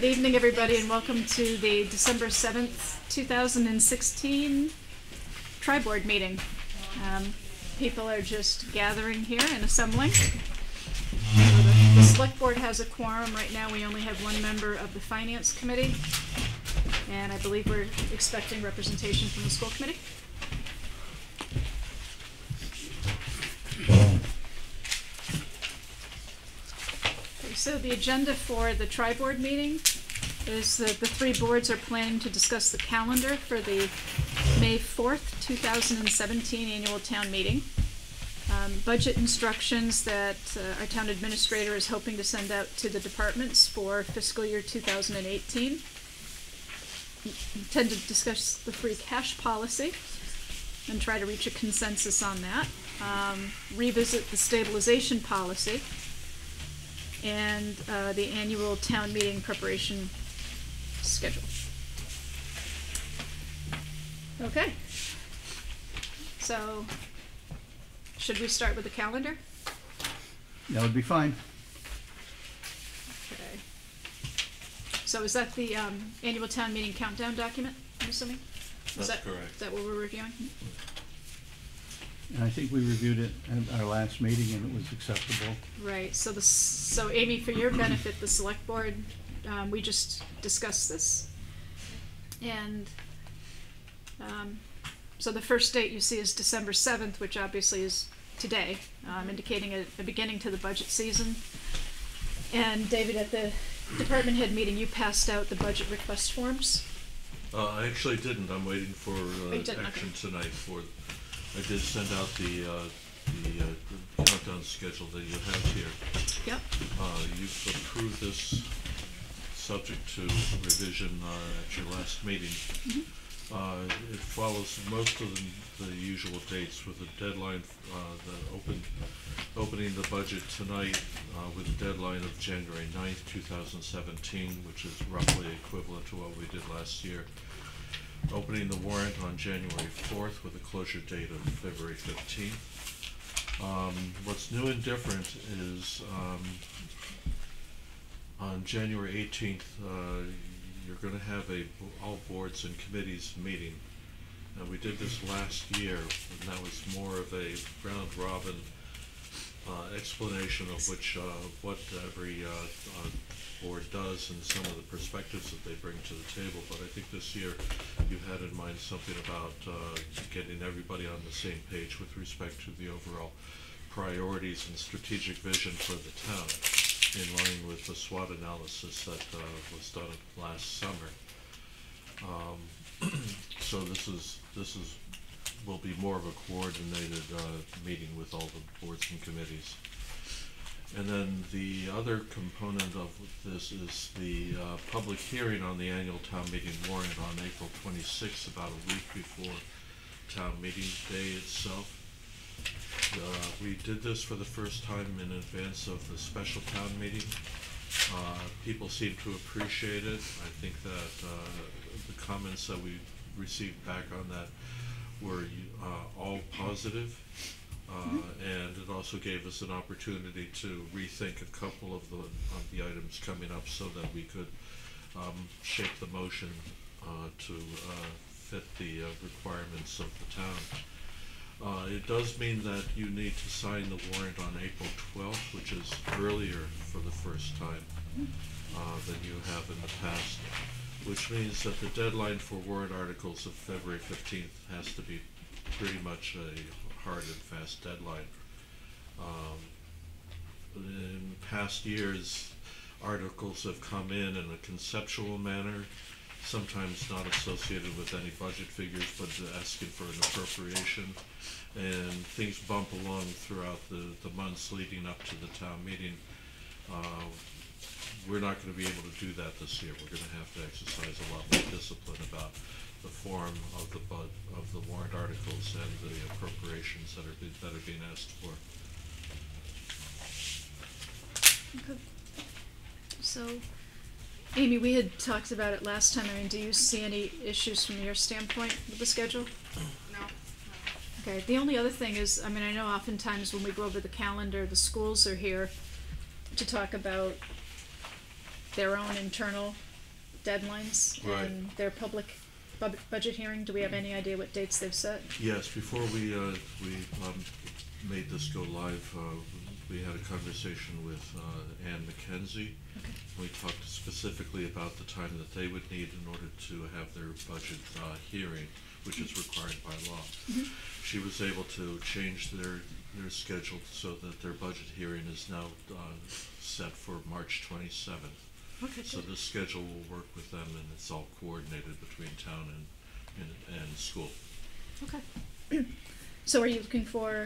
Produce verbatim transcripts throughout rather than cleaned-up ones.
Good evening, everybody, and welcome to the December seventh, two thousand sixteen Tri-Board meeting. Um, people are just gathering here and assembling. So the, the Select Board has a quorum. Right now we only have one member of the Finance Committee, and I believe we're expecting representation from the School Committee. So the agenda for the Tri-Board meeting is that the three boards are planning to discuss the calendar for the May fourth, two thousand seventeen annual town meeting. Um, budget instructions that uh, our town administrator is hoping to send out to the departments for fiscal year two thousand eighteen. We intend to discuss the free cash policy and try to reach a consensus on that. Um, revisit the stabilization policy and uh, the annual town meeting preparation schedule. Okay. So, should we start with the calendar? That would be fine. Okay. So is that the um, annual town meeting countdown document, I'm assuming? Is That's that, correct. Is that what we're reviewing? And I think we reviewed it at our last meeting and it was acceptable. Right, so the, so Amy, for your benefit, the select board, um, we just discussed this. And, um, so the first date you see is December seventh, which obviously is today, um, indicating a, a beginning to the budget season. And David, at the department head meeting, you passed out the budget request forms. Uh, I actually didn't. I'm waiting for uh, Oh, you didn't? action Okay. tonight. For I did send out the uh, the, uh, the countdown schedule that you have here. Yep. Uh, you've approved this subject to revision uh, at your last meeting. Mm-hmm. Uh, it follows most of the, the usual dates with a deadline, uh, the open, opening the budget tonight uh, with a deadline of January ninth, two thousand seventeen, which is roughly equivalent to what we did last year. Opening the warrant on January fourth with a closure date of February fifteenth. Um, what's new and different is um, on January eighteenth, uh, you're going to have a all boards and committees meeting. And we did this last year, and that was more of a round robin uh, explanation of which uh, what every uh, uh, board does and some of the perspectives that they bring to the table. But I think this year you had in mind something about uh, getting everybody on the same page with respect to the overall priorities and strategic vision for the town, in line with the SWOT analysis that uh, was done last summer. Um, so this is this is will be more of a coordinated uh, meeting with all the boards and committees. And then the other component of this is the uh, public hearing on the annual town meeting warrant on April twenty-sixth, about a week before town meeting day itself. Uh, we did this for the first time in advance of the special town meeting. Uh, people seem to appreciate it. I think that uh, the comments that we received back on that were uh, all positive. Uh, and it also gave us an opportunity to rethink a couple of the, of the items coming up so that we could um, shape the motion uh, to uh, fit the uh, requirements of the town. Uh, it does mean that you need to sign the warrant on April twelfth, which is earlier for the first time uh, than you have in the past, which means that the deadline for warrant articles of February fifteenth has to be pretty much a hard and fast deadline. Um, in past years, articles have come in in a conceptual manner, sometimes not associated with any budget figures, but asking for an appropriation, and things bump along throughout the, the months leading up to the town meeting. Uh, we're not going to be able to do that this year. We're going to have to exercise a lot more discipline about the form of the bud of the warrant articles and the appropriations that are be, that are being asked for. Okay. So, Amy, we had talked about it last time. I mean, do you see any issues from your standpoint with the schedule? No. Okay, the only other thing is, I mean, I know oftentimes when we go over the calendar, the schools are here to talk about their own internal deadlines Right. and their public bu- budget hearing. Do we have any idea what dates they've set? Yes, before we, uh, we, um, made this go live, uh, we had a conversation with, uh, Ann McKenzie. Okay. We talked specifically about the time that they would need in order to have their budget, uh, hearing, which is required by law. Mhm. She was able to change their, their schedule so that their budget hearing is now, uh, set for March twenty-seventh. Okay, So good. this schedule will work with them, and it's all coordinated between town and, and, and school. Okay. So are you looking for,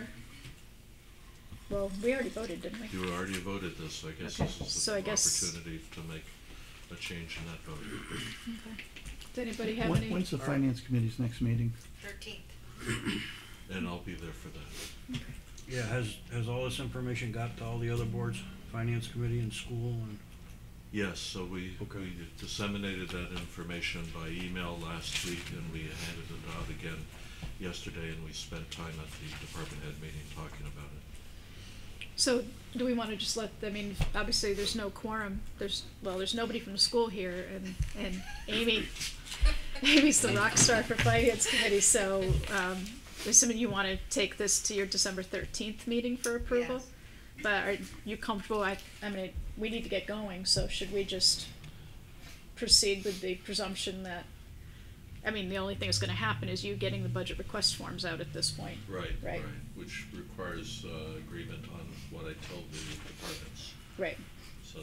well, we already voted, didn't we? You already voted this, I guess Okay, this is so I the guess- opportunity to make a change in that vote. Okay. Does anybody have When- any? When's the finance committee's next meeting? Thirteenth. And I'll be there for that. Yeah, has, has all this information got to all the other boards, finance committee and school and? Yes, so we, Okay. we disseminated that information by email last week, and we handed it out again yesterday, and we spent time at the department head meeting talking about it. So do we want to just let, I mean, obviously there's no quorum, there's, well, there's nobody from the school here, and, and Amy, Amy's the rock star for finance committee, so, um, assuming you want to take this to your December thirteenth meeting for approval? Yes. But are you comfortable, I, I mean, we need to get going, so should we just proceed with the presumption that, I mean, the only thing that's gonna happen is you getting the budget request forms out at this point. Right, Right. right, which requires, uh, agreement on what I told the departments, Right, so.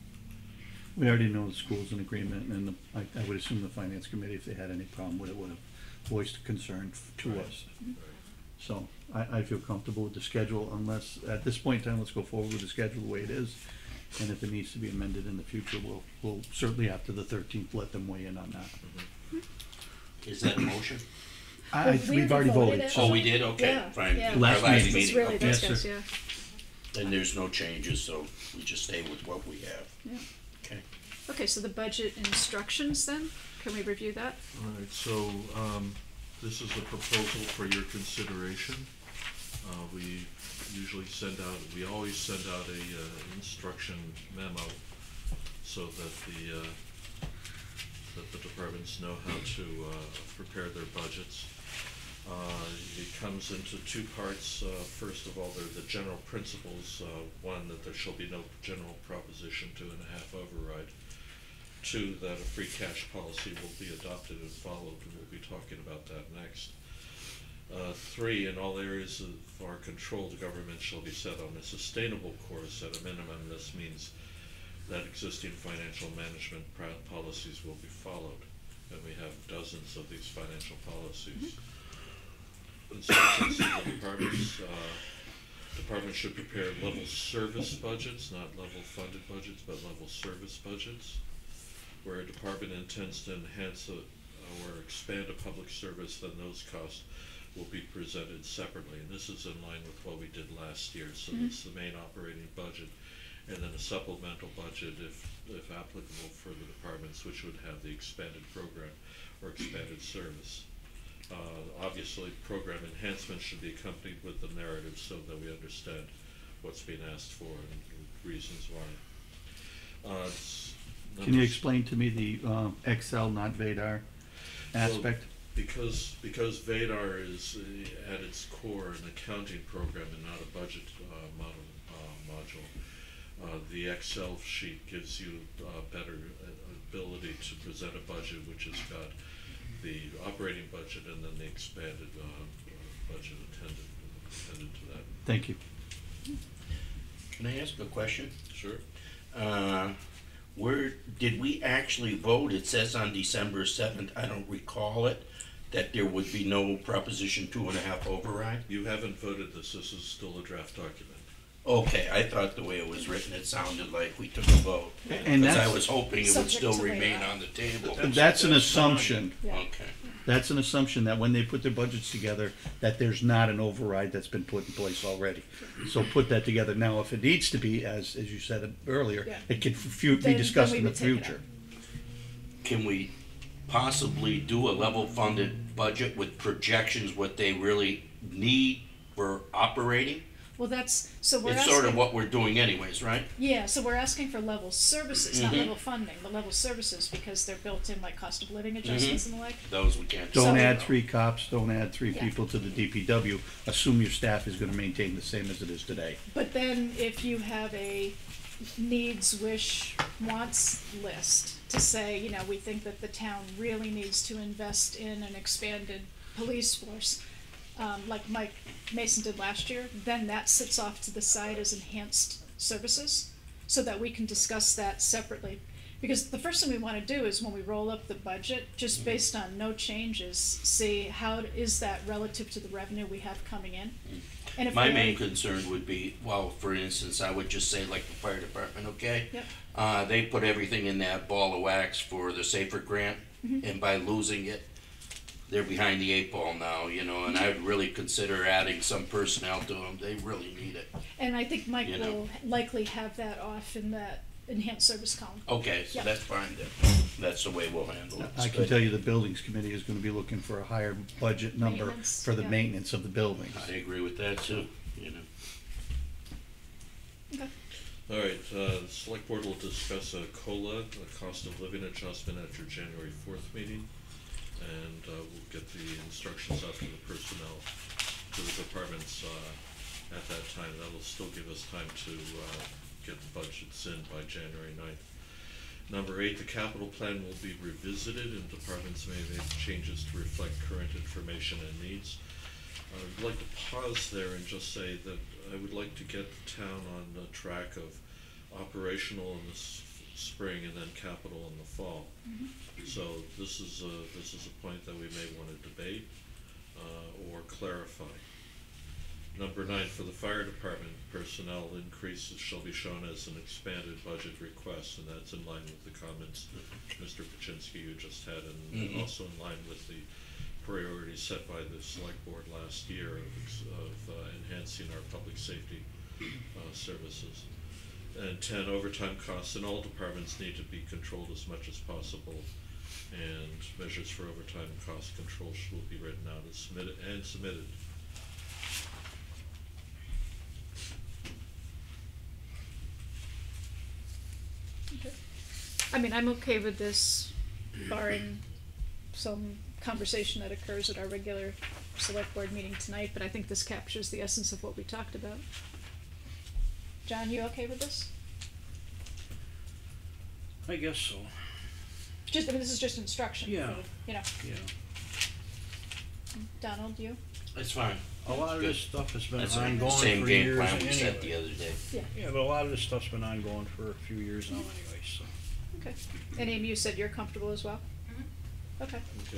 We already know the school's in agreement, and the- I, I would assume the finance committee, if they had any problem with it, would have voiced a concern f- to Right. us. Right. So I, I feel comfortable with the schedule unless, at this point in time, let's go forward with the schedule the way it is. And if it needs to be amended in the future, we'll, we'll certainly after the thirteenth, let them weigh in on that. Mhm. Is that a motion? I, Well, I- we we've already haven't voted voted. it. so- Oh, we did? Okay, Yeah, fine. yeah. Our Last this meeting. is really Okay. those Yes, guys, sir. yeah, Then there's no changes, so we just stay with what we have. yeah. Okay. Okay, so the budget instructions then, can we review that? All right, so, um, this is a proposal for your consideration. Uh, we usually send out, we always send out a, uh, instruction memo so that the, uh, that the departments know how to, uh, prepare their budgets. Uh, it comes into two parts. Uh, first of all, there are the general principles. Uh, one, that there shall be no general proposition two and a half override. Two, that a free cash policy will be adopted and followed, and we'll be talking about that next. Uh, three, in all areas of our controlled government shall be set on a sustainable course. At a minimum, this means that existing financial management pro- policies will be followed, and we have dozens of these financial policies. Instructions to the departments, uh, departments should prepare level service budgets, not level funded budgets, but level service budgets. Where a department intends to enhance a, or expand a public service, then those costs will be presented separately. And this is in line with what we did last year. So Mhm. it's the main operating budget, and then a supplemental budget if, if applicable for the departments, which would have the expanded program or expanded service. Uh, obviously, program enhancement should be accompanied with the narrative so that we understand what's being asked for and reasons why. Uh, it's Can you explain to me the, um, Excel, not Vadar aspect? Well, because, because Vadar is uh, at its core an accounting program and not a budget uh, model, uh, module, uh, the Excel sheet gives you uh, better uh, ability to present a budget which has got the operating budget and then the expanded uh, uh, budget attended, attended to that. Thank you. Can I ask a question? Sure. Uh, where, did we actually vote? It says on December seventh, I don't recall it, that there would be no Proposition two and a half override? You haven't voted this, this is still a draft document. Okay, I thought the way it was written, it sounded like we took a vote. And Because I that's- was hoping it would Subject still to remain Vadar. on the table. That's an assumption. Yeah. Okay. That's an assumption that when they put their budgets together, that there's not an override that's been put in place already. So put that together. Now, if it needs to be, as, as you said earlier, Yeah. it could fu- Then- be discussed then in we the would take it future. Can we possibly do a level funded budget with projections what they really need for operating? Well, that's, so we're It's asking. sort of what we're doing anyways, right? Yeah, so we're asking for level services, not Mhm. level funding, but level services, because they're built in like cost of living adjustments and the like. Those we can't. Don't So- add three cops, don't add three Yeah. people to the D P W, assume your staff is gonna maintain the same as it is today. But then if you have a needs, wish, wants list to say, you know, we think that the town really needs to invest in an expanded police force, um, like Mike Mason did last year, then that sits off to the side as enhanced services, so that we can discuss that separately. Because the first thing we wanna do is when we roll up the budget, just based on no changes, see how is that relative to the revenue we have coming in? And if My we main already- concern would be, well, for instance, I would just say like the fire department, okay? Yep. Uh, they put everything in that ball of wax for the Safer Grant, Mhm. and by losing it, they're behind the eight ball now, you know, and I would really consider adding some personnel to them, they really need it. And I think Mike You know. will likely have that off in that enhanced service column. Okay, so Yep. that's fine then, that's the way we'll handle it. I can tell you the buildings committee is gonna be looking for a higher budget number Maintenance, for the yeah. maintenance of the buildings. I agree with that too, you know. Okay. All right, uh, the select board will discuss a COLA, a cost of living adjustment at your January fourth meeting. And, uh, we'll get the instructions out to the personnel, to the departments, uh, at that time. That'll still give us time to, uh, get the budgets in by January ninth. Number eight, the capital plan will be revisited and departments may make changes to reflect current information and needs. I'd like to pause there and just say that I would like to get the town on the track of operational in the s- spring and then capital in the fall. So this is a, this is a point that we may wanna debate, uh, or clarify. Number nine, for the fire department, personnel increases shall be shown as an expanded budget request, and that's in line with the comments Mister Paczynski you just had, and Mhm. also in line with the priorities set by the select board last year of, ex- of uh, enhancing our public safety, uh, services. And ten, overtime costs in all departments need to be controlled as much as possible, and measures for overtime cost control will be written out and submitted, and submitted. I mean, I'm okay with this barring some conversation that occurs at our regular select board meeting tonight, but I think this captures the essence of what we talked about. John, you okay with this? I guess so, Just, I mean, this is just instruction. Yeah. for, You know, yeah. Donald, you? It's fine. A lot of Good. this stuff has been That's the ongoing same for game years plan we set anyway. the other day. Yeah, Yeah, but a lot of this stuff's been ongoing for a few years now anyway, so. okay. And Amy, you said you're comfortable as well? Okay. Okay.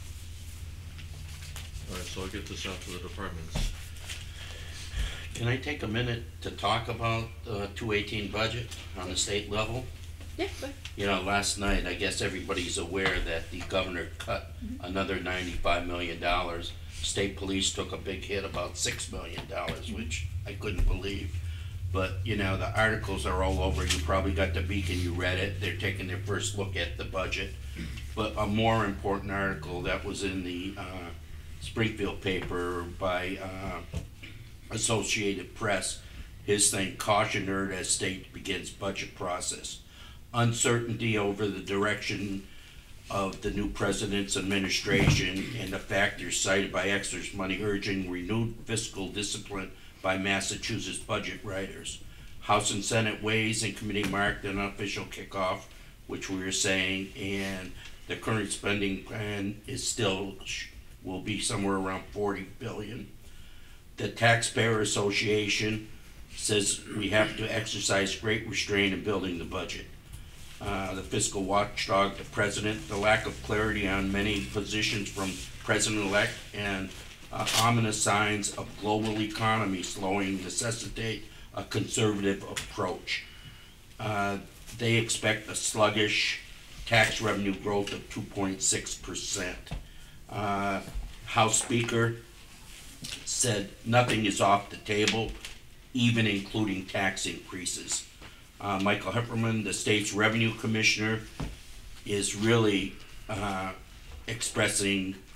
All right, so I'll get this out to the departments. Can I take a minute to talk about the two eighteen budget on the state level? Yeah, go ahead. You know, last night, I guess everybody's aware that the governor cut another ninety-five million dollars. State police took a big hit, about six million dollars, which I couldn't believe. But, you know, the articles are all over, you probably got the Beacon, you read it, they're taking their first look at the budget. But a more important article that was in the, uh, Springfield paper by, uh, Associated Press, his thing, caution alert as state begins budget process. Uncertainty over the direction of the new president's administration and the factors cited by Exeter's money urging renewed fiscal discipline by Massachusetts budget writers. House and Senate Ways and Committee marked an unofficial kickoff, which we were saying, and the current spending plan is still, will be somewhere around forty billion. The Taxpayer Association says we have to exercise great restraint in building the budget. Uh, the fiscal watchdog, the president, the lack of clarity on many positions from president-elect, and uh, ominous signs of global economy slowing necessitate a conservative approach. Uh, they expect a sluggish tax revenue growth of two point six percent. Uh, House Speaker said nothing is off the table, even including tax increases. Uh, Michael Hepperman, the state's revenue commissioner, is really uh, expressing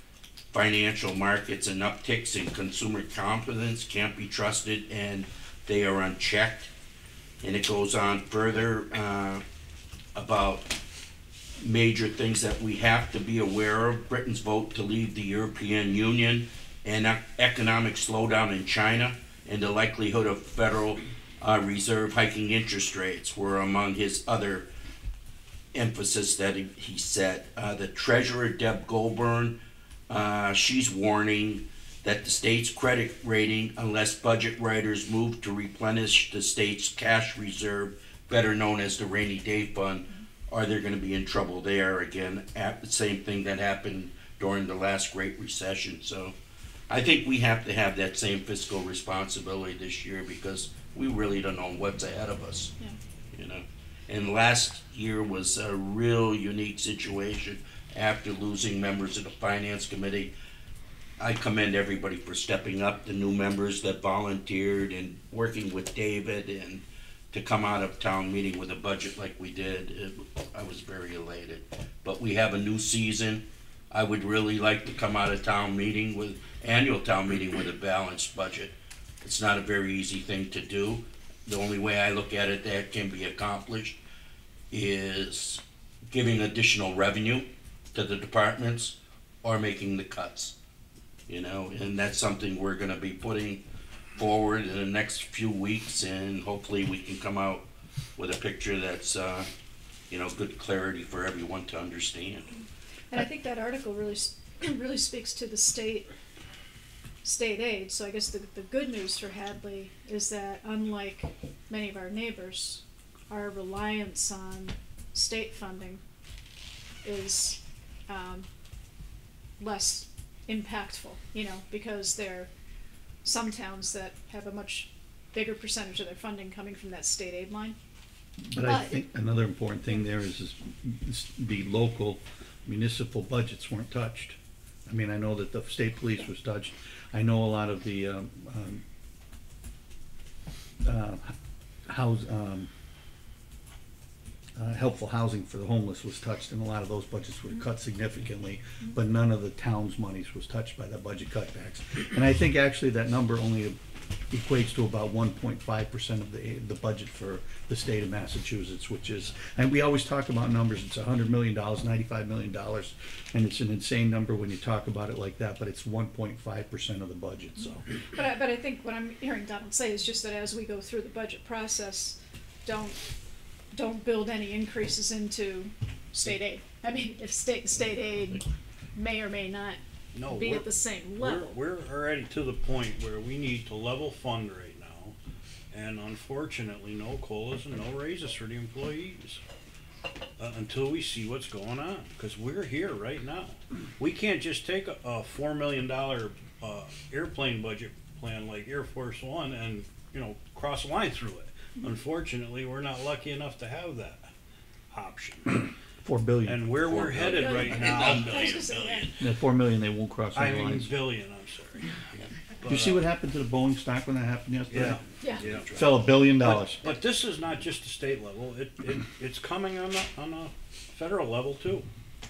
financial markets and upticks in consumer confidence can't be trusted and they are unchecked. And it goes on further uh, about major things that we have to be aware of: Britain's vote to leave the European Union, and ec- economic slowdown in China, and the likelihood of Federal uh, Reserve hiking interest rates were among his other emphasis that he, he said. Uh, the Treasurer, Deb Goldburn, uh, she's warning that the state's credit rating, unless budget writers move to replenish the state's cash reserve, better known as the rainy day fund, or they're going to be in trouble there again. At the same thing that happened during the last Great Recession. So I think we have to have that same fiscal responsibility this year, because we really don't know what's ahead of us. Yeah. You know, and last year was a real unique situation after losing members of the Finance Committee. I commend everybody for stepping up, the new members that volunteered and working with David, and to come out of town meeting with a budget like we did. It, I was very elated. But we have a new season. I would really like to come out of town meeting with, annual town meeting with a balanced budget. It's not a very easy thing to do. The only way I look at it that can be accomplished is giving additional revenue to the departments or making the cuts. You know, and that's something we're gonna be putting forward in the next few weeks, and hopefully we can come out with a picture that's, uh, you know, good clarity for everyone to understand. And I think that article really, s- really speaks to the state, state aid. So I guess the, the good news for Hadley is that, unlike many of our neighbors, our reliance on state funding is um, less impactful, you know, because there are some towns that have a much bigger percentage of their funding coming from that state aid line. But I But- think another important thing there is, is is the local municipal budgets weren't touched. I mean, I know that the state police was touched. I know a lot of the, um, um, uh, house, um, uh, helpful housing for the homeless was touched, and a lot of those budgets were cut significantly, but none of the town's monies was touched by the budget cutbacks. And I think actually that number only equates to about one point five percent of the, the budget for the state of Massachusetts, which is, and we always talk about numbers, it's a hundred million dollars, ninety-five million dollars, and it's an insane number when you talk about it like that, but it's one point five percent of the budget, so. But I, but I think what I'm hearing Donald say is just that as we go through the budget process, don't, don't build any increases into state aid. I mean, if state, state aid may or may not No, be we're- at the same We're, level. we're already to the point where we need to level fund right now, and unfortunately, no COLAs and no raises for the employees. Uh, until we see what's going on, because we're here right now. We can't just take a, a four million dollar, uh, airplane budget plan like Air Force One and, you know, cross a line through it. Unfortunately, we're not lucky enough to have that option. Four billion. And where Four we're headed billion. right now, I was gonna say that. At four million, they won't cross I any mean lines. billion, I'm sorry. Did you see what happened to the Boeing stock when that happened yesterday? Yeah, Yeah. yeah. Fell a billion But, dollars. but this is not just the state level, it, it, it's coming on the, on a federal level too.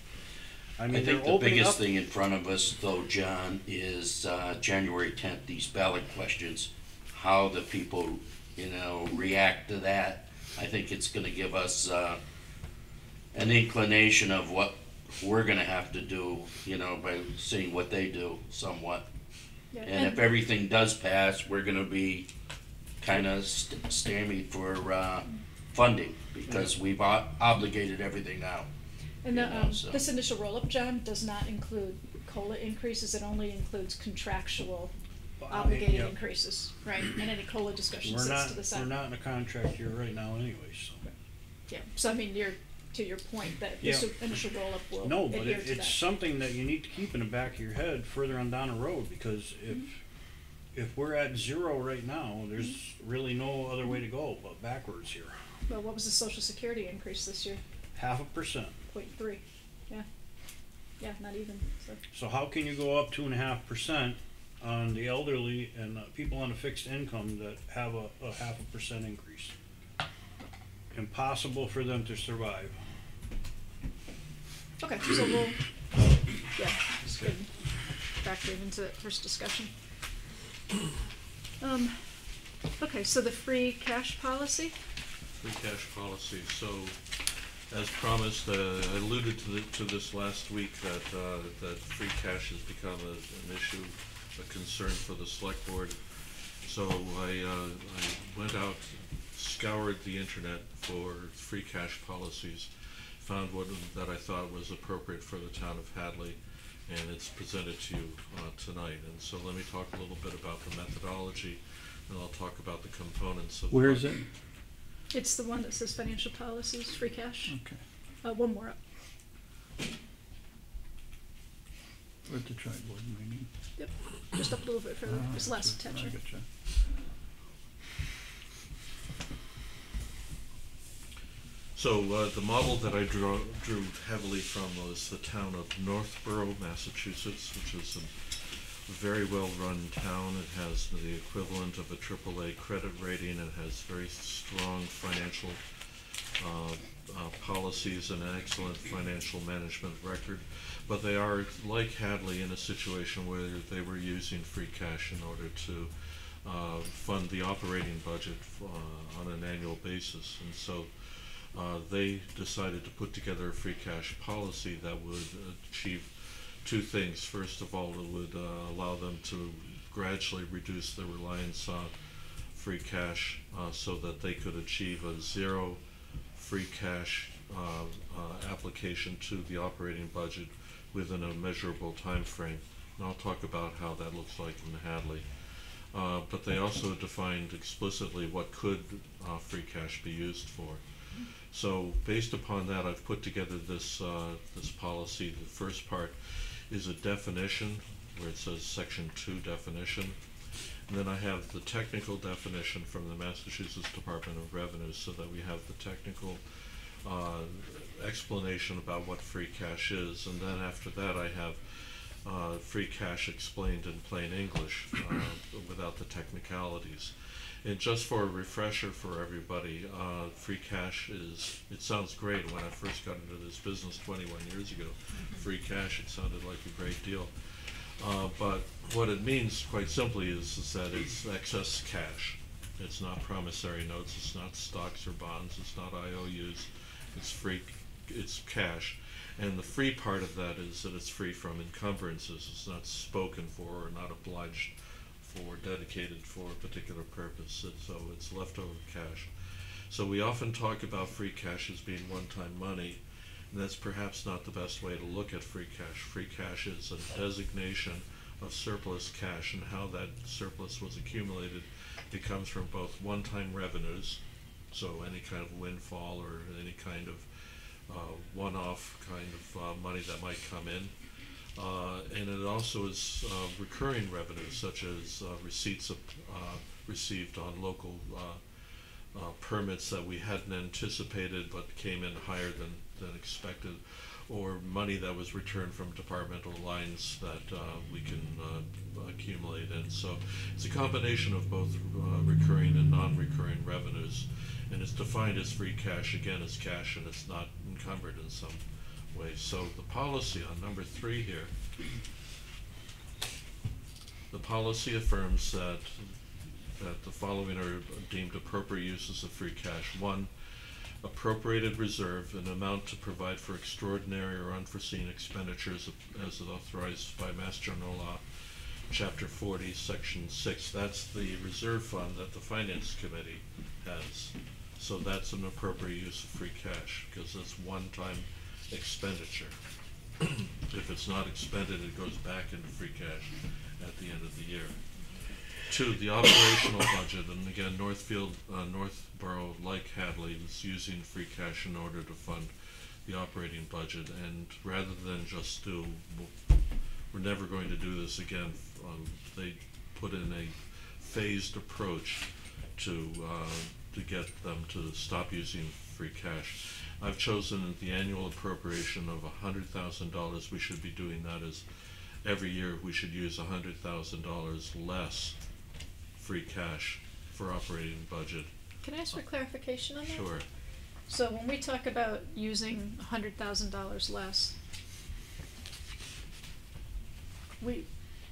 I I mean, they're think the opening biggest up, thing in front of us, though, John, is uh, January tenth, these ballot questions, how the people, you know, react to that. I think it's gonna give us uh, an inclination of what we're gonna have to do, you know, by seeing what they do somewhat. Yeah, And if everything does pass, we're gonna be kinda st- stymied for uh, funding, because we've o- obligated everything out. And the, you know, um, so. this initial roll-up, John, does not include COLA increases, it only includes contractual I mean, obligated yeah. increases, right? And any COLA discussion we're sits not, to the we're side. not in a contract year right now anyway, so. Yeah, so I mean, you're, to your point, that this Yeah. initial roll-up will No, but adhere it, to that. it's something that you need to keep in the back of your head further on down the road, because if, if we're at zero right now, there's really no other way to go but backwards here. Well, what was the social security increase this year? Half a percent. Point three, yeah. Yeah, not even, so. So how can you go up two and a half percent on the elderly and uh, people on a fixed income that have a, a half a percent increase? Impossible for them to survive. Okay, so we'll, yeah, just good. factor it into that first discussion. Um, okay, so the free cash policy? Free cash policy, so as promised, uh, I alluded to the, to this last week that, uh, that free cash has become a, an issue, a concern for the select board. So I, uh, I went out, scoured the internet for free cash policies, found one that I thought was appropriate for the town of Hadley, and it's presented to you uh, tonight. And so let me talk a little bit about the methodology, and I'll talk about the components of. Where is it? It's the one that says financial policies, free cash. Okay. Uh, one more up. We're at the tri-board meeting. Yep, just up a little bit further. Ah, It's last I attention. gotcha. So uh, the model that I drew, drew heavily from was the town of Northborough, Massachusetts, which is a very well-run town. It has the equivalent of a triple A credit rating. It has very strong financial uh, uh, policies and an excellent financial management record. But they are, like Hadley, in a situation where they were using free cash in order to uh, fund the operating budget uh, on an annual basis. And so Uh, they decided to put together a free cash policy that would achieve two things. First of all, it would uh, allow them to gradually reduce their reliance on free cash uh, so that they could achieve a zero free cash uh, uh, application to the operating budget within a measurable time frame. And I'll talk about how that looks like in Hadley. Uh, but they also defined explicitly what could uh, free cash be used for. So based upon that, I've put together this uh, this policy. The first part is a definition where it says section two definition. And then I have the technical definition from the Massachusetts Department of Revenue so that we have the technical uh, explanation about what free cash is. And then after that I have uh, free cash explained in plain English uh, without the technicalities. And just for a refresher for everybody, uh, free cash is, it sounds great. When I first got into this business twenty-one years ago, free cash, it sounded like a great deal. Uh, but what it means, quite simply, is, is that it's excess cash. It's not promissory notes, it's not stocks or bonds, it's not I O Us, it's free, it's cash. And the free part of that is that it's free from encumbrances. It's not spoken for or not obliged or dedicated for a particular purpose, and so it's leftover cash. So we often talk about free cash as being one-time money, and that's perhaps not the best way to look at free cash. Free cash is a designation of surplus cash, and how that surplus was accumulated. It comes from both one-time revenues, so any kind of windfall or any kind of uh, one-off kind of uh, money that might come in. Uh, and it also is uh, recurring revenues, such as uh, receipts of, uh, received on local uh, uh, permits that we hadn't anticipated but came in higher than, than expected, or money that was returned from departmental lines that uh, we can uh, accumulate. And so it's a combination of both uh, recurring and non-recurring revenues, and it's defined as free cash. Again, it's cash and it's not encumbered in some way. So the policy on number three here, the policy affirms that that the following are deemed appropriate uses of free cash. One, appropriated reserve, an amount to provide for extraordinary or unforeseen expenditures as authorized by Mass General Law, Chapter forty, Section six. That's the reserve fund that the Finance Committee has. So that's an appropriate use of free cash because it's one-time expenditure. If it's not expended, it goes back into free cash at the end of the year. Two, the operational budget, and again, Northfield, uh, Northborough, like Hadley, is using free cash in order to fund the operating budget. And rather than just do, we're never going to do this again, um, they put in a phased approach to uh, to get them to stop using free cash. I've chosen the annual appropriation of one hundred thousand dollars. We should be doing that as every year we should use one hundred thousand dollars less free cash for operating budget. Can I ask for clarification on that? Sure. So when we talk about using one hundred thousand dollars less, we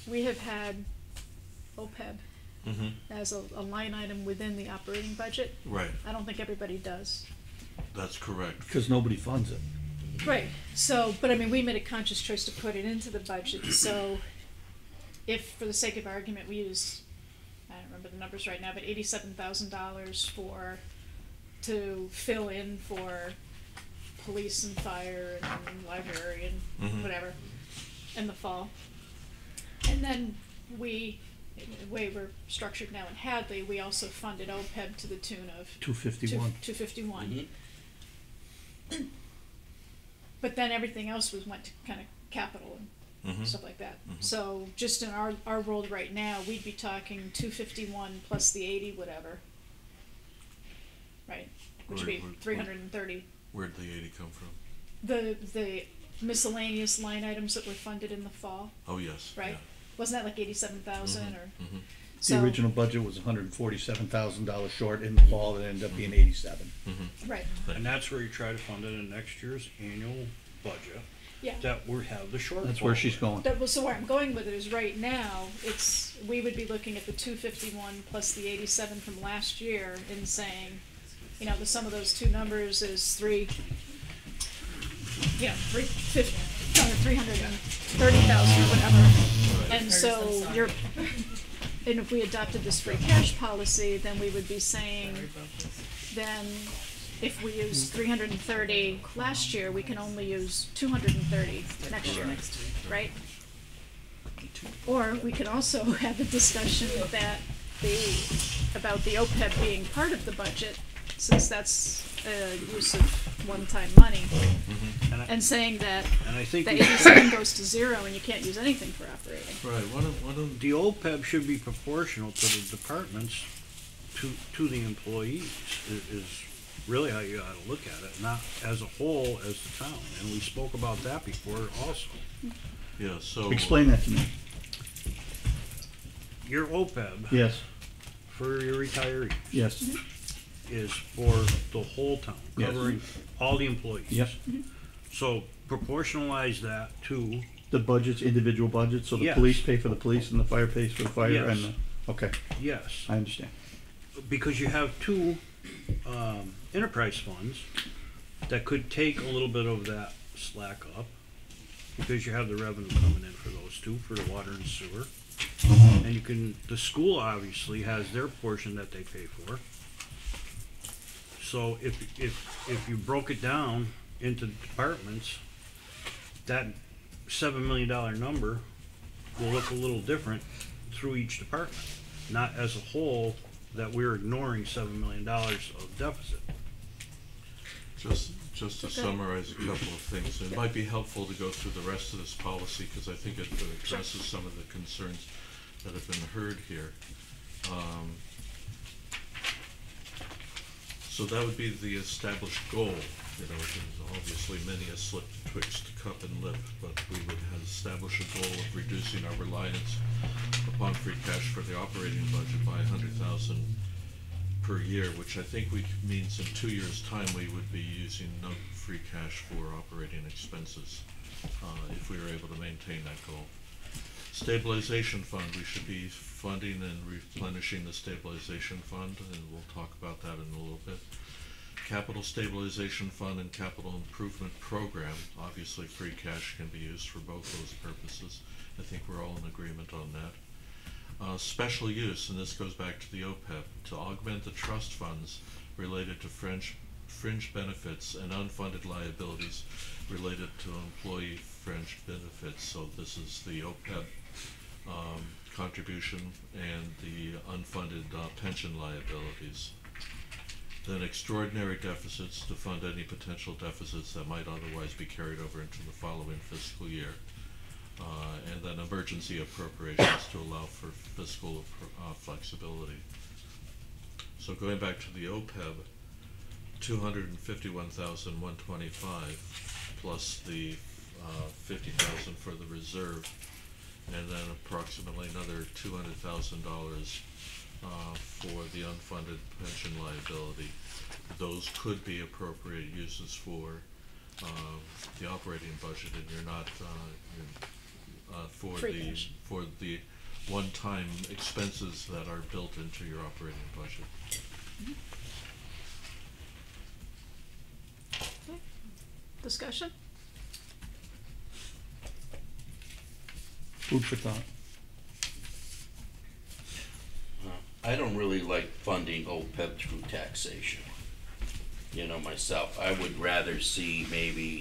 we have had O P E B Mm-hmm. as a, a line item within the operating budget. Right, I don't think everybody does. that's correct. Because nobody funds it. Right, so, but I mean, we made a conscious choice to put it into the budget, so if, for the sake of argument, we use, I don't remember the numbers right now, but eighty-seven thousand dollars for, to fill in for police and fire and library and Mhm. whatever in the fall. And then we, the way we're structured now in Hadley, we also funded O P E B to the tune of Two fifty-one. Two fifty-one. Mhm. But then everything else was went to kind of capital and Mm-hmm. stuff like that. Mhm. So just in our, our world right now, we'd be talking two fifty-one plus the eighty, whatever. Right, which would Right, be right, three hundred and thirty. Where'd the eighty come from? The, the miscellaneous line items that were funded in the fall, Oh, yes. right? Wasn't that like eighty-seven thousand or? Mm-hmm. So- The original budget was hundred and forty-seven thousand dollars short in the fall, it ended up being eighty-seven. Mm-hmm. Right, And that's where you try to fund it in next year's annual budget, yeah. that we have the shortfall. That's where she's going. That was, so where I'm going with it is right now, it's, we would be looking at the two fifty-one plus the eighty-seven from last year and saying, you know, the sum of those two numbers is three, you know, three fifty, no, three hundred and thirty thousand or whatever. And so you're, and if we adopted this free cash policy, then we would be saying, then if we use three hundred and thirty last year, we can only use two hundred and thirty next year, right? Or we could also have a discussion that the, about the O P E B being part of the budget, since that's a use of one-time money, And I, and saying that and I think the we- eighty-seven goes to zero and you can't use anything for operating. Right, why don't, why don't, the O P E B should be proportional to the departments, to, to the employees, i- is really how you ought to look at it, not as a whole as the town. And we spoke about that before also. yeah, so. Explain that to me. Your O P E B Yes, for your retirees yes, is for the whole town, Yes. covering all the employees. yep. So proportionalize that to, The budgets, individual budgets, so the Yes. police pay for the police and the fire pays for the fire and Yes. the, okay, yes, I understand. because you have two um, enterprise funds that could take a little bit of that slack up, because you have the revenue coming in for those two, for the water and sewer. And you can, the school obviously has their portion that they pay for. So if, if, if you broke it down into departments, that seven million dollar number will look a little different through each department. Not as a whole, that we're ignoring seven million dollars of deficit. Just, just to Okay. summarize a couple of things, it might be helpful to go through the rest of this policy, because I think it addresses some of the concerns that have been heard here. Um, So that would be the established goal, you know, there's obviously many a slip twixt cup and lip, but we would have established a goal of reducing our reliance upon free cash for the operating budget by a hundred thousand per year, which I think we, means in two years' time, we would be using no free cash for operating expenses, uh, if we were able to maintain that goal. Stabilization fund, we should be funding and replenishing the stabilization fund, and we'll talk about that in a little bit. Capital stabilization fund and capital improvement program, obviously free cash can be used for both those purposes. I think we're all in agreement on that. Uh, special use, and this goes back to the O P E B, to augment the trust funds related to fringe, fringe benefits and unfunded liabilities related to employee fringe benefits. So this is the O P E B um, contribution and the unfunded uh, pension liabilities. Then extraordinary deficits to fund any potential deficits that might otherwise be carried over into the following fiscal year. Uh, and then emergency appropriations to allow for fiscal uh, flexibility. So going back to the O P E B, two hundred fifty-one thousand one hundred twenty-five plus the uh, fifty thousand for the reserve, and then approximately another two hundred thousand dollars uh, for the unfunded pension liability. Those could be appropriate uses for uh, the operating budget, and you're not, uh, you're, uh, for Free the, cash. for the one-time expenses that are built into your operating budget. Okay. Discussion? Food for thought. I don't really like funding O P E B through taxation. You know, myself, I would rather see maybe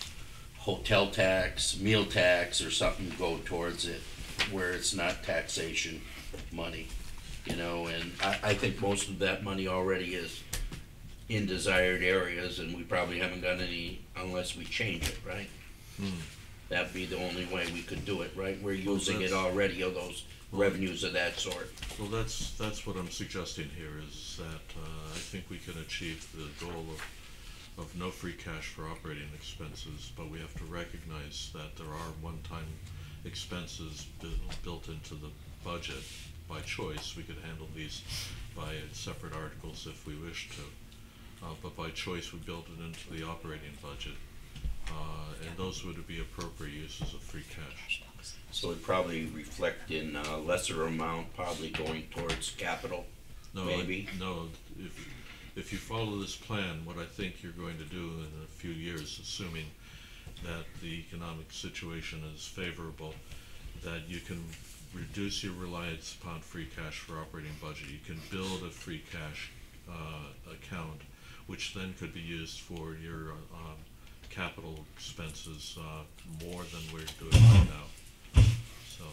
hotel tax, meal tax, or something go towards it where it's not taxation money, you know, and I, I think most of that money already is in desired areas, and we probably haven't got any unless we change it, right? Hmm. That'd be the only way we could do it, right? We're Well, using it that's- already, of those revenues of that sort. Well, that's, that's what I'm suggesting here, is that, uh, I think we can achieve the goal of, of no free cash for operating expenses, but we have to recognize that there are one-time expenses bu- built into the budget by choice. We could handle these by separate articles if we wish to, uh, but by choice, we built it into the operating budget, uh, and those would be appropriate uses of free cash. So it probably reflect in a lesser amount, probably going towards capital, No, I- maybe? No, if, if you follow this plan, what I think you're going to do in a few years, assuming that the economic situation is favorable, that you can reduce your reliance upon free cash for operating budget. You can build a free cash, uh, account, which then could be used for your, uh, um, capital expenses, uh, more than we're doing right now. So,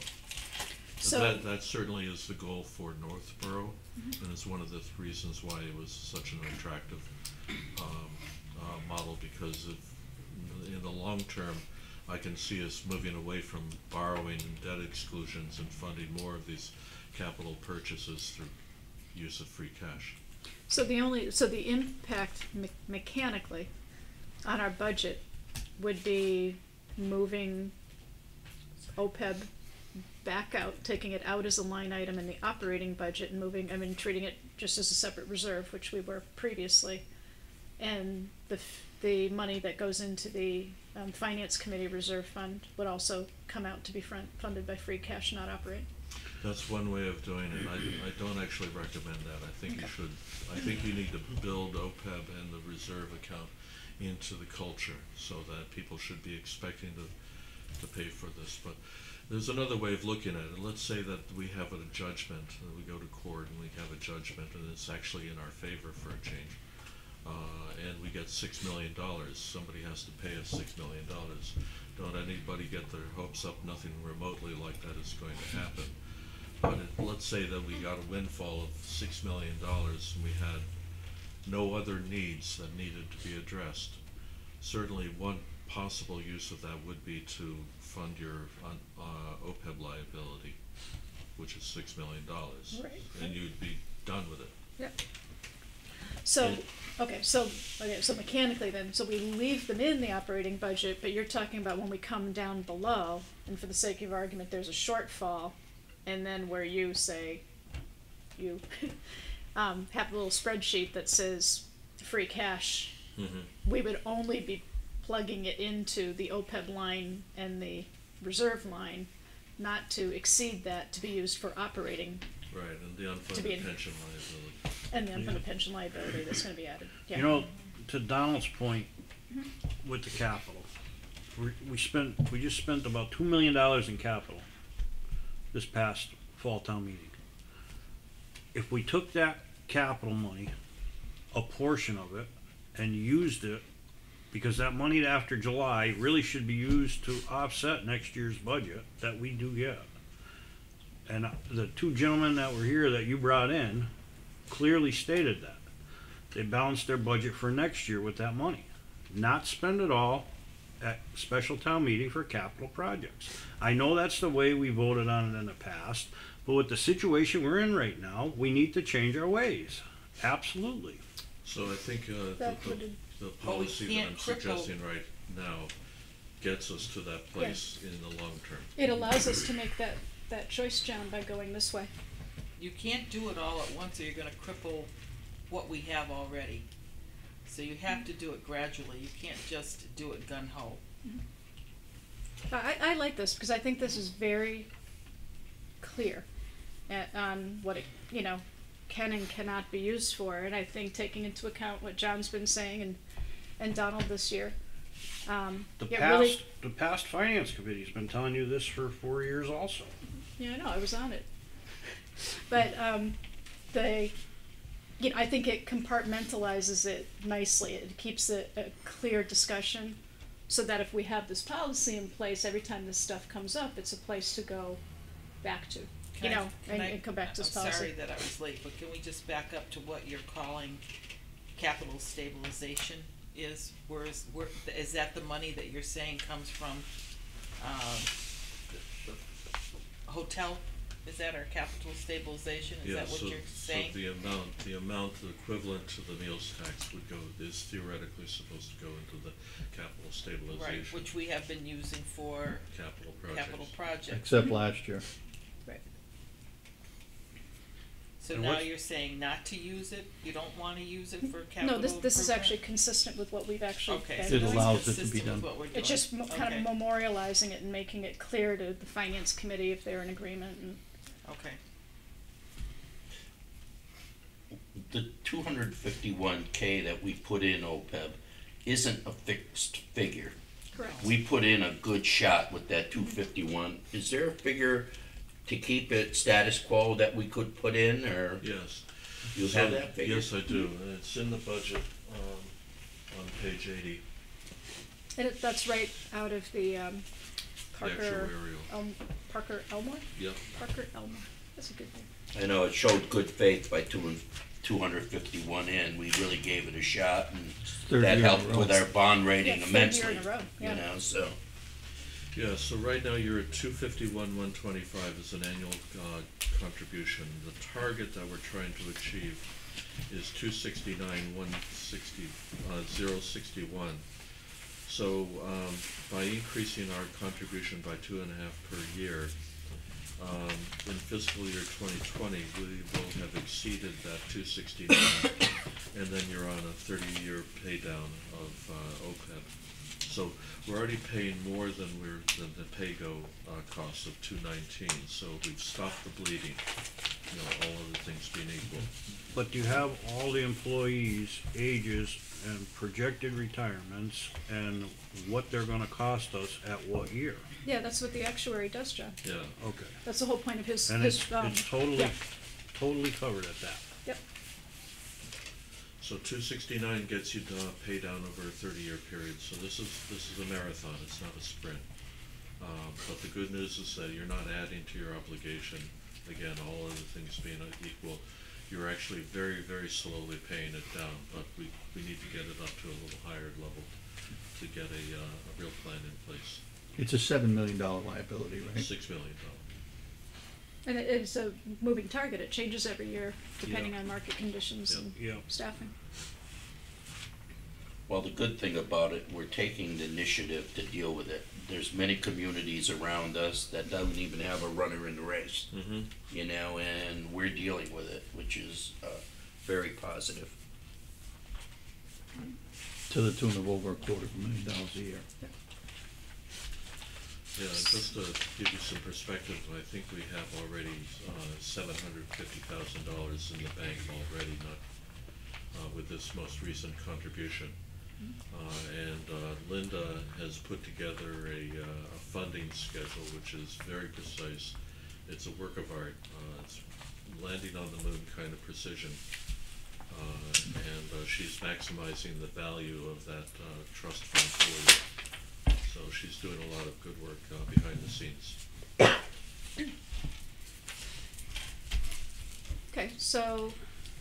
So- that, that certainly is the goal for Northborough, and it's one of the th- reasons why it was such an attractive, um, uh, model, because if, in the long term, I can see us moving away from borrowing and debt exclusions and funding more of these capital purchases through use of free cash. So the only, so the impact me- mechanically on our budget would be moving O P E B back out, taking it out as a line item in the operating budget and moving, I mean, treating it just as a separate reserve, which we were previously. And the, f- the money that goes into the um, Finance Committee Reserve Fund would also come out to be front, funded by free cash, not operate. That's one way of doing it. I, I don't actually recommend that. I think you Okay. should, I think you need to build O P E B and the reserve account into the culture, so that people should be expecting to, to pay for this. But there's another way of looking at it. Let's say that we have a judgment, and we go to court and we have a judgment, and it's actually in our favor for a change. Uh, and we get six million dollars, somebody has to pay us six million dollars. Don't anybody get their hopes up, nothing remotely like that is going to happen. But it, let's say that we got a windfall of six million dollars and we had no other needs that needed to be addressed. Certainly one possible use of that would be to fund your uh, O P E B liability, which is six million dollars. Right. And you'd be done with it. Yep. So, And- okay, so, okay, so mechanically then, so we leave them in the operating budget, but you're talking about when we come down below, and for the sake of argument, there's a shortfall, and then where you say, you, um, have a little spreadsheet that says free cash, Mm-hmm. we would only be plugging it into the O P E B line and the reserve line, not to exceed that to be used for operating Right, and the To be unfunded in- pension liability. and the unfunded Yeah. pension liability that's gonna be added, yeah. You know, to Donald's point with the capital, we, we spent, we just spent about two million dollars in capital this past fall town meeting. If we took that capital money, a portion of it, and used it, because that money after July really should be used to offset next year's budget that we do get. And uh, the two gentlemen that were here that you brought in clearly stated that. They balanced their budget for next year with that money. Not spend it all at special town meeting for capital projects. I know that's the way we voted on it in the past, but with the situation we're in right now, we need to change our ways. Absolutely. So I think uh, That the, would- the, the But we policy that can't I'm cripple- suggesting right now gets us to that place in the long term. It allows us to make that, that choice, John, by going this way. You can't do it all at once or you're gonna cripple what we have already. So you have to do it gradually, you can't just do it gun-ho. I, I like this because I think this is very clear at, on what it, you know, can and cannot be used for. And I think taking into account what John's been saying and, and Donald this year, um, The yeah, past, really, the past finance committee's been telling you this for four years also. yeah, I know, I was on it. But, um, they, you know, I think it compartmentalizes it nicely. It keeps it a clear discussion so that if we have this policy in place, every time this stuff comes up, it's a place to go back to, you Can I- know, can and, I- and come back to this I'm policy. sorry that I was late, but can we just back up to what you're calling capital stabilization is? Where is, where, is that the money that you're saying comes from, um, the, the hotel? Is that our capital stabilization? Is Yeah, that what so, you're so saying? the amount, the amount equivalent to the meals tax would go, is theoretically supposed to go into the capital stabilization. Right, which we have been using for Capital projects. capital projects. Except last year. Right. So And now what's- you're saying not to use it? You don't wanna use it for capital No, this, this is improvement? actually consistent with what we've actually Okay, been so It doing. this is allows it to be consistent with done. what we're doing. It's just mo- kind Okay. of memorializing it and making it clear to the finance committee if they're in agreement and. Okay. The two hundred fifty-one K that we put in O P E B isn't a fixed figure. Correct. We put in a good shot with that two fifty-one. Is there a figure to keep it status quo that we could put in, or Yes. you So, have that figure? Yes, I do, and it's in the budget, um, on page eighty, And it, that's right out of the, um, the Parker, actuarial. Elm, Parker Elmore? Yep, Parker Elmore, that's a good name. I know it showed good faith by two, two hundred fifty-one in. We really gave it a shot, and Third that year in a helped row. with our bond rating Yeah, third immensely. year in a row, yeah. You know, so yeah, so right now you're at two fifty-one, one twenty-five is an annual, uh, contribution. The target that we're trying to achieve is two sixty-nine, one sixty, uh, zero sixty-one. So, um, by increasing our contribution by two and a half per year, um, in fiscal year twenty twenty, we will have exceeded that two sixty-nine, and then you're on a thirty-year pay down of, uh, O P E B. So, we're already paying more than we're, than the pay-go, uh, cost of two nineteen, so we've stopped the bleeding, you know, all other things being equal. But you have all the employees' ages and projected retirements and what they're gonna cost us at what year. Yeah, that's what the actuary does, John. Yeah, Okay. That's the whole point of his, And his, it's, um, it's totally, yeah, totally covered at that. yep, so two sixty-nine gets you to pay down over a thirty-year period, so this is, this is a marathon, it's not a sprint. Um, but the good news is that you're not adding to your obligation, again, all other things being equal. You're actually very, very slowly paying it down, but we, we need to get it up to a little higher level to get a, uh, a real plan in place. It's a seven million dollar liability, right? Six million dollars. and it, it's a moving target, it changes every year depending Yeah. on market conditions Yeah. and Yeah. staffing. well, the good thing about it, we're taking the initiative to deal with it. There's many communities around us that don't even have a runner in the race, Mm-hmm. you know, and we're dealing with it, which is uh, very positive. To the tune of over a quarter of a million dollars a year. Yeah, and just to give you some perspective, I think we have already, uh, seven hundred fifty thousand dollars in the bank already, not, uh, with this most recent contribution. Uh, and, uh, Linda has put together a, uh, a funding schedule which is very precise. It's a work of art, uh, it's landing on the moon kind of precision. Uh, and, uh, she's maximizing the value of that, uh, trust fund for you. So she's doing a lot of good work uh, behind the scenes. Okay, so,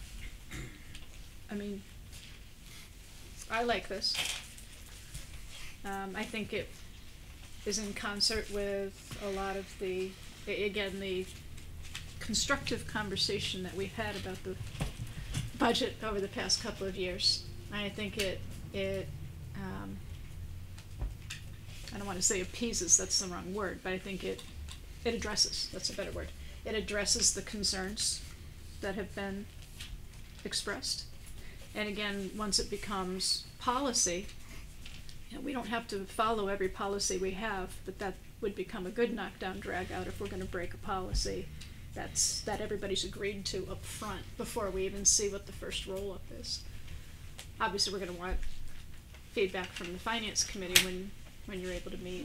I mean, I like this. Um, I think it is in concert with a lot of the, a- again, the constructive conversation that we've had about the budget over the past couple of years. I think it, it, um, I don't wanna say appeases, that's the wrong word, but I think it, it addresses, that's a better word. It addresses the concerns that have been expressed. And again, once it becomes policy, you know, we don't have to follow every policy we have, but that would become a good knockdown drag out if we're gonna break a policy that's, that everybody's agreed to up front before we even see what the first roll-up is. Obviously, we're gonna want feedback from the finance committee when, when you're able to meet.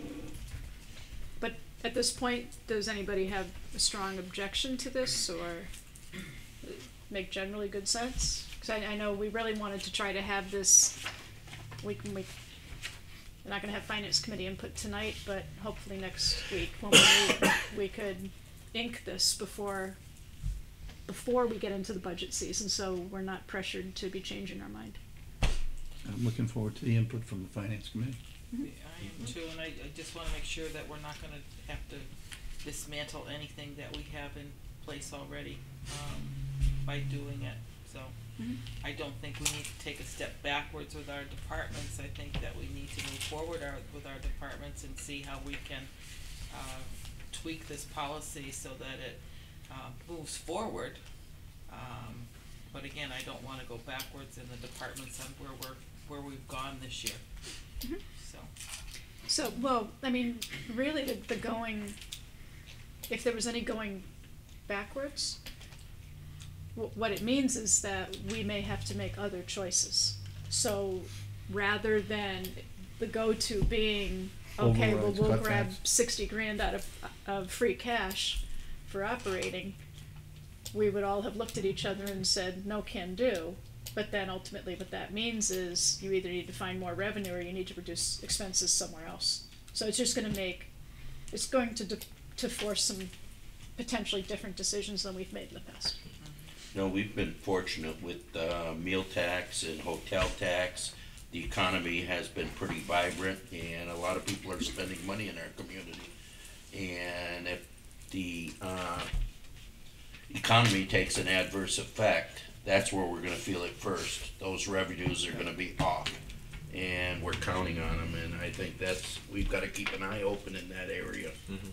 But at this point, does anybody have a strong objection to this, or make generally good sense? Because I, I know we really wanted to try to have this, we can, we, we're not gonna have finance committee input tonight, but hopefully next week when we meet, we could ink this before, before we get into the budget season, so we're not pressured to be changing our mind. I'm looking forward to the input from the finance committee. I am too, and I, I just wanna make sure that we're not gonna have to dismantle anything that we have in place already, um, by doing it, so. Mhm. I don't think we need to take a step backwards with our departments. I think that we need to move forward our, with our departments and see how we can, uh, tweak this policy so that it, uh, moves forward. Um, but again, I don't wanna go backwards in the departments on where we're, where we've gone this year, Mhm. so. So, well, I mean, really the, the going, if there was any going backwards, w- what it means is that we may have to make other choices. So rather than the go-to being, okay, well, Overrides, we'll grab cutbacks. sixty grand out of, of free cash for operating, we would all have looked at each other and said, no can do. But then ultimately what that means is you either need to find more revenue or you need to reduce expenses somewhere else. So it's just gonna make, it's going to, de- to force some potentially different decisions than we've made in the past. No, we've been fortunate with uh, meal tax and hotel tax. The economy has been pretty vibrant, and a lot of people are spending money in our community. And if the uh, economy takes an adverse effect, that's where we're gonna feel it first. Those revenues are gonna be off, and we're counting on them, and I think that's, we've gotta keep an eye open in that area.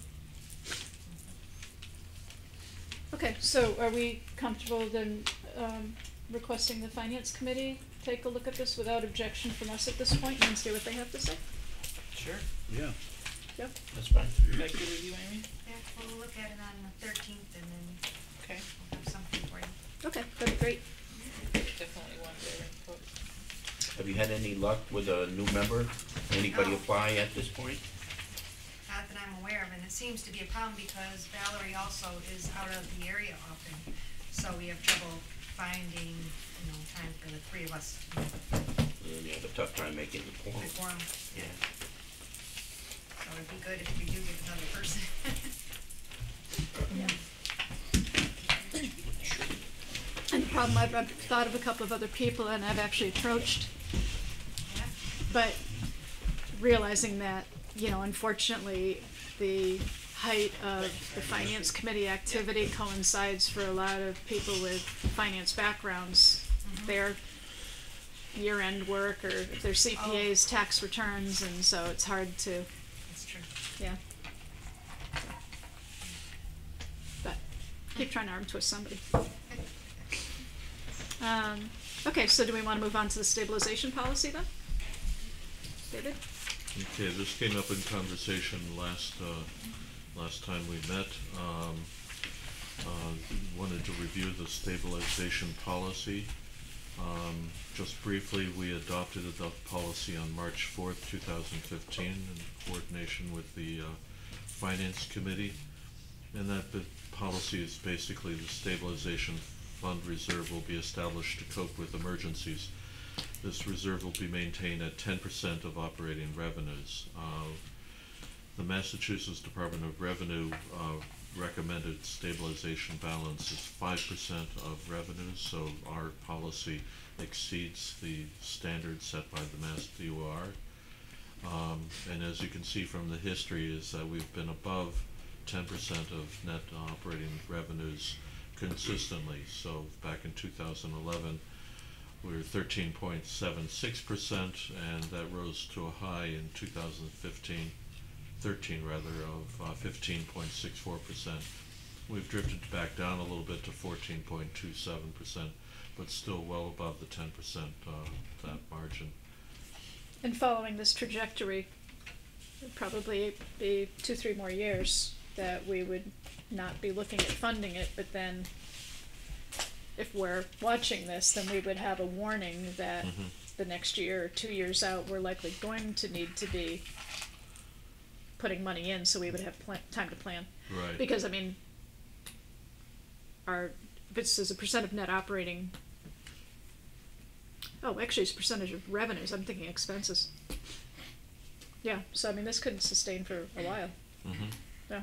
Okay, so are we comfortable then, um, requesting the finance committee take a look at this without objection from us at this point and see what they have to say? Sure. Yeah. Yep. That's fine. Is that good with you, Amy? Yeah, we'll look at it on the thirteenth and then Okay. we'll have something for you. Okay, that'd be great. Definitely want their input. Have you had any luck with a new member? Anybody No. apply at this point? Not that I'm aware of, and it seems to be a problem because Valerie also is out of the area often. So we have trouble finding, you know, time for the three of us to And you have a tough time making the quorum. perform. Yeah. So it'd be good if we do get another person. And the problem, I've, I've thought of a couple of other people and I've actually approached, Yeah. but realizing that, you know, unfortunately, the height of the finance committee activity coincides for a lot of people with finance backgrounds. Their year-end work, or if they're C P As, tax returns, and so it's hard to, That's true. yeah. But keep trying to arm twist somebody. Um, okay, so do we wanna move on to the stabilization policy then? David? Okay, this came up in conversation last, uh, last time we met. Um, uh, wanted to review the stabilization policy. Um, just briefly, we adopted the policy on March fourth, two thousand fifteen, in coordination with the, uh, Finance Committee. And that the policy is basically the stabilization fund reserve will be established to cope with emergencies. This reserve will be maintained at ten percent of operating revenues. Uh, the Massachusetts Department of Revenue uh, recommended stabilization balance is five percent of revenues, so our policy exceeds the standard set by the Mass D O R. Um, and as you can see from the history is that we've been above ten percent of net operating revenues consistently. So back in two thousand eleven, we were thirteen point seven six percent, and that rose to a high in two thousand fifteen, thirteen rather, of uh, fifteen point six four percent. We've drifted back down a little bit to fourteen point two seven percent, but still well above the ten percent uh, that margin. And following this trajectory, it'd probably be two, three more years that we would not be looking at funding it, but then if we're watching this, then we would have a warning that Mhm. the next year or two years out, we're likely going to need to be putting money in, so we would have pla- time to plan. Right. Because, I mean, our, if it's as a percent of net operating, oh, actually it's a percentage of revenues, I'm thinking expenses. Yeah, so I mean, this could sustain for a while, Mhm. yeah.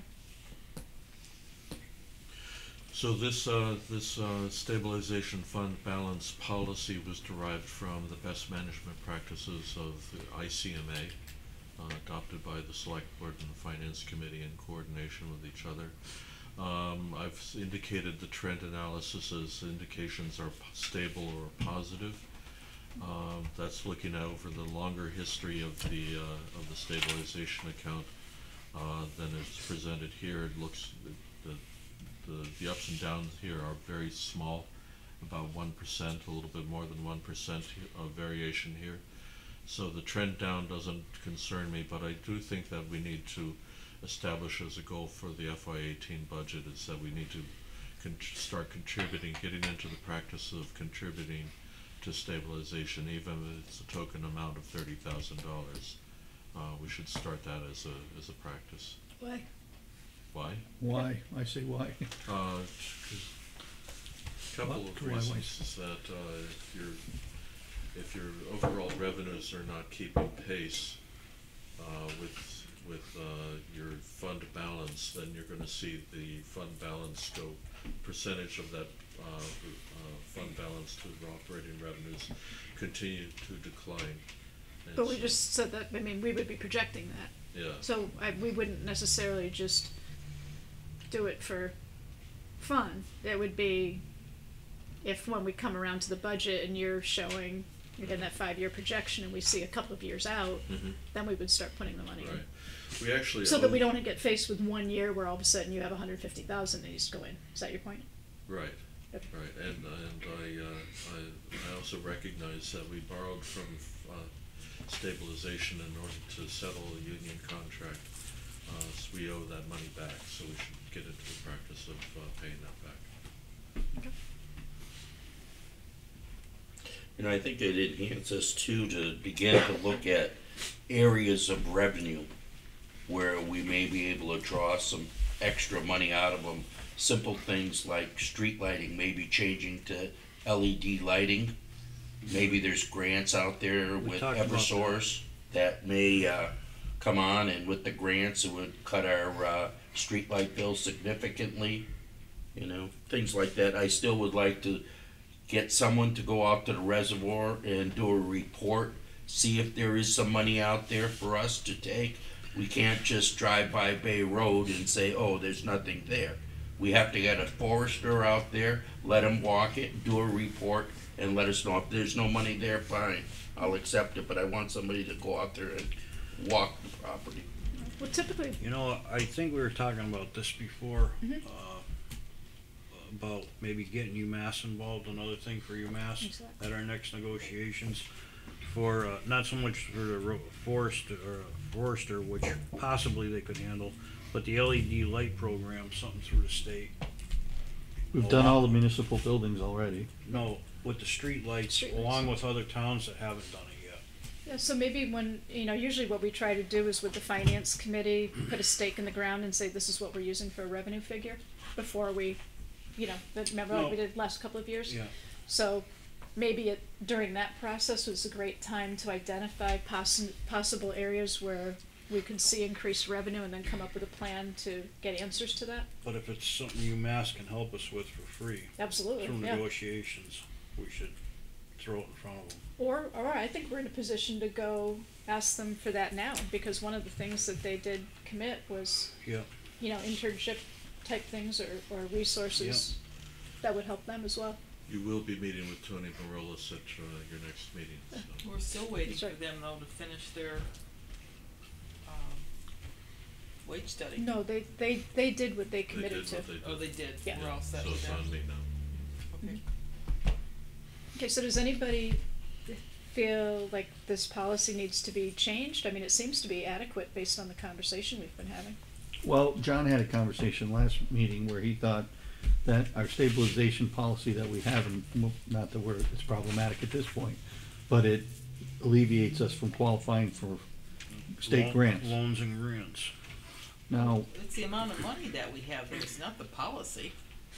So this, uh, this, uh, stabilization fund balance policy was derived from the best management practices of the I C M A, uh, adopted by the select board and the finance committee in coordination with each other. Um, I've s- indicated the trend analysis as indications are p- stable or positive. Um, that's looking at over the longer history of the, uh, of the stabilization account, uh, than is presented here. It looks, the, the, the ups and downs here are very small, about one percent, a little bit more than one percent of variation here. So the trend down doesn't concern me, but I do think that we need to establish as a goal for the F Y eighteen budget is that we need to con- start contributing, getting into the practice of contributing to stabilization, even if it's a token amount of thirty thousand dollars. Uh, we should start that as a, as a practice. Why? Why? Why? I say why. Uh, couple Well, of why- why- reasons is that, uh, if your, if your overall revenues are not keeping pace, uh, with, with, uh, your fund balance, then you're gonna see the fund balance go, percentage of that, uh, uh, fund balance to the operating revenues continue to decline. And But we so- just said that, I mean, we would be projecting that, Yeah, so I, we wouldn't necessarily just do it for fun. It would be if when we come around to the budget and you're showing, you're in that five-year projection and we see a couple of years out, mhm, then we would start putting the money in. right. We actually. So that we own- don't get faced with one year where all of a sudden you have a hundred fifty thousand that needs to go in. Is that your point? Right, Okay. right, and, and I, uh, I, I also recognize that we borrowed from, uh, stabilization in order to settle a union contract. Uh, so we owe that money back, so we should get into the practice of, uh, paying that back. Okay. You know, I think it enhances too to begin to look at areas of revenue where we may be able to draw some extra money out of them. Simple things like street lighting, maybe changing to L E D lighting. Maybe there's grants out there We with talked about that. Eversource that may uh, come on, and with the grants, it would cut our uh, street light bill significantly. You know, things like that. I still would like to get someone to go out to the reservoir and do a report, see if there is some money out there for us to take. We can't just drive by Bay Road and say, oh, there's nothing there. We have to get a forester out there, let him walk it, do a report, and let us know if there's no money there, fine, I'll accept it, but I want somebody to go out there and walk the property. Well, typically, You know, I think we were talking about this before, Mhm. uh, about maybe getting UMass involved, another thing for UMass Exactly. at our next negotiations. For, uh, not so much for the ro- forester, or forester, which possibly they could handle, but the L E D light program, something through the state. We've done all the municipal buildings already. No, with the street lights, Street lights. along with other towns that haven't done it yet. yeah, so maybe when, you know, usually what we try to do is with the finance committee, put a stake in the ground and say, this is what we're using for a revenue figure before we, you know, but remember like No. we did last couple of years? Yeah. So maybe it, during that process was a great time to identify possi- possible areas where we could see increased revenue and then come up with a plan to get answers to that. But if it's something UMass can help us with for free, Absolutely, through yeah. negotiations, we should throw it in front of them. Or, or I think we're in a position to go ask them for that now, because one of the things that they did commit was, Yeah. you know, internship type things or, or resources that would help them as well. You will be meeting with Tony Morales at, uh, your next meeting, so. We're still waiting That's for right. them though to finish their, um, wage study. No, they, they, they did what they They committed did to. what they did. Oh, they did, Yeah. we're all set So with it's that. on me now. Okay. Okay, so does anybody feel like this policy needs to be changed? I mean, it seems to be adequate based on the conversation we've been having. Well, John had a conversation last meeting where he thought that our stabilization policy that we have, and well, not that we're, it's problematic at this point, but it alleviates us from qualifying for state Loan- grants. Loans and grants. Now, It's the amount of money that we have there, it's not the policy.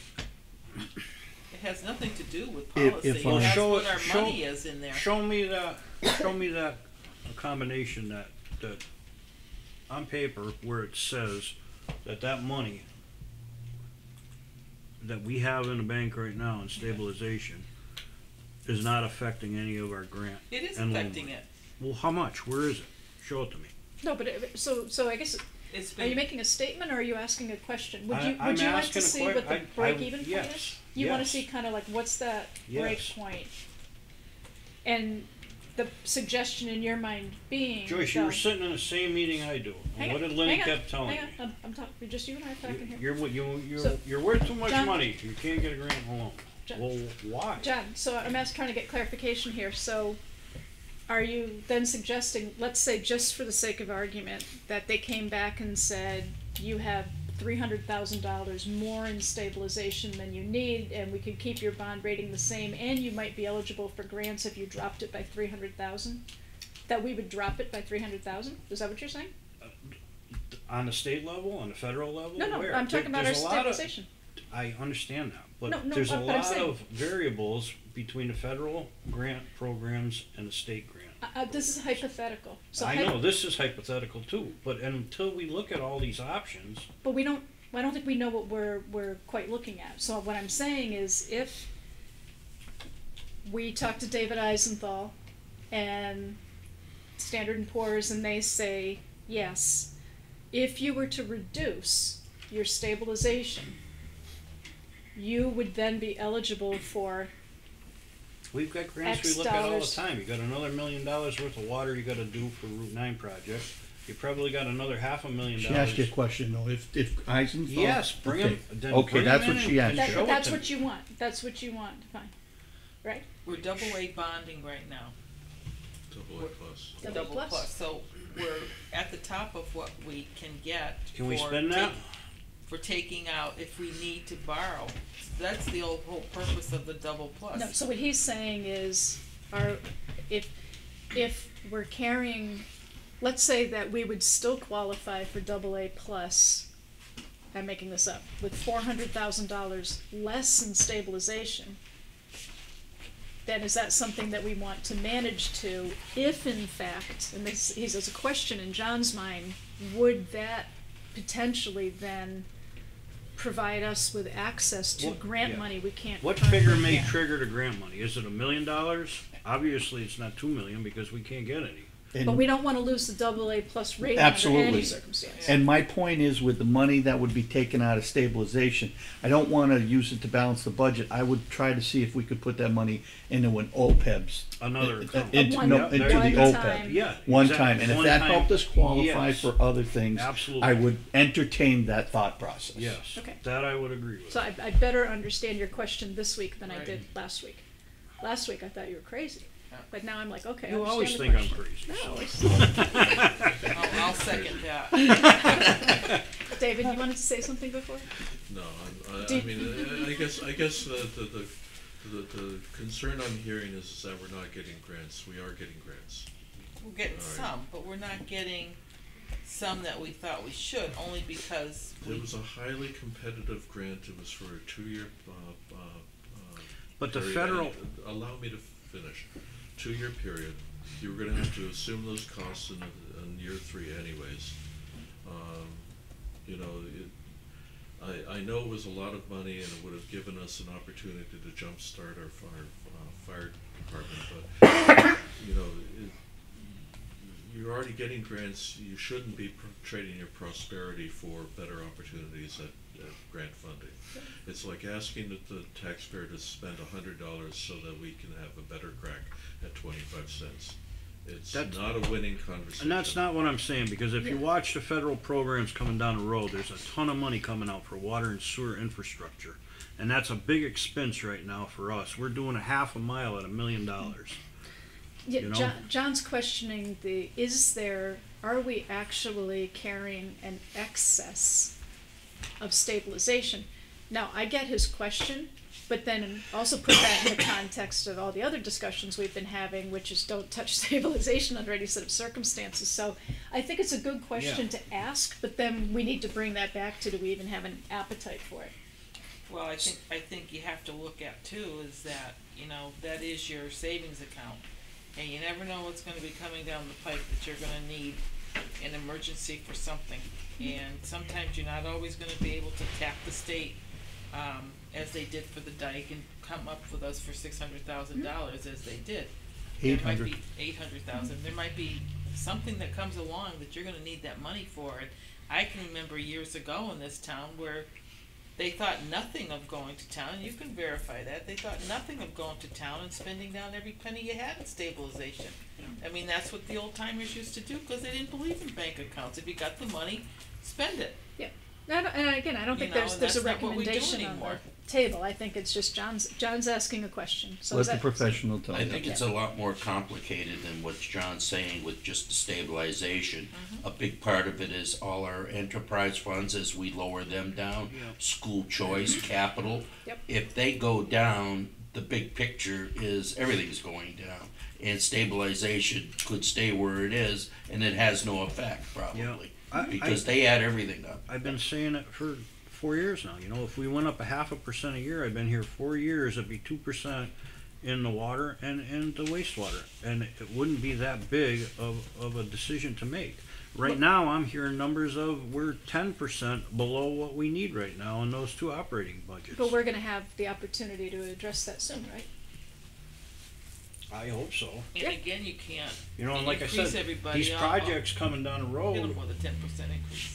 It has nothing to do with If- policy, if I- that's Show what it- our show- money is in there. Show me that, show me that combination that, that, on paper, where it says that that money that we have in the bank right now in stabilization is not affecting any of our grant. It is and loan affecting money. it. Well, how much? Where is it? Show it to me. No, but it, so, so I guess, It's are you been, making a statement or are you asking a question? Would I- you, I'm would you like asking to a see que- what the I- I- break-even point yes, is? You wanna yes. see kinda like, what's that break Yes. point? And the suggestion in your mind being. Joyce, you were the- sitting in the same meeting I do. Hang And what on, did Lenny hang on, kept telling hang me? on, I'm, I'm talking, just you and I are talking here. You're, you, you're, So- you're worth too much John- money. You can't get a grant alone. John- Well, why? John, so I'm ask, trying to get clarification here, so are you then suggesting, let's say just for the sake of argument, that they came back and said, you have three hundred thousand dollars more in stabilization than you need, and we could keep your bond rating the same, and you might be eligible for grants if you dropped it by three hundred thousand? That we would drop it by three hundred thousand? Is that what you're saying? On the state level, on the federal level? No, no, Where? I'm talking There- about our there's a lot of- stabilization. I understand that, No, but no, there's a but- but I'm lot saying- of variables between the federal grant programs and the state grant. Uh, uh, this is hypothetical, so I hy- know, this is hypothetical too, but until we look at all these options, But we don't, I don't think we know what we're, we're quite looking at. So what I'm saying is if we talk to David Eisenthal and Standard and Poor's and they say, yes, if you were to reduce your stabilization, you would then be eligible for, we've got grants we X look at all the dollars. time. You got another million dollars worth of water you gotta do for Route nine project. You probably got another half a million she dollars. asked you a question though, if, if Eisenthal. Yes, bring okay. him, then Okay, bring that's him what in she and- asked and you. show it that's to what me. you want, that's what you want, fine, right? we're double A bonding right now. Double A plus. Double Double plus. plus, so we're at the top of what we can get. Can we for spend that? take- For taking out if we need to borrow. That's the old whole purpose of the double plus. No, so what he's saying is, our, if, if we're carrying, let's say that we would still qualify for double A plus, I'm making this up, with four hundred thousand dollars less in stabilization, then is that something that we want to manage to, if in fact, and this, he says a question in John's mind, would that potentially then provide us with access to What- grant yeah. money we can't What currently figure may get? trigger the grant money? Is it a million dollars? Obviously, it's not two million because we can't get any. And- But we don't wanna lose the double A plus rating under Absolutely. any circumstance. And my point is, with the money that would be taken out of stabilization, I don't wanna use it to balance the budget. I would try to see if we could put that money into an O P E B's. Another uh, account. Into, One- no, Yeah, into there the you go. O P E One B. time. Yeah. One exactly. time, and if One that time. helped us qualify Yes. for other things, Absolutely. I would entertain that thought process. Yes, Okay. that I would agree with. So I, I better understand your question this week than I Right. did last week. Last week I thought you were crazy, but now I'm like, okay, I You understand always the think I'm question. crazy. No, so. it's- I'll, I'll second that. David, you wanted to say something before? No, I'm- I, I Do- mean, I I guess, I guess the, the, the, the, the concern I'm hearing is, is that we're not getting grants. We are getting grants. We're getting All right. some, but we're not getting some that we thought we should, only because we. It was a highly competitive grant. It was for a two-year, uh, uh, uh. But the period. federal- Allow me to finish. Two-year period. You were gonna have to assume those costs in, in year three anyways. Um, you know, it, I, I know it was a lot of money and it would have given us an opportunity to jumpstart our fire, uh, fire department, but, you know, it, you're already getting grants. You shouldn't be pr- trading your prosperity for better opportunities at, at grant funding. It's like asking the, the taxpayer to spend a hundred dollars so that we can have a better crack at twenty-five cents. It's That's- not a winning conversation. And that's not what I'm saying, because if you Yeah. watch the federal programs coming down the road, there's a ton of money coming out for water and sewer infrastructure. And that's a big expense right now for us. We're doing a half a mile at a million dollars. Yeah, you know? John, John's questioning the, is there, are we actually carrying an excess of stabilization? Now, I get his question, but then also put that in the context of all the other discussions we've been having, which is don't touch stabilization under any set of circumstances. So I think it's a good question Yeah. to ask, but then we need to bring that back to, do we even have an appetite for it? Well, I think, I think you have to look at too, is that, you know, that is your savings account. And you never know what's gonna be coming down the pipe that you're gonna need an emergency for something. And sometimes you're not always gonna be able to tap the state, um, as they did for the dike and come up with us for six hundred thousand dollars as they did. There Eight might hundred. be eight hundred thousand, there might be something that comes along that you're gonna need that money for. And I can remember years ago in this town where they thought nothing of going to town, and you can verify that, they thought nothing of going to town and spending down every penny you had in stabilization. I mean, that's what the old timers used to do, cause they didn't believe in bank accounts. If you got the money, spend it. Yeah, and, and again, I don't You think know, there's, and there's a that's not what we do recommendation on anymore. the table. I think it's just John's, John's asking a question, so Let is the that? professional tell I you. think it's a lot more complicated than what John's saying with just the stabilization. Mm-hmm. A big part of it is all our enterprise funds, as we lower them down, Yeah. school choice, capital. Yep. If they go down, the big picture is everything's going down. And stabilization could stay where it is, and it has no effect probably. I- I- Because they add everything up. I've been saying it for four years now, you know, if we went up a half a percent a year, I've been here four years, it'd be two percent in the water and, and the wastewater, and it wouldn't be that big of, of a decision to make. Right now, I'm hearing numbers of, we're ten percent below what we need right now in those two operating budgets. But we're gonna have the opportunity to address that soon, right? I hope so. And Yeah. again, you can't You know, and like I increase said, everybody. these I'll- projects coming down the I'll hit them road, with a ten percent increase.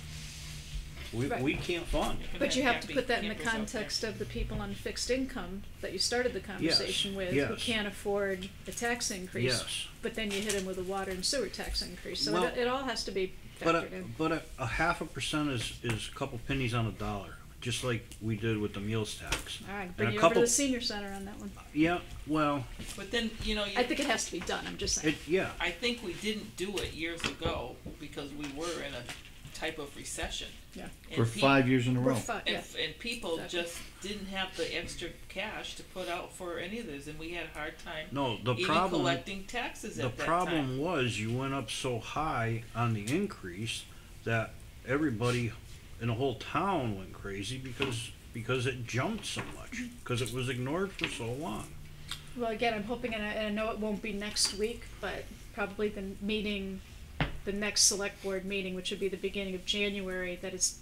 we, Right. we can't fund. You can But you have to happy put that in the campers out there. context of the people on fixed income that you started the conversation with, who yes. can't afford a tax increase. Yes. But then you hit them with a water and sewer tax increase, so Well, it, it all has to be But a, factored in. but a, a half a percent is, is a couple pennies on a dollar, just like we did with the meals tax. All right, and bring a you over to couple- the senior center on that one. Yeah, well, But then, you know, you, I think it has to be done, I'm just saying. it, yeah, I think we didn't do it years ago because we were in a type of recession. Yeah. And For pe- five years in a We're row. fi- yeah. And, and people Exactly. just didn't have the extra cash to put out for any of this, and we had a hard time no, the even problem, collecting taxes the at that problem time. was you went up so high on the increase that everybody in the whole town went crazy because, because it jumped so much, because it was ignored for so long. Well, again, I'm hoping, and I, and I know it won't be next week, but probably the meeting, the next select board meeting, which would be the beginning of January, that it's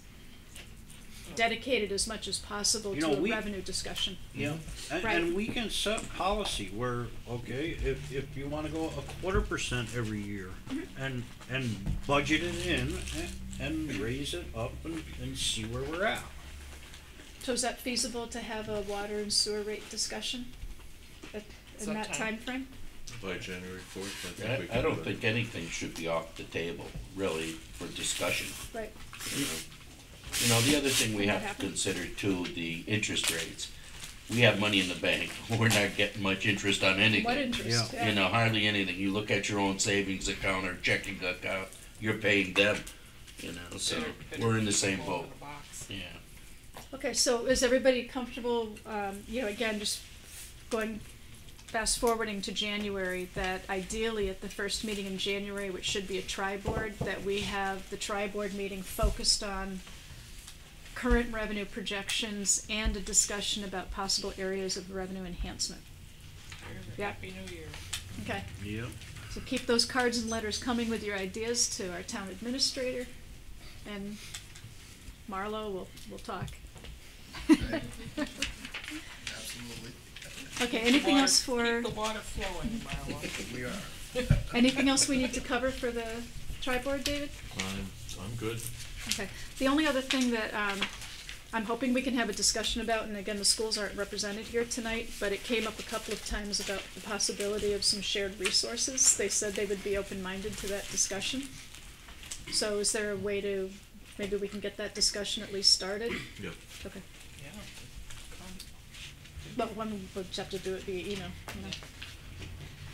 dedicated as much as possible You to know, a we- revenue discussion. Yeah, and, Right. and we can set policy where, okay, if, if you wanna go a quarter percent every year and, and budget it in and, and raise it up and, and see where we're at. So is that feasible to have a water and sewer rate discussion at, in that Sometime. timeframe? By January fourth, I think we I, can I do don't that. think anything should be off the table, really, for discussion. Right. You know, You know, the other thing we What have to happened? consider too, the interest rates. We have money in the bank, we're not getting much interest on anything. What interest? Yeah. You know, hardly anything. You look at your own savings account or checking account, you're paying them, you know, so Better- better we're in the keep same them all in boat. a box. Yeah. Okay, so is everybody comfortable, um, you know, again, just going, fast forwarding to January, that ideally at the first meeting in January, which should be a tri-board, that we have the tri-board meeting focused on current revenue projections and a discussion about possible areas of revenue enhancement. Yeah. Happy New Year. Okay, Yep. so keep those cards and letters coming with your ideas to our town administrator, and Marlo, we'll, we'll talk. Absolutely. Okay, anything Water- else for, Keep the water flowing, Marlo. We are. anything else we need to cover for the tri-board, David? I'm, I'm good. Okay, the only other thing that, um, I'm hoping we can have a discussion about, and again, the schools aren't represented here tonight, but it came up a couple of times about the possibility of some shared resources. They said they would be open-minded to that discussion. So is there a way to, maybe we can get that discussion at least started? Yep. Okay, Yeah. Come. but one, we'll just have to do it via email, you know?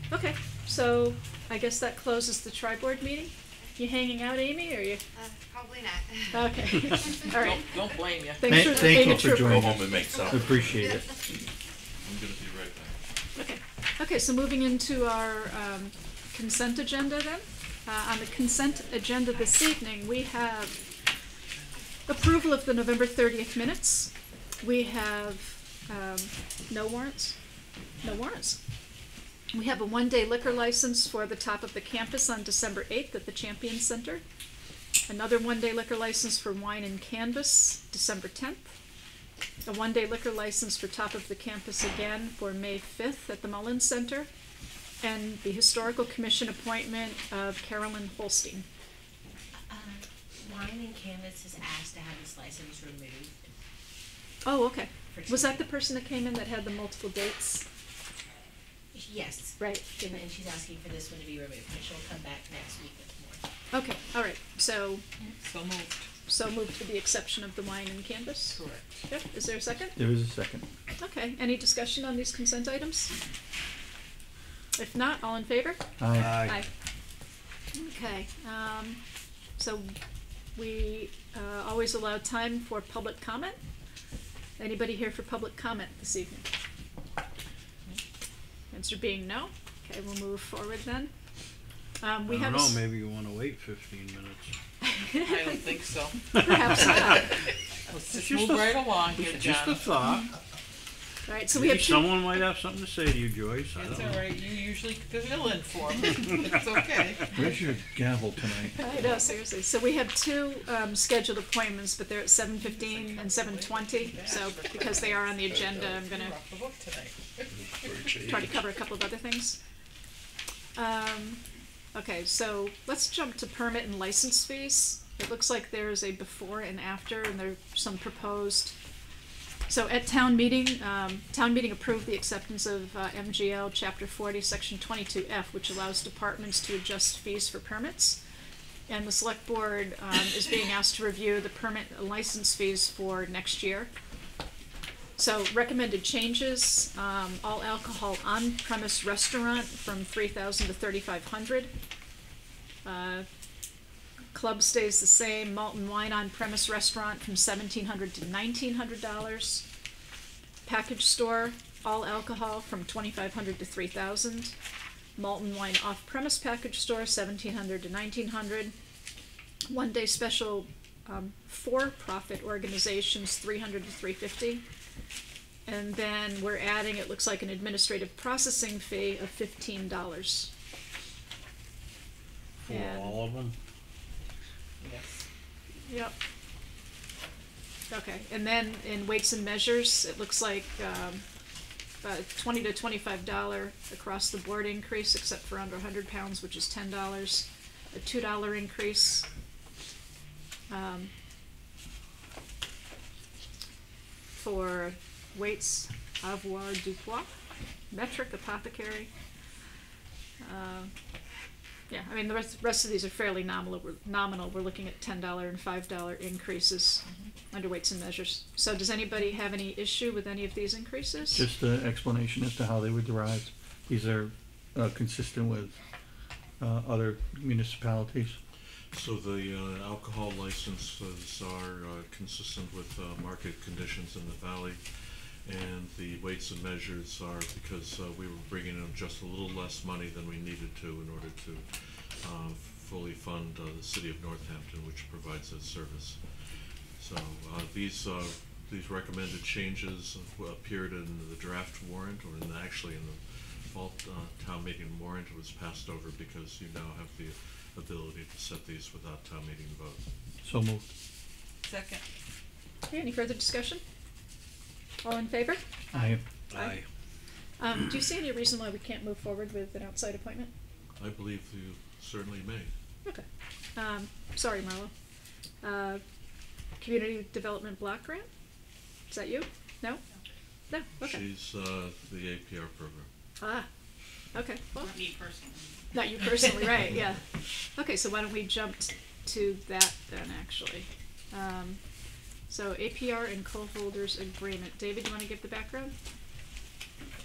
Okay, so I guess that closes the tri-board meeting. You hanging out, Amy, or you? Uh, probably not. Okay, all right. Don't, don't blame you. Thanks Thank for thank being you a for trooper. joining Go us. home and make I supper. appreciate it. I'm gonna be right back. Okay, okay, so moving into our um, consent agenda then. Uh, on the consent agenda this evening, we have approval of the November thirtieth minutes. We have um, no warrants, no warrants. We have a one-day liquor license for the top of the campus on December eighth at the Champion Center. Another one-day liquor license for wine and canvas, December tenth. A one-day liquor license for top of the campus again for May fifth at the Mullins Center. And the Historical Commission appointment of Carolyn Holstein. Uh, Wine and Canvas has asked to have this license removed. Oh, okay. For Was that tonight. the person that came in that had the multiple dates? Yes. Right. And and she's asking for this one to be removed, but she'll come back next week with more. Okay, all right. So, So moved. so moved with the exception of the wine and canvas? Correct. Yep, is there a second? There is a second. Okay, any discussion on these consent items? If not, all in favor? Aye. Okay, um, so we, uh, always allow time for public comment. Anybody here for public comment this evening? Answer being no. Okay, we'll move forward then. Um, we I have. don't a know, s- maybe you wanna wait fifteen minutes. I don't think so. Perhaps not. Let's just just move a- right along here, It's just a John. thought. All right, so we have Maybe two. someone might have something to say to you, Joyce, I It's don't know. all right, you usually fill in for me. It's okay. Where's your gavel tonight? I know, seriously. So we have two um, scheduled appointments, but they're at seven fifteen and seven twenty. So because they are on the agenda, I'm gonna You're off the book tonight. try to cover a couple of other things. Um, okay, so let's jump to permit and license fees. It looks like there's a before and after, and there's some proposed. So at town meeting, um, town meeting approved the acceptance of uh, M G L Chapter forty, Section twenty-two F, which allows departments to adjust fees for permits. And the select board um, is being asked to review the permit and license fees for next year. So recommended changes, um, all alcohol on-premise restaurant from three thousand to thirty-five hundred. Uh, Club stays the same, malt and wine on-premise restaurant from seventeen hundred to nineteen hundred dollars. Package store, all alcohol from twenty-five hundred to three thousand. Malt and wine off-premise package store, seventeen hundred to nineteen hundred. One-day special, um, for-profit organizations, three hundred to three fifty. And then we're adding, it looks like, an administrative processing fee of fifteen dollars. For And- all of them? Yes. Yep. Okay, and then in weights and measures, it looks like, um, a twenty to twenty-five dollar across the board increase, except for under hundred pounds, which is ten dollars. A two dollar increase. Um, for weights, avoir du poids, metric, apothecary. Uh, Yeah, I mean, the rest, rest of these are fairly nominal, we're, nominal, we're looking at ten dollar and five dollar increases under weights and measures. So does anybody have any issue with any of these increases? Just an explanation as to how they were derived. These are uh, consistent with uh, other municipalities. So the uh, alcohol licenses are uh, consistent with uh, market conditions in the valley, and the weights and measures are because uh, we were bringing in just a little less money than we needed to in order to uh, fully fund uh, the city of Northampton, which provides that service. So uh, these uh, these recommended changes appeared in the draft warrant, or in the, actually in the fall uh, town meeting warrant. It was passed over because you now have the ability to set these without town meeting vote. So moved. Second. Okay, any further discussion? All in favor? Aye. Aye. Um, do you see any reason why we can't move forward with an outside appointment? I believe you certainly may. Okay. Um, sorry, Marlo. Uh, Community Development Block Grant? Is that you? No? No, okay. She's uh, the A P R program. Ah, okay, well, Not me personally. not you personally, right, yeah. Okay, so why don't we jump t- to that then, actually? Um, so A P R and co-holders agreement. David, you wanna give the background?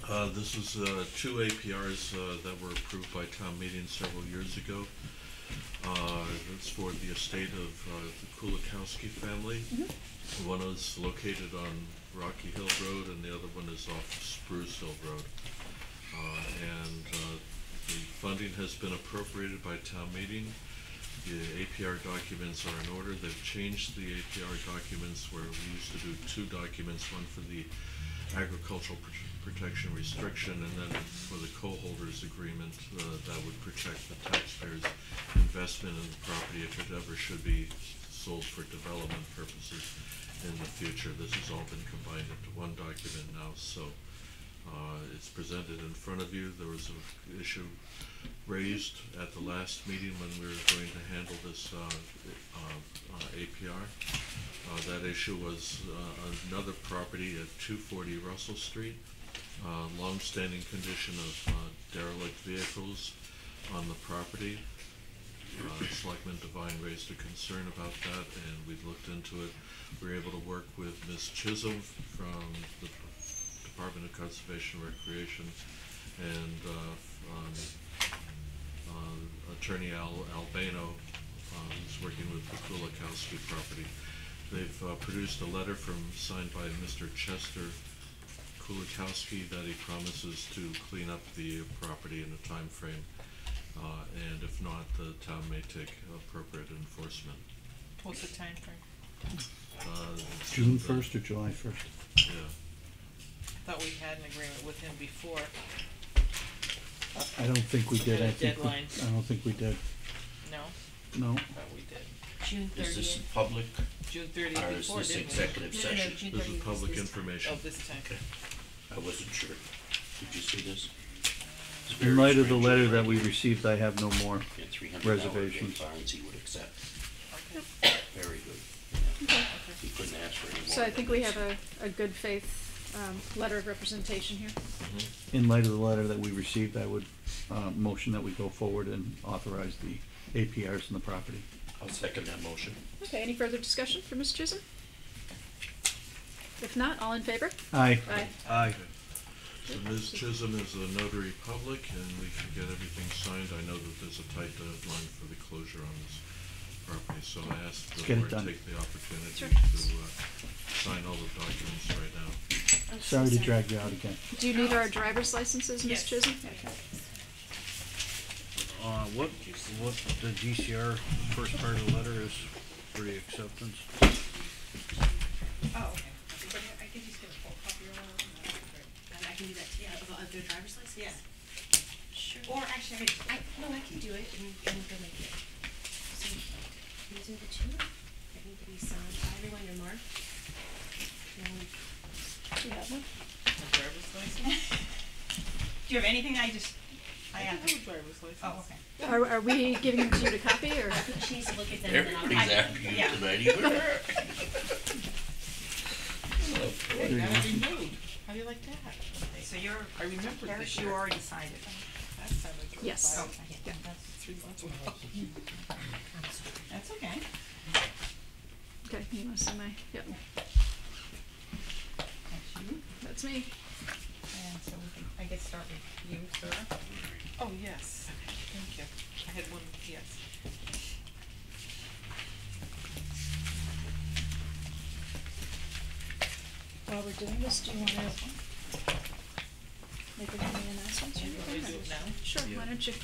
Uh, this is, uh, two A P Rs, uh, that were approved by town meeting several years ago. Uh, it's for the estate of, uh, the Kulikowski family. One is located on Rocky Hill Road and the other one is off Spruce Hill Road. Uh, and, uh, the funding has been appropriated by town meeting. The A P R documents are in order. They've changed the A P R documents where we used to do two documents, one for the agricultural pr- protection restriction and then for the co-holders agreement uh, that would protect the taxpayers' investment in the property if it ever should be sold for development purposes in the future. This has all been combined into one document now, so uh, it's presented in front of you. There was an issue raised at the last meeting when we were going to handle this uh, uh, uh, A P R. Uh, that issue was uh, another property at two forty Russell Street, uh, long-standing condition of uh, derelict vehicles on the property. Uh, Selectman Devine raised a concern about that, and we looked into it. We were able to work with Miz Chisholm from the Department of Conservation and Recreation and uh, um, uh, Attorney Al Albano, uh, who's working with the Kulikowski property. They've uh, produced a letter from, signed by Mister Chester Kulikowski that he promises to clean up the property in a time frame, uh, and if not, the town may take appropriate enforcement. What's the time frame? Uh, it's June the- first or July first? Yeah. I thought we had an agreement with him before. I don't think we did, Had a I think, we- deadline. I don't think we did, No? no. I thought we did. June Is this thirtieth. public June thirtieth or is before, this didn't we? executive No, no, no, session? June This is thirtieth public this time. information. Oh, this time. Okay, I wasn't sure. Did you see this? It's In very light of the strange letter in that we writing. received, I have no more. Yeah, three hundred dollars reservations. fines he would accept. Okay. Very good. Okay. He couldn't ask for any more. So I than think we this. have a, a good faith, um, letter of representation here. In light of the letter that we received, I would, uh, motion that we go forward and authorize the A P Rs in the property. I'll second that motion. Okay, any further discussion for Miz Chisholm? If not, all in favor? Aye. Aye. Aye. So Miz Chisholm is a notary public, and we can get everything signed. I know that there's a tight deadline for the closure on this property, so I asked Let's the get it board to done. take the opportunity Sure. to uh, sign all the documents right now. I'm so Sorry to drag you out again. Do you need our driver's licenses, Miz Yes. Chisholm? Uh, what, what the D C R first part of the letter is for the acceptance? Oh, okay. But I can just get a full copy or whatever. And I can do that, yeah, of, of their driver's license? Yeah. Sure. Or actually, I could just. I, no, I can do it and, and go make it. So, these are the two that need to be signed by everyone and marked. And Do you have one? A driver's license? Do you have anything I just, I I have? have a driver's license. Oh, okay. Are, are we giving them to you to copy, or? I think she needs to look at them and then I'll. Everybody's I- after you yeah. tonight, even her. Hey, gotta be moved. How do you like that? So you're, I remember Paris, this you year. already signed it. Last time I drove Yes. by, Okay. Yeah. That's, three months ago. I'm sorry. that's okay. Okay, you wanna see my, yep, That's you. that's me. And so we can, I get to start with you, sir. Oh, yes. Thank you. I had one, yes. While we're doing this, do you wanna make any announcements or You want me to anything? do it now? Sure, why don't you?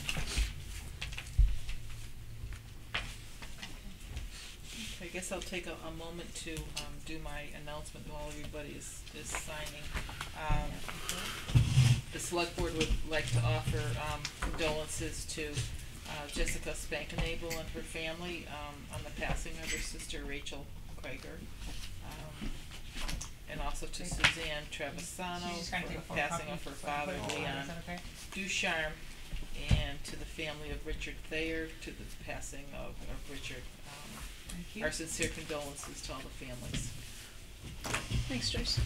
I guess I'll take a, a moment to, um, do my announcement while everybody is, is signing. Um, the select board would like to offer, um, condolences to, uh, Jessica Spankenable and her family, um, on the passing of her sister Rachel Krager. Um, and also to Suzanne Travisano She's just gonna for take a the full passing copy of her so I can father put it all in. Leon Is that okay? Ducharme, and to the family of Richard Thayer, to the passing of, of Richard. Um, Thank you. Our sincere condolences to all the families. Thanks, Joyce.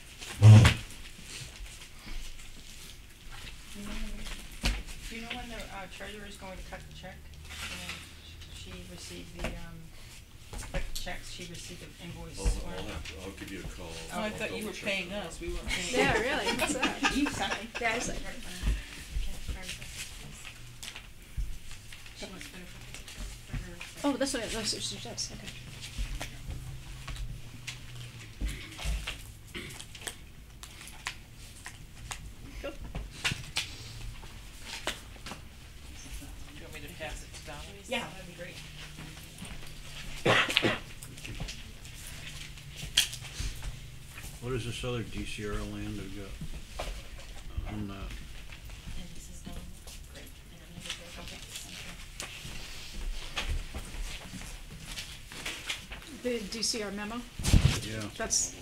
Do you know when the uh, treasurer is going to cut the check? And she received the, um, like, checks, she received an invoice. I'll, or- I'll have to, I'll give you a call. Oh, I I'll thought you double were check paying that. us, we weren't paying. Yeah, really, what's that? You signed. Yeah, I was like, Can I borrow this, please? She wants photocopies for her. oh, that's what, I- that's what she does, okay. Cool. Do you want me to pass it to Donna? Yeah, that'd be great. What is this other D C R land we got? On that, And this is done. Great. And I'm gonna go Okay. The D C R memo, yeah. that's,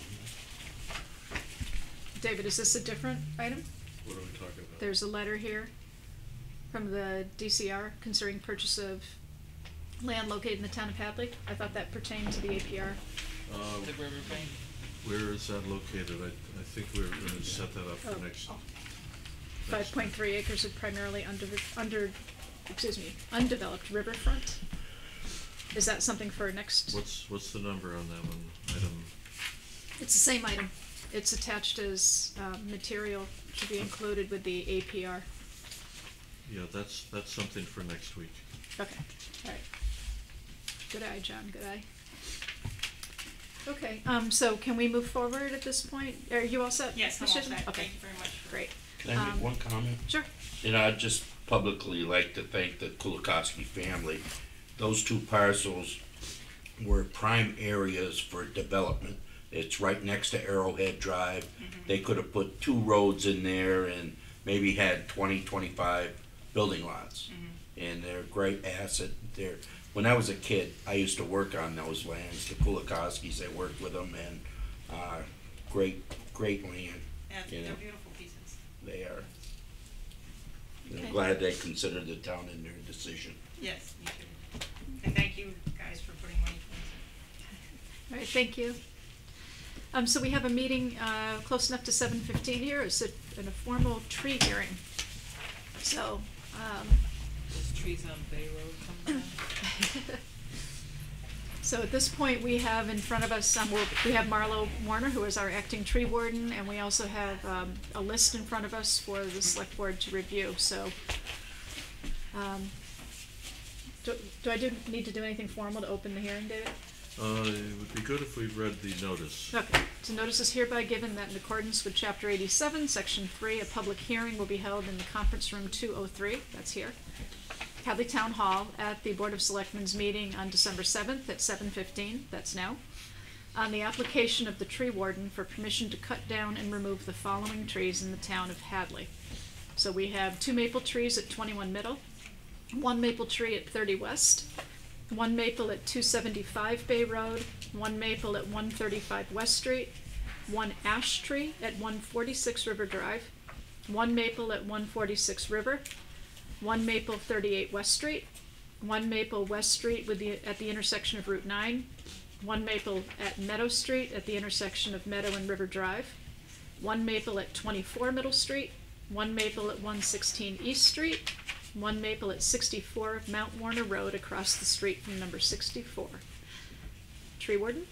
David, is this a different item? What are we talking about? There's a letter here from the D C R concerning purchase of land located in the town of Hadley. I thought that pertained to the A P R. Uh, The riverbank. where is that located? I, I think we're gonna set that up for Oh. next. Five point three acres of primarily under, under, excuse me, undeveloped riverfront. Is that something for next? What's, what's the number on that one? Item, It's the same item. It's attached as, um, material to be included with the A P R. yeah, that's, that's something for next week. Okay, all right. Good eye, John, good eye. Okay, um, so can we move forward at this point? Are you all set? Yes, I'm Miz all Chisholm? set. Okay, Thank you very much. great. Can I Um, make one comment? Sure. You know, I'd just publicly like to thank the Kulikowski family. Those two parcels were prime areas for development. It's right next to Arrowhead Drive. They could have put two roads in there and maybe had twenty, twenty-five building lots. And they're a great asset. They're, when I was a kid, I used to work on those lands, the Kulikowskis, I worked with them, and, uh, great, great land, And you they're know. beautiful pieces. They are. And Okay. I'm glad they considered the town in their decision. Yes, you too. And thank you guys for putting money towards it. All right, thank you. Um, so we have a meeting, uh, close enough to seven fifteen here, it's a, in a formal tree hearing. So, um, Those trees on Bay Road come down. so at this point, we have in front of us, um, we'll- we have Marlo Warner, who is our acting tree warden, and we also have, um, a list in front of us for the select board to review, so. Um, do, do I do, need to do anything formal to open the hearing, David? Uh, it would be good if we read the notice. Okay, so notice is hereby given that in accordance with chapter eighty-seven, section three, a public hearing will be held in the conference room two oh three, that's here, Hadley Town Hall, at the Board of Selectmen's meeting on December seventh at seven fifteen, that's now, on the application of the tree warden for permission to cut down and remove the following trees in the town of Hadley. So we have two maple trees at twenty-one Middle, one maple tree at thirty West, one maple at two seventy-five Bay Road, one maple at one thirty-five West Street, one ash tree at one forty-six River Drive, one maple at one forty-six River, one maple thirty-eight West Street, one maple West Street with the, at the intersection of Route nine, one maple at Meadow Street at the intersection of Meadow and River Drive, one maple at twenty-four Middle Street, one maple at one sixteen East Street, one maple at sixty-four Mount Warner Road across the street from number sixty-four. Tree warden?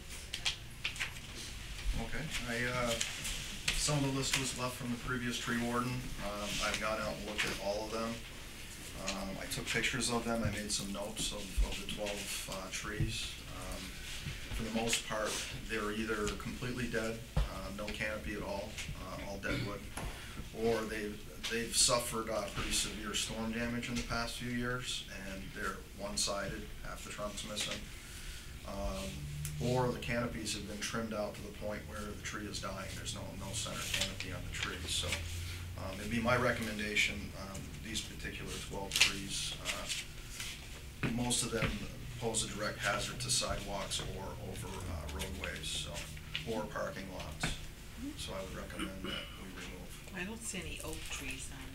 Okay, I, uh, some of the list was left from the previous tree warden. Um, I've gone out and looked at all of them. Um, I took pictures of them, I made some notes of, of the twelve, uh, trees. Um, For the most part, they're either completely dead, uh, no canopy at all, uh, all dead wood, or they've, they've suffered, uh, pretty severe storm damage in the past few years, and they're one-sided, half the trunk's missing. Um, or the canopies have been trimmed out to the point where the tree is dying, there's no, no center canopy on the tree, so. Um, it'd be my recommendation, um, these particular twelve trees, uh, most of them pose a direct hazard to sidewalks or over uh, roadways, so, or parking lots. So I would recommend that we remove. I don't see any oak trees on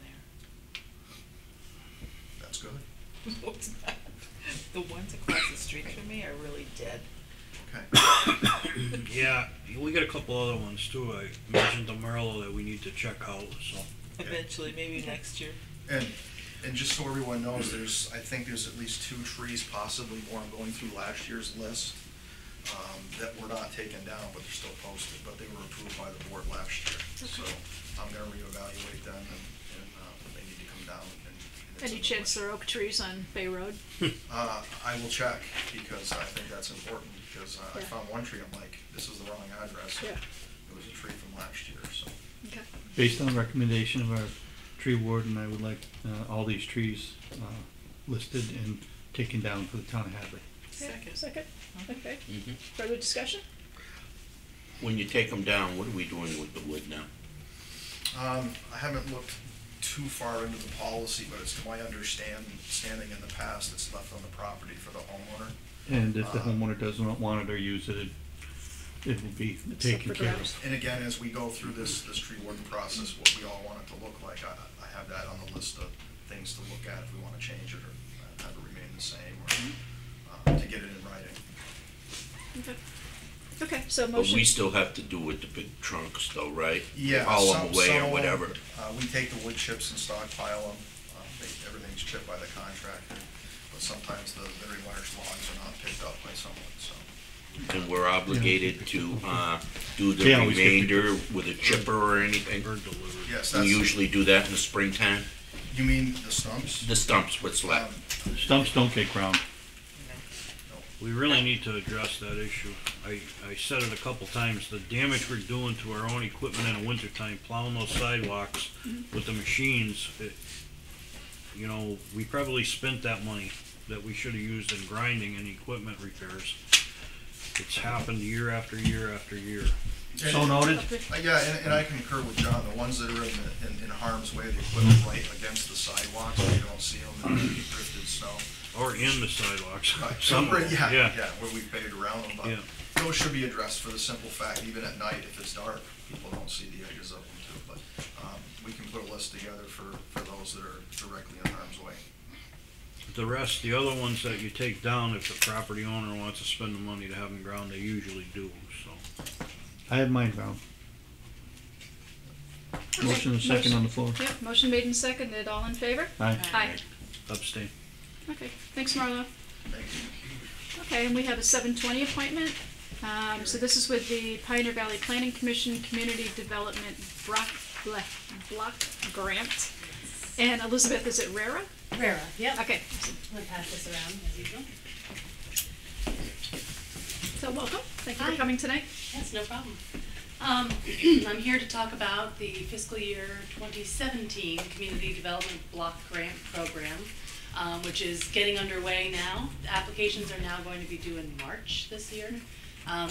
That's good. there. No, it's not. The ones across the street from me are really dead. Okay. Yeah, we got a couple other ones too. I mentioned to Marlo that we need to check out, so. Eventually, maybe next year. And, and just so everyone knows, there's, I think there's at least two trees, possibly more, I'm going through last year's list. um, that were not taken down, but they're still posted, but they were approved by the board last year. So I'm gonna reevaluate them, and, and, uh, they need to come down and. and it's Any in the chance budget. there are oak trees on Bay Road? Uh, I will check, because I think that's important, because uh, I Yeah. found one tree, I'm like, this is the wrong address. Yeah. It was a tree from last year, so. Okay. Based on the recommendation of our tree warden, I would like uh, all these trees uh, listed and taken down for the town of Hadley. Second. Second, okay. Mhm. Further discussion? When you take them down, what are we doing with the wood now? Um, I haven't looked too far into the policy, but it's my understand, standing in the past, it's left on the property for the homeowner. And if the Uh, homeowner doesn't want it or use it, it, it will be It's up taken for care grabs. of. And again, as we go through this, this tree warden process, what we all want it to look like, I, I have that on the list of things to look at if we wanna change it or uh, have it remain the same, or, uh, to get it in writing. Okay. Okay, so But motion. we still have to do with the big trunks though, right? Yeah. Haul some- them away some or of 'em, whatever. Uh, we take the wood chips and stockpile them, um, they, everything's chipped by the contractor, but sometimes the very large logs are not picked up by someone, so. And we're obligated to, uh, do the They always get picked remainder with a chipper or anything? Or delivered. Yes, We that's, usually do that in the springtime, you mean the stumps? the stumps, what's left. Um, Stumps don't get ground. We really need to address that issue. I, I said it a couple times, the damage we're doing to our own equipment in the wintertime, plowing those sidewalks with the machines, it, you know, we probably spent that money that we should have used in grinding and equipment repairs. It's happened year after year after year. So noted. Uh, Yeah, and, and I concur with John, the ones that are in, the- in, in harm's way, the equipment right against the sidewalks, where you don't see them in the drifted snow. Or in the sidewalks. Right, Some of right, them, yeah, yeah. yeah, where we paved around them, Yeah. but those should be addressed for the simple fact, even at night, if it's dark, people don't see the edges of them too, but, um, we can put a list together for, for those that are directly in harm's way. The rest, the other ones that you take down, if the property owner wants to spend the money to have them ground, they usually do, so. I have mine ground. Motion and second on the floor. Yep, motion made and seconded, all in favor? Aye. Aye. Abstain. Okay, thanks Marlo. Thank you. Okay, and we have a seven twenty appointment. Um, so this is with the Pioneer Valley Planning Commission Community Development Block, Block, Block Grant. And Elizabeth, is it Rara? Rara, yep. Okay, I'm gonna pass this around as usual. so welcome, thank you for Hi. coming tonight. Yes, no problem. Um, I'm here to talk about the fiscal year twenty seventeen Community Development Block Grant Program, um, which is getting underway now. The applications are now going to be due in March this year. Um,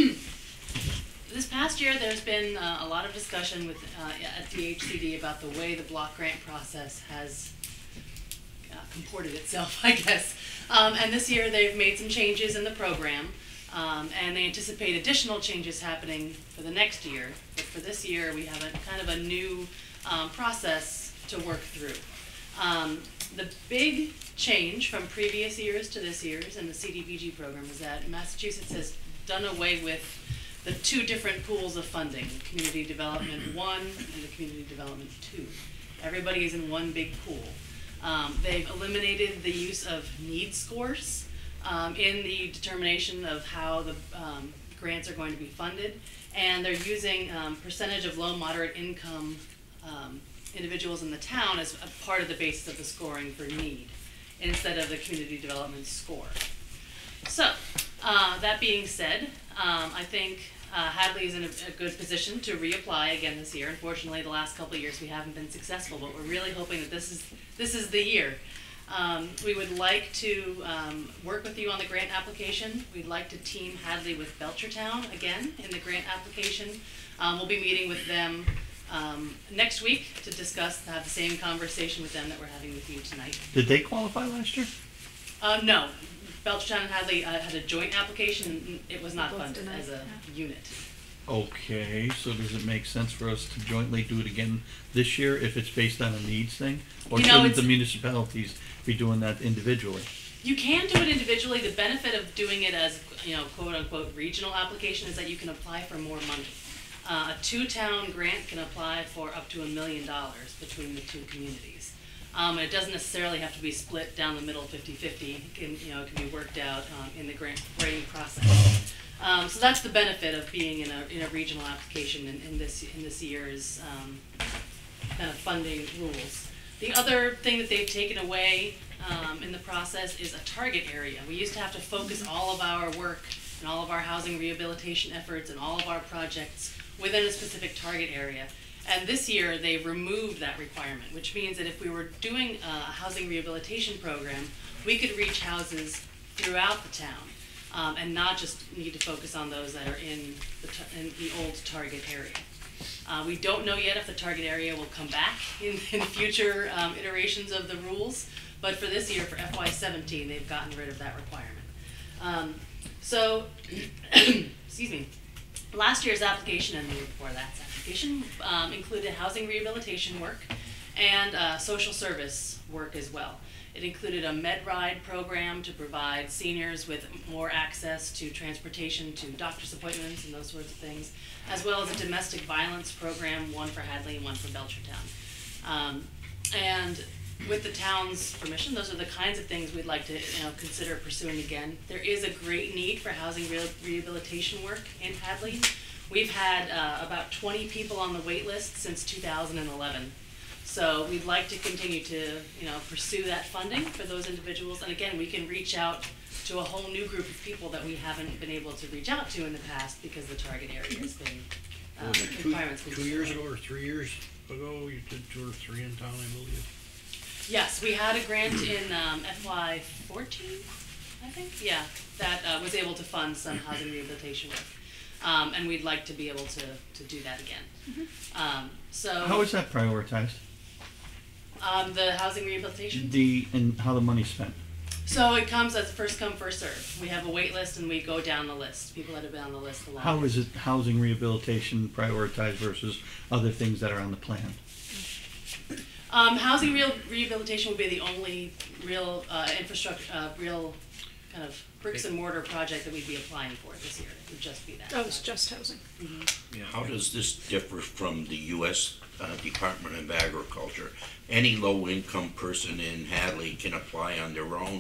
this past year, there's been uh, a lot of discussion with, uh, at the H C D about the way the block grant process has uh, comported itself, I guess. Um, and this year, they've made some changes in the program. Um, and they anticipate additional changes happening for the next year. But for this year, we have a kind of a new um, process to work through. Um, the big change from previous years to this year's in the C D B G program is that Massachusetts has done away with the two different pools of funding, Community Development One and the Community Development Two. Everybody is in one big pool. Um, they've eliminated the use of need scores Um, in the determination of how the um, grants are going to be funded, and they're using um, percentage of low moderate income um, individuals in the town as a part of the basis of the scoring for need, instead of the community development score. So, uh, that being said, um, I think uh, Hadley is in a, a good position to reapply again this year. Unfortunately, the last couple of years we haven't been successful, but we're really hoping that this is this is the year. Um, we would like to um, work with you on the grant application. We'd like to team Hadley with Belchertown again in the grant application. Um, we'll be meeting with them um, next week to discuss, have the same conversation with them that we're having with you tonight. Did they qualify last year? Uh, no, Belchertown and Hadley uh, had a joint application, and it was not Both funded denied, as a yeah. unit. Okay, so does it make sense for us to jointly do it again this year if it's based on a needs thing? Or You know, shouldn't it's- the municipalities be doing that individually? You can do it individually. The benefit of doing it as, you know, quote unquote regional application is that you can apply for more money. Uh, a two-town grant can apply for up to a million dollars between the two communities. Um, and it doesn't necessarily have to be split down the middle fifty fifty. It can, you know, it can be worked out um, in the grant writing process. Um, so that's the benefit of being in a, in a regional application in, in this, in this year's, um, kind of funding rules. The other thing that they've taken away, um, in the process is a target area. We used to have to focus all of our work and all of our housing rehabilitation efforts and all of our projects within a specific target area. And this year, they've removed that requirement, which means that if we were doing a housing rehabilitation program, we could reach houses throughout the town, um, and not just need to focus on those that are in the, ta- in the old target area. Uh, we don't know yet if the target area will come back in, in future um, iterations of the rules, but for this year, for F Y seventeen, they've gotten rid of that requirement. Um, so, excuse me, last year's application and the year before that's application um, included housing rehabilitation work and uh, social service work as well. It included a med ride program to provide seniors with more access to transportation to doctor's appointments and those sorts of things, as well as a domestic violence program, one for Hadley and one for Belchertown. Um, and with the town's permission, those are the kinds of things we'd like to, you know, consider pursuing again. There is a great need for housing re rehabilitation work in Hadley. We've had uh, about twenty people on the wait list since two thousand eleven. So we'd like to continue to, you know, pursue that funding for those individuals. And again, we can reach out to a whole new group of people that we haven't been able to reach out to in the past because the target area has been, um, Was it two, requirements. been two set years up. ago or three years ago, you did two or three in town, I believe? Yes, we had a grant in um, F Y fourteen, I think, yeah, that uh, was able to fund some housing rehabilitation work. Um, and we'd like to be able to, to do that again. Mm-hmm. Um, so. How is that prioritized? Um, the housing rehabilitation? The, and how the money's spent? So it comes as first come, first served. We have a wait list and we go down the list, people that have been on the list the longest. How is it housing rehabilitation prioritized versus other things that are on the plan? Um, housing real rehabilitation would be the only real uh, infrastructure, uh, real kind of bricks and mortar project that we'd be applying for this year. It would just be that. Oh, it's just housing. Mm-hmm. How does this differ from the U S uh, Department of Agriculture? Any low-income person in Hadley can apply on their own,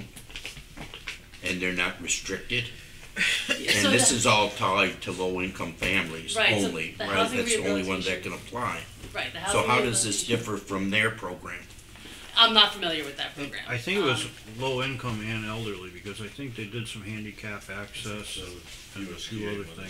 and they're not restricted? Yeah, And so this the- is all tied to low-income families Right, so only, the right? housing That's the only one that rehabilitation- can apply. Right, the So housing how does this rehabilitation- differ from their program? I'm not familiar with that program. I think it was Um, low income and elderly, because I think they did some handicap access and a few other things.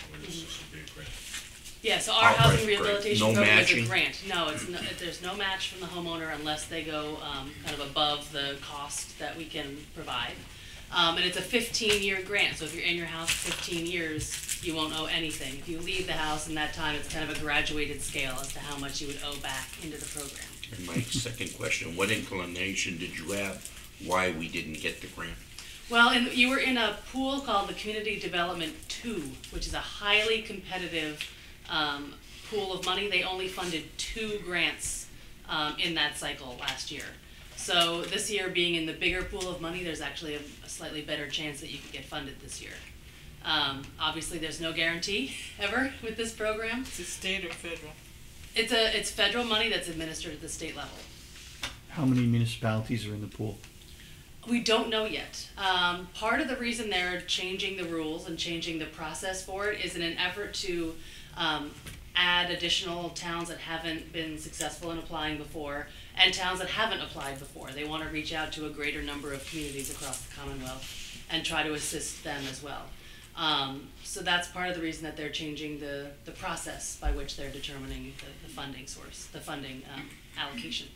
Yeah, so our Outright housing grant. rehabilitation No program is a matching? grant. No, it's no, there's no match from the homeowner unless they go, um, kind of above the cost that we can provide. Um, and it's a fifteen-year grant, so if you're in your house for fifteen years, you won't owe anything. If you leave the house in that time, it's kind of a graduated scale as to how much you would owe back into the program. And my second question, what inclination did you have why we didn't get the grant? Well, and you were in a pool called the Community Development Two, which is a highly competitive um, pool of money. They only funded two grants um, in that cycle last year. So this year, being in the bigger pool of money, there's actually a, a slightly better chance that you could get funded this year. Um, obviously, there's no guarantee ever with this program. Is it state or federal? It's a it's federal money that's administered at the state level. How many municipalities are in the pool? We don't know yet. Um, part of the reason they're changing the rules and changing the process for it is in an effort to um, add additional towns that haven't been successful in applying before and towns that haven't applied before. They want to reach out to a greater number of communities across the Commonwealth and try to assist them as well. Um, so that's part of the reason that they're changing the, the process by which they're determining the, the funding source, the funding um, allocation.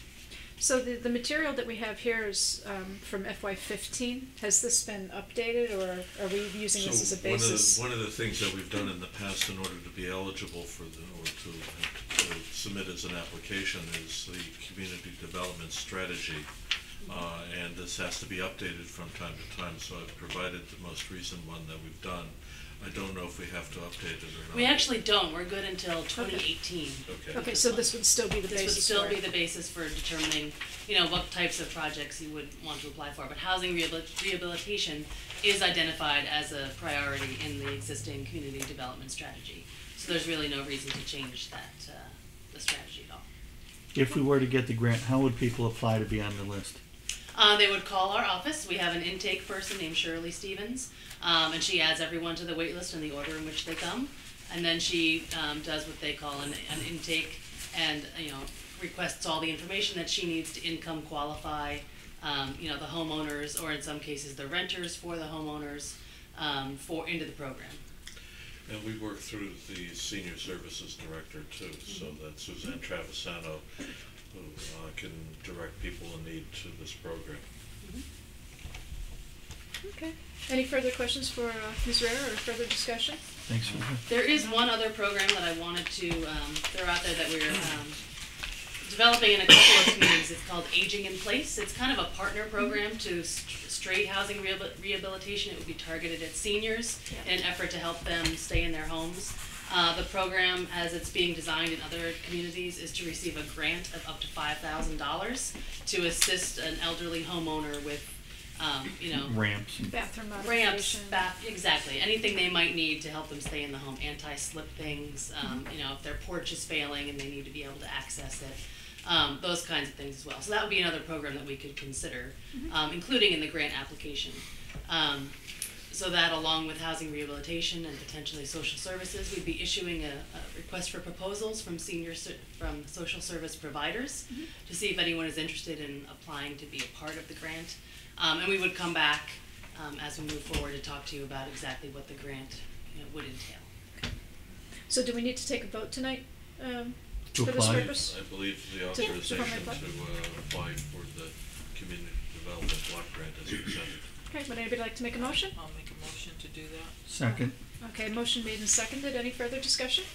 So the, the material that we have here is um, from F Y fifteen. Has this been updated, or are we using this as a basis? One of, the, one of the things that we've done in the past in order to be eligible for the, or to, to submit as an application is the community development strategy. Uh, and this has to be updated from time to time, so I've provided the most recent one that we've done. I don't know if we have to update it or not. We actually don't. We're good until twenty eighteen. Okay. Okay, so this would still be the This would basis still for be it. the basis for determining, you know, what types of projects you would want to apply for. But housing rehabil- rehabilitation is identified as a priority in the existing community development strategy. So there's really no reason to change that, uh, the strategy at all. If we were to get the grant, how would people apply to be on the list? Uh, they would call our office. We have an intake person named Shirley Stevens, um, and she adds everyone to the wait list in the order in which they come. And then she um, does what they call an, an intake, and you know requests all the information that she needs to income qualify, um, you know, the homeowners, or in some cases the renters for the homeowners, um, for into the program. And we work through the senior services director too, so that Suzanne Travisano, who uh, can direct people in need to this program. Okay. Any further questions for uh, Miz Rare or further discussion? Thanks for that. There is one other program that I wanted to um, throw out there that we're um, developing in a couple of communities. It's called Aging in Place. It's kind of a partner program to st- straight housing rehabil- rehabilitation. It would be targeted at seniors in an effort to help them stay in their homes. Uh, the program, as it's being designed in other communities, is to receive a grant of up to five thousand dollars to assist an elderly homeowner with, um, you know, Ramps. and- Bathroom ramps, modification. bath, exactly, anything they might need to help them stay in the home, anti-slip things, um, you know, if their porch is failing and they need to be able to access it, um, those kinds of things as well. So that would be another program that we could consider, um, including in the grant application. Um, so that, along with housing rehabilitation and potentially social services, we'd be issuing a, a request for proposals from senior, ser- from social service providers to see if anyone is interested in applying to be a part of the grant. Um, and we would come back um, as we move forward to talk to you about exactly what the grant, you know, would entail. So do we need to take a vote tonight um, To for this apply? purpose? I believe the Yeah, authorization to to apply. uh, apply for the community development block grant is presented. Okay, would anybody like to make a motion? I'll make a motion to do that. Second. Okay, motion made and seconded. Any further discussion?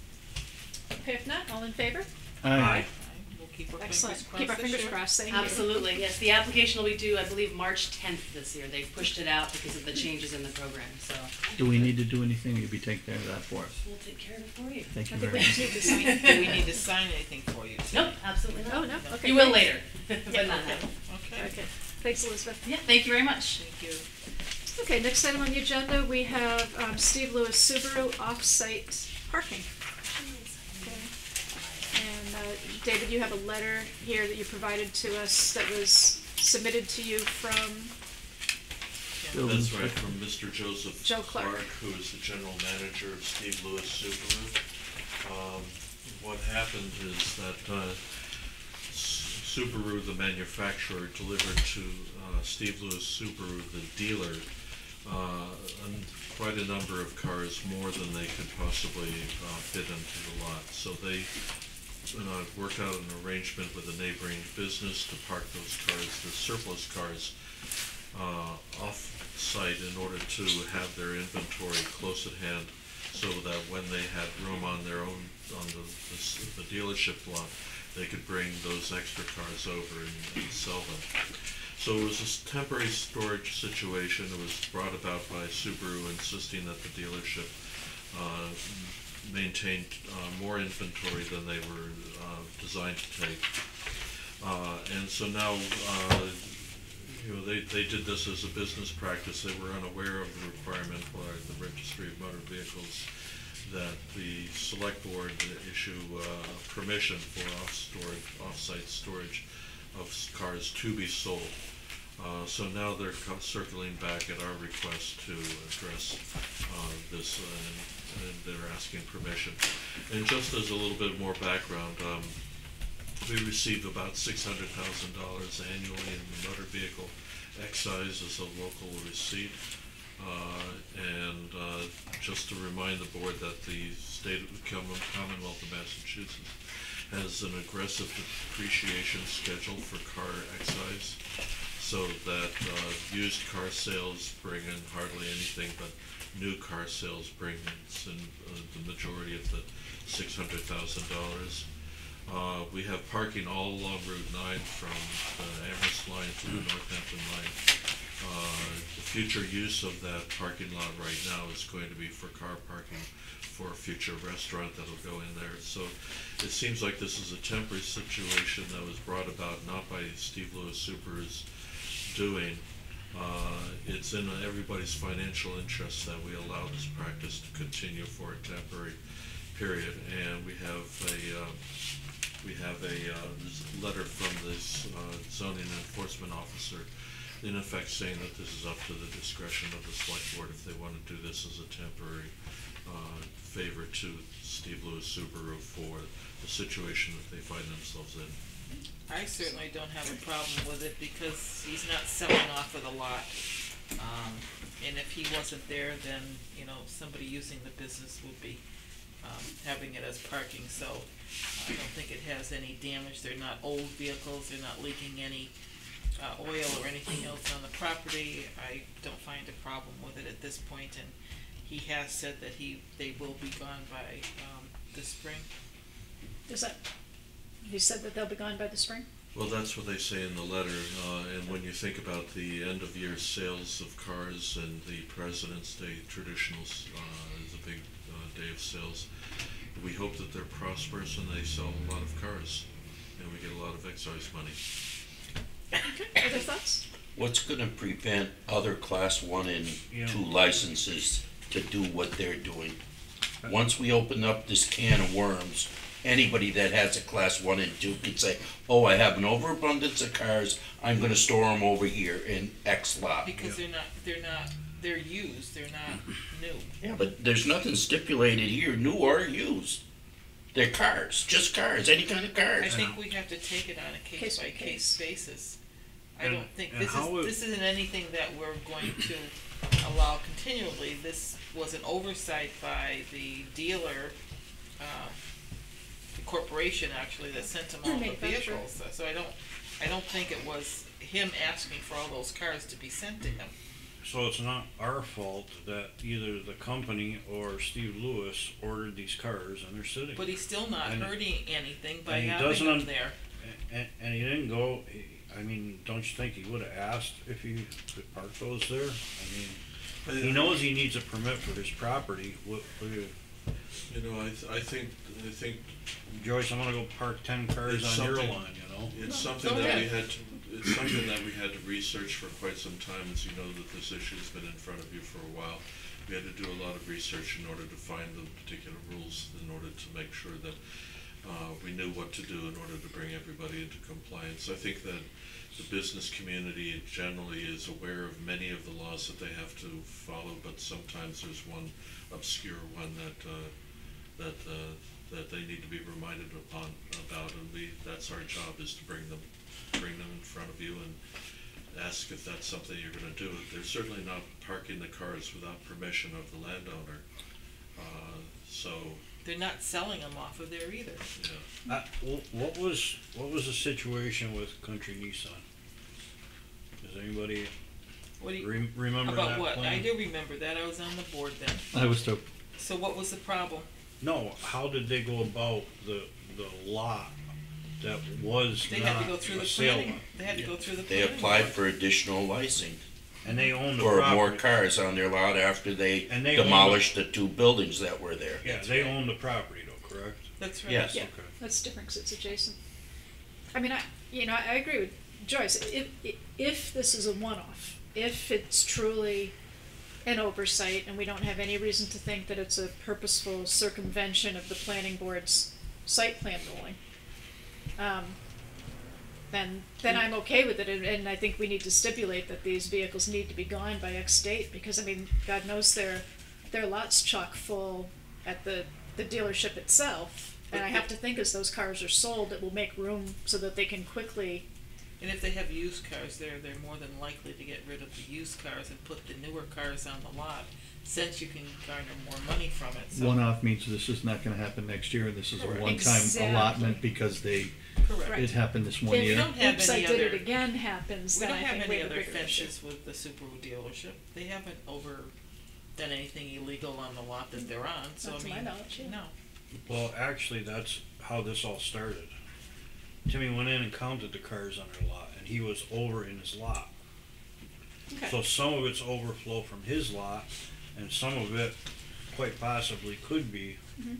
Okay, if not, all in favor? Aye. Aye. We'll keep our fingers Excellent. crossed Keep our this fingers year. crossed. Thank you. Absolutely, yes. The application will be due, I believe, March tenth this year. They've pushed it out because of the changes in the program, so Do we need to do anything? You'll be taking care of that for us. we'll take care of it for you. Thank I you think we very just much. need to sign it. Do we need to sign anything for you? Nope, absolutely not. Oh, no? Okay. You will great. later, but Yeah, not okay. now. Okay. Okay, thanks, Elizabeth. Yeah, thank you very much. Thank you. Okay, next item on the agenda, we have um, Steve Lewis Subaru off-site parking. Okay. And uh, David, you have a letter here that you provided to us that was submitted to you from, Building That's right, inspector. from Mister Joseph Joe Clark. Clark, who is the general manager of Steve Lewis Subaru. Um, what happened is that uh, S- Subaru, the manufacturer, delivered to uh, Steve Lewis Subaru, the dealer, uh, and quite a number of cars, more than they could possibly uh, fit into the lot. So they uh, worked out an arrangement with a neighboring business to park those cars, the surplus cars, uh, off-site in order to have their inventory close at hand, so that when they had room on their own, on the, the, s- the dealership lot, they could bring those extra cars over and, and sell them. So it was a s- temporary storage situation. It was brought about by Subaru insisting that the dealership uh, m- maintained uh, more inventory than they were uh, designed to take. Uh, and so now, uh, you know, they, they did this as a business practice. They were unaware of the requirement by the Registry of Motor Vehicles that the select board issue uh, permission for off-storage, off-site storage of s- cars to be sold. Uh, so now they're co- circling back at our request to address uh, this, uh, and, and they're asking permission. And just as a little bit more background, um, we receive about six hundred thousand dollars annually in the motor vehicle excise as a local receipt. Uh, and uh, just to remind the board that the state of the Com- Commonwealth of Massachusetts has an aggressive depreciation schedule for car excise, so that uh, used car sales bring in hardly anything, but new car sales bring in uh, the majority of the six hundred thousand dollars. Uh, we have parking all along Route nine from the Amherst line to the Northampton line. Uh, the future use of that parking lot right now is going to be for car parking for a future restaurant that'll go in there. So it seems like this is a temporary situation that was brought about not by Steve Lewis Subaru's doing. Uh, it's in everybody's financial interest that we allow this practice to continue for a temporary period, and we have a uh, we have a, uh, this letter from this, uh, zoning enforcement officer, in effect saying that this is up to the discretion of the select board if they wanna do this as a temporary, uh, favor to Steve Lewis Subaru for the situation that they find themselves in. I certainly don't have a problem with it because he's not selling off of the lot. Um, and if he wasn't there, then, you know, somebody using the business would be, um, having it as parking, so I don't think it has any damage. They're not old vehicles, they're not leaking any, uh, oil or anything else on the property. I don't find a problem with it at this point, and he has said that he, they will be gone by, um, the spring. Is that, you said that they'll be gone by the spring? Well, that's what they say in the letter, uh, and when you think about the end of year sales of cars and the President's Day traditionals, uh, is a big, uh, day of sales, we hope that they're prosperous and they sell a lot of cars, and we get a lot of excise money. Okay, other thoughts? What's gonna prevent other class one and Yeah. two licenses to do what they're doing? Once we open up this can of worms, anybody that has a class one and two could say, oh, I have an overabundance of cars, I'm gonna store them over here in X lot. Because they're not, they're not, they're used, they're not new. Yeah, but there's nothing stipulated here, new or used. They're cars, just cars, any kind of I cars. think we have to take it on a Case case by by case. case basis. I And- don't think, and this how would- is, this isn't anything that we're going to allow continually. This was an oversight by the dealer, uh, the corporation actually, that sent him all the Manufacturer. vehicles. So- So I don't, I don't think it was him asking for all those cars to be sent to him. So it's not our fault that either the company or Steve Lewis ordered these cars and they're sitting. But he's still not And- hurting anything by and he having doesn't them un- there. And, and he didn't go, he- I mean, don't you think he would've asked if he could park those there? I mean, he knows he needs a permit for his property. What, what do you, You know, I, th- I think, I think Joyce, I'm gonna go park ten cars It's on your something- lawn, you know? it's No, something go that we ahead. had to, it's something that we had to research for quite some time, as you know that this issue's been in front of you for a while. We had to do a lot of research in order to find the particular rules, in order to make sure that, uh, we knew what to do in order to bring everybody into compliance. I think that the business community generally is aware of many of the laws that they have to follow, but sometimes there's one obscure one that, uh, that, uh, that they need to be reminded upon, about, and we, that's our job, is to bring them, bring them in front of you and ask if that's something you're gonna do. They're certainly not parking the cars without permission of the landowner, uh, so, They're not selling them off of there either. yeah. Uh, wh- what was, what was the situation with Country Nissan? Does anybody What do you, re- remember that about what? I plan? do remember that, I was on the board then. I was too. So what was the problem? No, how did they go about the, the lot that was They had to not go through a the sale planning, lot? they had to go through the They planning. applied board. for additional licensing And they owned the for property. more cars on their lot after they And they own the- demolished the two buildings that were there. Yeah, they own the property though, correct? That's right. Yes. Yeah, Okay. that's different because it's adjacent. I mean, I, you know, I agree with Joyce. If, if, if this is a one-off, if it's truly an oversight and we don't have any reason to think that it's a purposeful circumvention of the planning board's site plan ruling, um, then, then I'm okay with it, and, and I think we need to stipulate that these vehicles need to be gone by X date, because, I mean, God knows their, their lot's chock full at the, the dealership itself, and I have to think as those cars are sold, it will make room so that they can quickly, And if they have used cars there, they're more than likely to get rid of the used cars and put the newer cars on the lot, since you can garner more money from it, so. One-off means this is not gonna happen next year, this is a Correct. one-time Exactly. allotment because they, Correct. it happened this one if, We year. don't have oops, I any did it other- again happens, We then don't I have think we any have a other bigger issue. offenses with the Subaru dealership. They haven't over done anything illegal on the lot that they're on, so I Not to mean, my knowledge, yeah. no. Well, actually, that's how this all started. Timmy went in and counted the cars on their lot, and he was over in his lot. Okay. So some of it's overflow from his lot, and some of it quite possibly could be Mhm.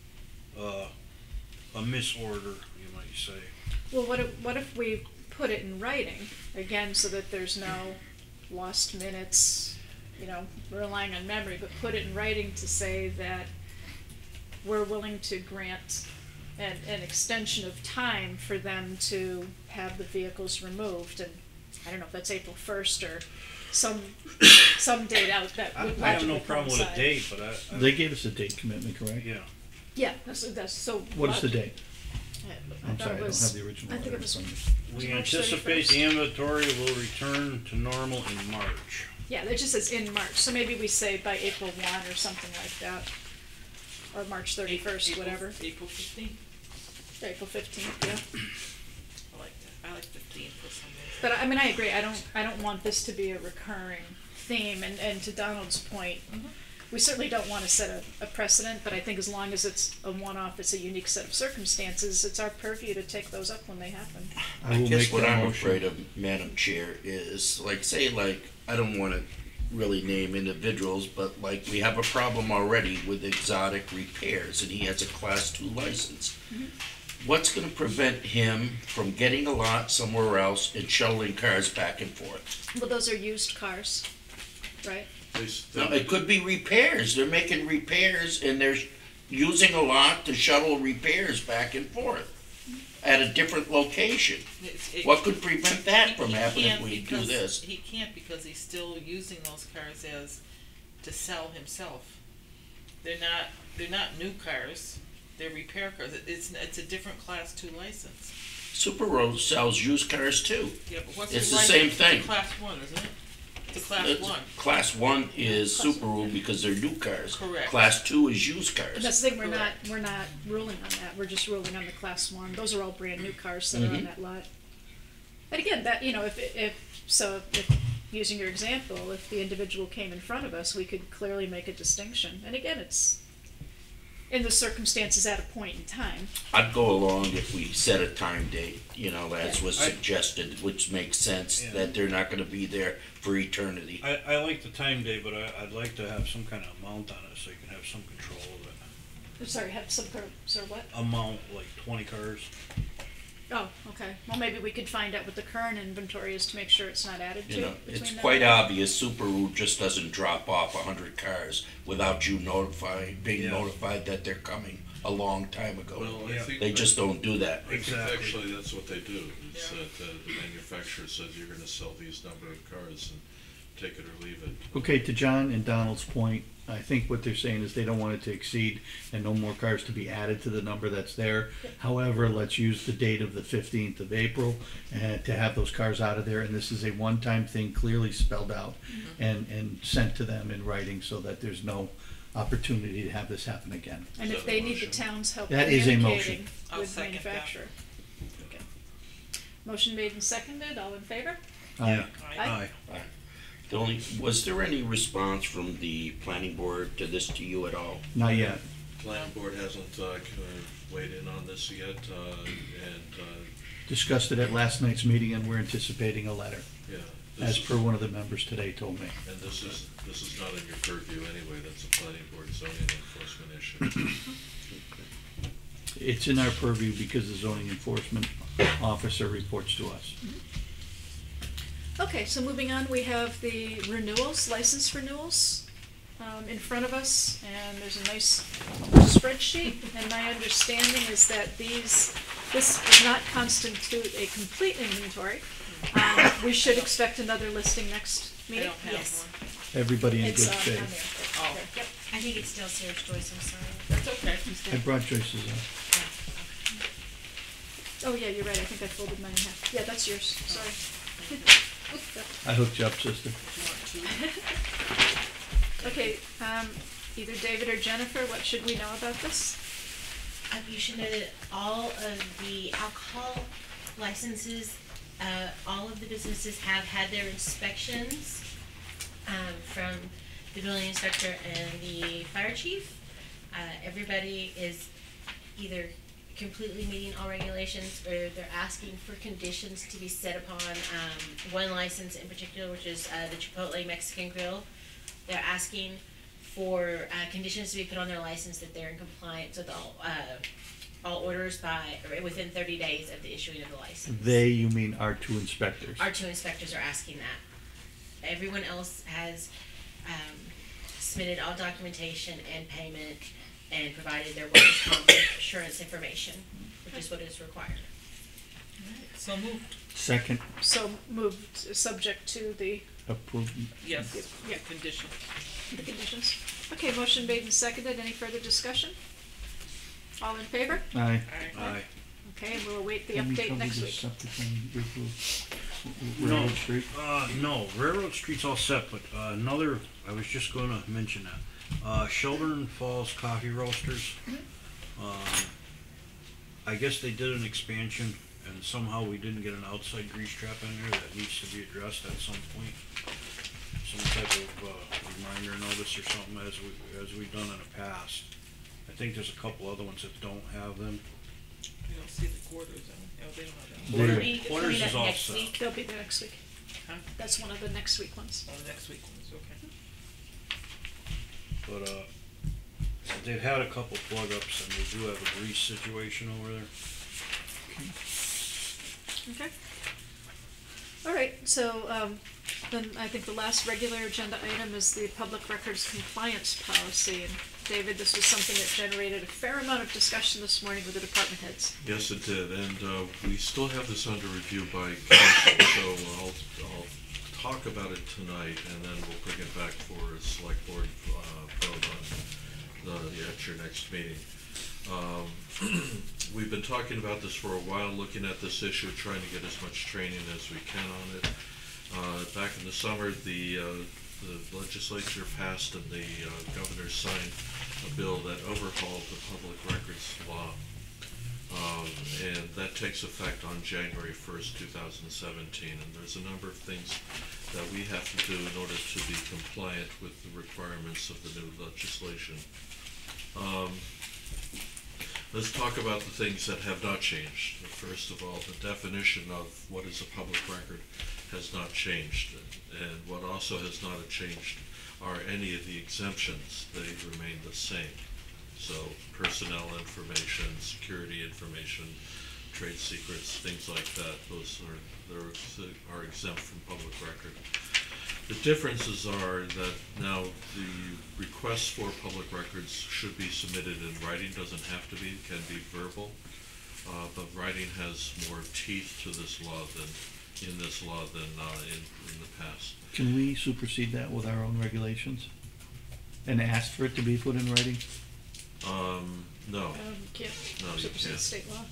uh, a misorder, you might say. Well, what if, what if we put it in writing, again, so that there's no lost minutes, you know, relying on memory, but put it in writing to say that we're willing to grant an, an extension of time for them to have the vehicles removed, and I don't know if that's April first or some, some date out that I, would I have no logically problem with a coincide. date, but I, I, They gave us a date commitment, correct? yeah. Yeah, that's, that's so. What is the log- date? I I'm thought sorry, I it don't was- have the original I think letter it in was, front of me. We March anticipate thirty-first. the inventory will return to normal in March. yeah, it just says in March, so maybe we say by April one or something like that. Or March thirty-first, April- whatever, April fifteenth, April fifteenth, yeah. I like that, I like fifteen for some reason. But I mean, I agree, I don't, I don't want this to be a recurring theme, and, and to Donald's point, Mhm. we certainly don't wanna set a, a precedent, but I think as long as it's a one-off, it's a unique set of circumstances, it's our purview to take those up when they happen. I I will guess make what that I'm motion. afraid of, Madam Chair, is, like, say, like, I don't wanna really name individuals, but like, we have a problem already with exotic repairs, and he has a class two license. What's gonna prevent him from getting a lot somewhere else and shuttling cars back and forth? Well, those are used cars, right? They s- No, they- it could be repairs, they're making repairs, and they're using a lot to shuttle repairs back and forth at a different location. It's- it- What could prevent that He- from he happening if can't we do because- this? He can't because he's still using those cars as, to sell himself. They're not, they're not new cars, they're repair cars, It- it's, it's a different class two license. Super Road sells used cars too. Yeah, but what's It's the the same license? It's a thing. class one, isn't it? It's a class It's- one. Class one is Class Subaru because they're new cars. Correct. Class two is used And cars. that's the thing, we're not, Correct. we're not ruling on that, we're just ruling on the class one, those are all brand new cars that are on Mhm. that lot. But again, that, you know, if, if, so if, using your example, if the individual came in front of us, we could clearly make a distinction, and again, it's in the circumstances at a point in time. I'd go along if we set a time date, you know, as was I- suggested, which makes sense, Yeah. that they're not gonna be there for eternity. I, I like the time day, but I, I'd like to have some kind of amount on it so you can have some control of it. I'm sorry, have some, car- sir, what? Amount, like twenty cars. Oh, okay, well, maybe we could find out what the current inventory is to make sure it's not added to You know, between it's now quite and then. obvious Subaru just doesn't drop off a hundred cars without you notifying, being Yeah. notified that they're coming a long time ago. Well, I Yeah. think. They that- just don't do that. I think Exactly. actually that's what they do, is Yeah. that uh, the manufacturer says you're gonna sell these number of cars and take it or leave it. Okay, to John and Donald's point, I think what they're saying is they don't want it to exceed and no more cars to be added to the number that's there. However, let's use the date of the fifteenth of April and to have those cars out of there, and this is a one-time thing clearly spelled out and, and sent to them in writing so that there's no opportunity to have this happen again. And Is if that a they need the motion? town's help That is a communicating motion. I'll with second that. manufacturer. Okay. Motion made and seconded, all in favor? Uh, Aye. The only, was there any response from the planning board to this to you at all? Not yet. Planning board hasn't uh, kind of weighed in on this yet, uh, and, uh, Discussed it at last night's meeting and we're anticipating a letter, yeah. as this per is- one of the members today told me. And this is, this is not in your purview anyway, that's a planning board zoning enforcement issue. It's in our purview because the zoning enforcement officer reports to us. Okay, so moving on, we have the renewals, license renewals, um, in front of us, and there's a nice spreadsheet, and my understanding is that these, this does not constitute a complete inventory. Um, we should expect another listing next I meeting. don't have Yes. one. Everybody in It's, good uh, on there. faith. Oh. There, Yep. I think it's still Sarah's choice, I'm sorry. That's okay. I brought Joyce's up. Oh, yeah, you're right, I think I folded mine in half. Yeah, that's yours, sorry. Oops, yep. I hooked you up, sister. Do you want two? Okay, um, either David or Jennifer, what should we know about this? Uh, you should know that all of the alcohol licenses, uh, all of the businesses have had their inspections, um, from the building inspector and the fire chief. Uh, everybody is either completely meeting all regulations or they're asking for conditions to be set upon, um, one license in particular, which is, uh, the Chipotle Mexican Grill. They're asking for, uh, conditions to be put on their license that they're in compliance with all, uh, all orders by, or within thirty days of the issuing of the license. They, you mean our two inspectors? Our two inspectors are asking that. Everyone else has, um, submitted all documentation and payment and provided their workers' comp insurance information, which is what is required. So moved. Second, So moved, subject to the, approved. Yes, Yeah. condition. the conditions. Okay, motion made and seconded. Any further discussion? All in favor? Aye. Aye. Okay, and we'll await the Let me update cover next this week. septic on Ridgewood- No, Railroad Street. uh, no, Railroad Street's all set, but, uh, another, I was just gonna mention that. Uh, Shelburne Falls Coffee Roasters. Um, I guess they did an expansion and somehow we didn't get an outside grease trap in there that needs to be addressed at some point. Some type of, uh, reminder notice or something as we, as we've done in the past. I think there's a couple other ones that don't have them. You don't see the quarters, I don't, oh, they don't have that. They're- It'll be Quarters coming is up all next set. week. They'll be there next week. Huh? That's one of the next week ones. Oh, the next week ones, okay. But, uh, they've had a couple plug ups and they do have a grease situation over there. Okay. All right, so, um, then I think the last regular agenda item is the public records compliance policy. And David, this was something that generated a fair amount of discussion this morning with the department heads. Yes, it did, and uh, we still have this under review by council, so I'll, I'll talk about it tonight, and then we'll bring it back for a select board uh, vote on the, at your next meeting. Um, we've been talking about this for a while, looking at this issue, trying to get as much training as we can on it. Uh, back in the summer, the, uh, the legislature passed and the uh, governor signed a bill that overhauled the public records law. Um, and that takes effect on January first, two thousand seventeen. And there's a number of things that we have to do in order to be compliant with the requirements of the new legislation. Um, Let's talk about the things that have not changed. First of all, the definition of what is a public record has not changed. And what also has not changed are any of the exemptions. They remain the same. So personnel information, security information, trade secrets, things like that, those are, they're, are exempt from public record. The differences are that now the requests for public records should be submitted in writing, doesn't have to be, it can be verbal. Uh, but writing has more teeth to this law than, in this law than uh, in, in the past. Can we supersede that with our own regulations? And ask for it to be put in writing? Um, no, Um, you can't No, you supersede can't. state law.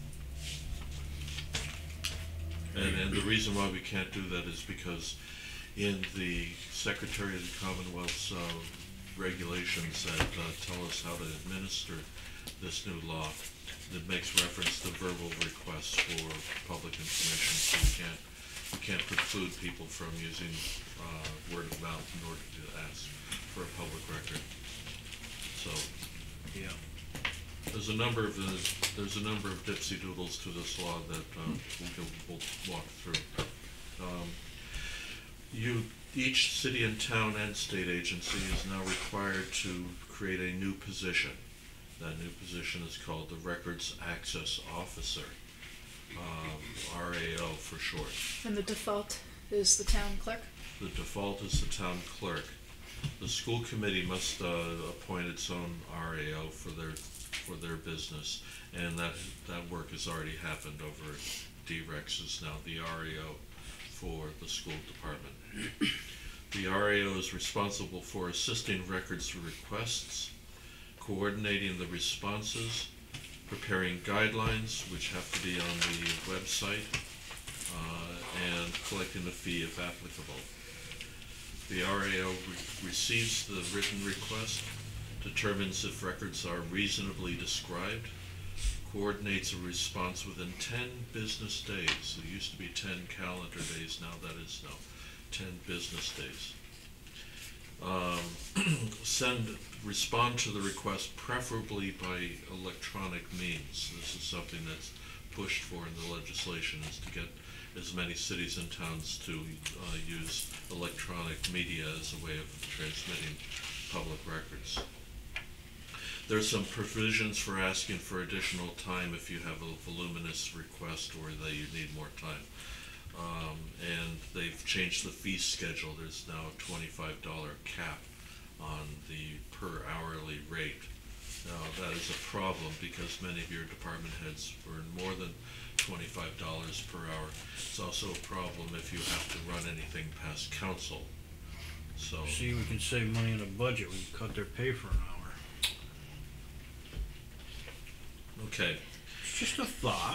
and, and the reason why we can't do that is because in the Secretary of the Commonwealth's uh, regulations that uh, tell us how to administer this new law, it makes reference to verbal requests for public information, so we can't, we can't preclude people from using uh, word of mouth in order to ask for a public record. So, Yeah. there's a number of, uh, there's a number of dipsy doodles to this law that uh, we can, we'll walk through. Um, You, each city and town and state agency is now required to create a new position. That new position is called the Records Access Officer, um, R A O for short. And the default is the town clerk? The default is the town clerk. The school committee must uh, appoint its own R A O for their, for their business, and that, that work has already happened over, D REX is now the R A O for the school department. The R A O is responsible for assisting records requests, coordinating the responses, preparing guidelines, which have to be on the website, uh, and collecting a fee if applicable. The R A O re- receives the written request, determines if records are reasonably described, coordinates a response within ten business days. It used to be ten calendar days, now that is now ten business days. Um, send, respond to the request preferably by electronic means. This is something that's pushed for in the legislation, is to get as many cities and towns to uh, use electronic media as a way of transmitting public records. There's some provisions for asking for additional time if you have a voluminous request or that you need more time. Um, and they've changed the fee schedule. There's now a twenty-five dollar cap on the per hourly rate Now, that is a problem because many of your department heads earn more than twenty-five dollars per hour. It's also a problem if you have to run anything past council. So, See, we can save money in the budget, we can cut their pay for an hour. okay, It's just a thought.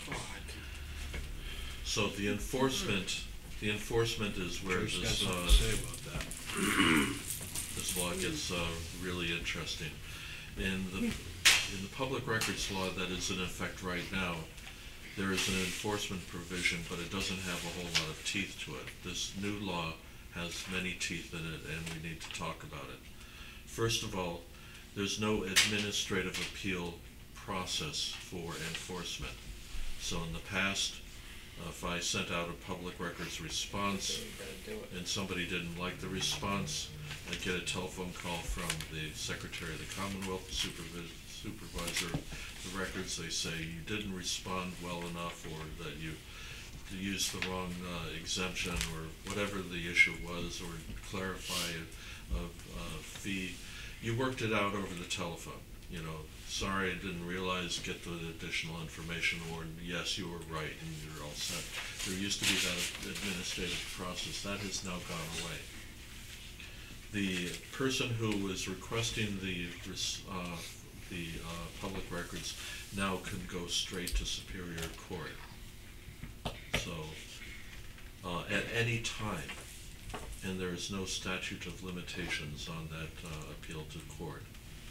so the enforcement, the enforcement is where Joyce got this, something uh, to say about that. this law gets, uh, really interesting. In the, in the public records law that is in effect right now, there is an enforcement provision, but it doesn't have a whole lot of teeth to it. This new law has many teeth in it, and we need to talk about it. First of all, there's no administrative appeal process for enforcement. So in the past, uh, if I sent out a public records response and somebody didn't like the response, I'd get a telephone call from the Secretary of the Commonwealth, the supervis- supervisor of the records. They say you didn't respond well enough, or that you used the wrong uh, exemption, or whatever the issue was, or clarify a, a, a fee. You worked it out over the telephone. You know, sorry, I didn't realize, get the additional information, or yes, you were right, and you're all set. There used to be that administrative process. That has now gone away. The person who is requesting the, res- uh, the uh, public records now can go straight to Superior Court. So, uh, at any time, and there is no statute of limitations on that uh, appeal to court.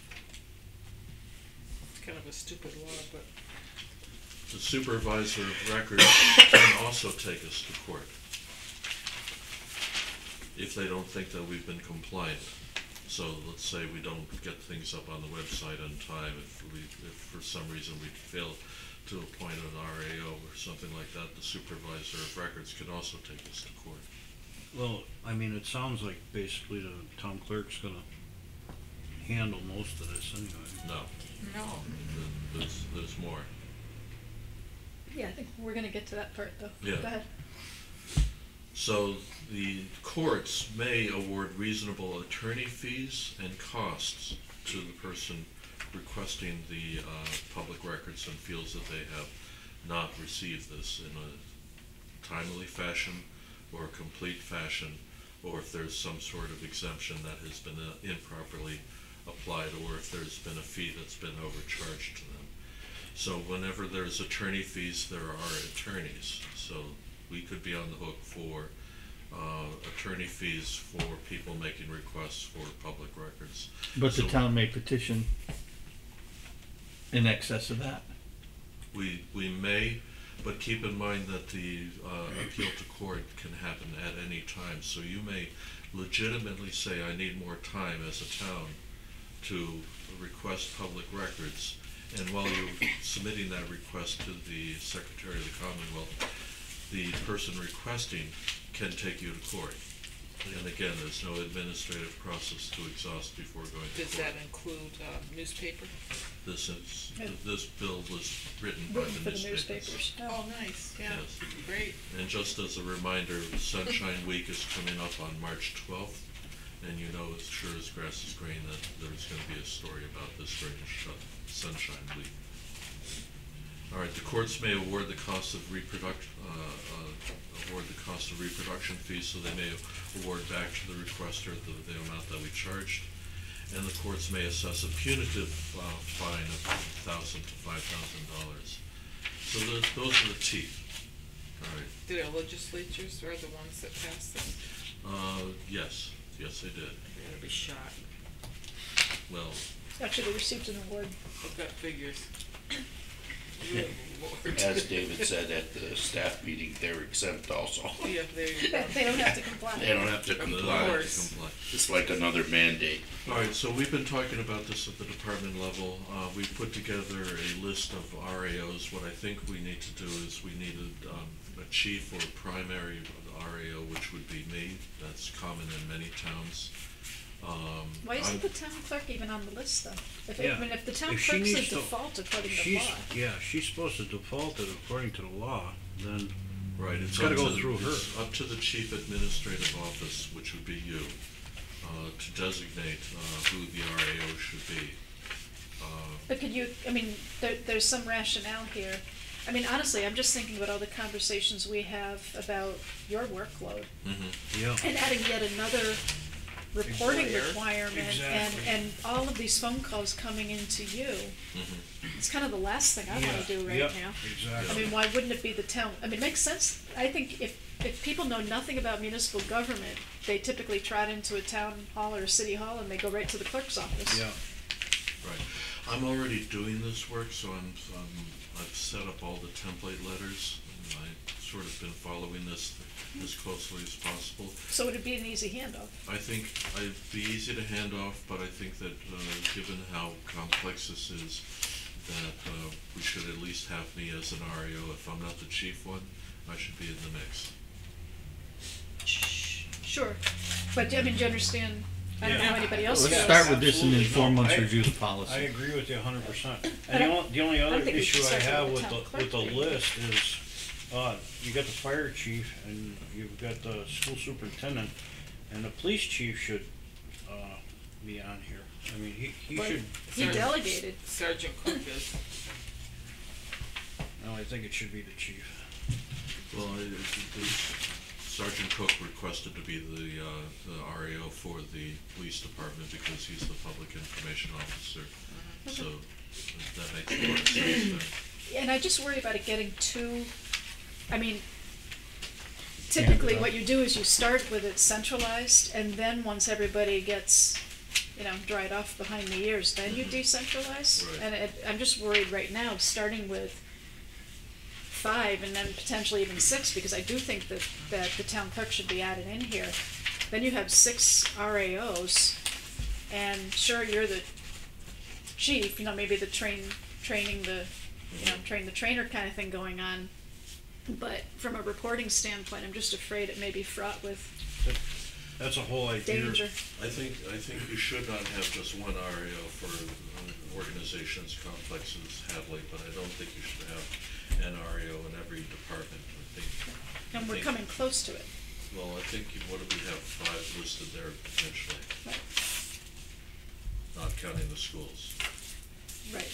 It's kind of a stupid law, but The supervisor of records can also take us to court if they don't think that we've been compliant. So let's say we don't get things up on the website on time, if we, if for some reason we fail to appoint an R A O or something like that, the supervisor of records can also take us to court. Well, I mean, it sounds like basically the town clerk's gonna handle most of this anyway. No, no. th- there's, there's more. Yeah, I think we're gonna get to that part though. Yeah. Go ahead. So the courts may award reasonable attorney fees and costs to the person requesting the uh, public records and feels that they have not received this in a timely fashion or a complete fashion, or if there's some sort of exemption that has been uh, improperly applied, or if there's been a fee that's been overcharged to them. So whenever there's attorney fees, there are attorneys. So we could be on the hook for uh, attorney fees for people making requests for public records. But the So town may petition in excess of that. We, we may, but keep in mind that the uh, appeal to court can happen at any time. So you may legitimately say, I need more time as a town to request public records. And while you're submitting that request to the Secretary of the Commonwealth, the person requesting can take you to court. And again, there's no administrative process to exhaust before going to Does court. that include uh, newspaper? This is, Yeah. this bill was written by Written the for the newspapers. newspapers. Yeah. Oh, nice, yeah, Yes. great. And just as a reminder, Sunshine Week is coming up on March twelfth, and you know as sure as grass is green that there's gonna be a story about this during Sh- Sunshine Week. All right, the courts may award the cost of reproduction, uh, uh, award the cost of reproduction fees, so they may award back to the requester the, the amount that we charged. And the courts may assess a punitive, uh, fine of one thousand to five thousand dollars. So those, those are the teeth. All right, Do our legislatures are the ones that pass this? uh, yes, yes, they did. They gotta be shot. Well, Actually, they received an award. I've got figures. Yeah. Lord. As David said at the staff meeting, they're exempt also. Yeah, there you go. They don't have to comply. They don't have to Of they don't comply. have to course. comply. It's like another mandate. All right, so we've been talking about this at the department level. Uh, we put together a list of R A Os. What I think we need to do is we needed um, a chief or primary R A O, which would be me. That's common in many towns. Um, Why I'm- isn't the town clerk even on the list though? If, it- Yeah. I mean, if the town If she clerk's the needs to- default according to She's, law. yeah, she's supposed to default it according to the law, then Right, it's It's gotta up go to, through her. it's up to the chief administrative office, which would be you, uh, to designate, uh, who the R A O should be. uh, But could you, I mean, there, there's some rationale here. I mean, honestly, I'm just thinking about all the conversations we have about your workload mhm. Yeah. and adding yet another reporting Employer. requirement and, Exactly. and all of these phone calls coming into you. Mhm. It's kind of the last thing I wanna Yeah, do right yep, now. I Exactly. mean, why wouldn't it be the town? I mean, it makes sense. I think if, if people know nothing about municipal government, they typically trot into a town hall or a city hall and they go right to the clerk's office. Yeah. Right. I'm already doing this work, so I'm, um, I've set up all the template letters, and I've sort of been following this as closely as possible. So it'd be an easy handoff. I think it'd be easy to hand off, but I think that, uh, given how complex this is, that, uh, we should at least have me as an R A O. If I'm not the chief one, I should be in the mix. Sure, but I mean, do you understand? I don't know how Yeah. anybody else Let's feels. start with this and then Absolutely. four No, months I- review the I policy. agree with you a hundred percent. But And the I- only, the only I other think we should issue I start with have the with town the, clerk with the maybe. list is, uh, you got the fire chief and you've got the school superintendent, and the police chief should, uh, be on here. I mean, he, he But should, He delegated. Sergeant Cook is, no, I think it should be the chief. Well, I- it- it- Sergeant Cook requested to be the, uh, the R A O for the police department because he's the public information officer. So that makes a lot of sense there. And I just worry about it getting too, I mean, typically what you do is you start with it centralized, and then once everybody gets, you know, dried off behind the ears, then you decentralize. Right. And it, I'm just worried right now, starting with five and then potentially even six, because I do think that, that the town clerk should be added in here. Then you have six R A Os, and sure, you're the chief, you know, maybe the train, training the, you know, train the trainer kind of thing going on. But from a reporting standpoint, I'm just afraid it may be fraught with That- That's a whole idea. danger. I think, I think you should not have just one R A O for uh, organizations complex as Hadley, but I don't think you should have an R A O in every department. I think. I And we're think- coming close to it. Well, I think, you- what do we have, five listed there potentially, Right. not counting the schools. Right.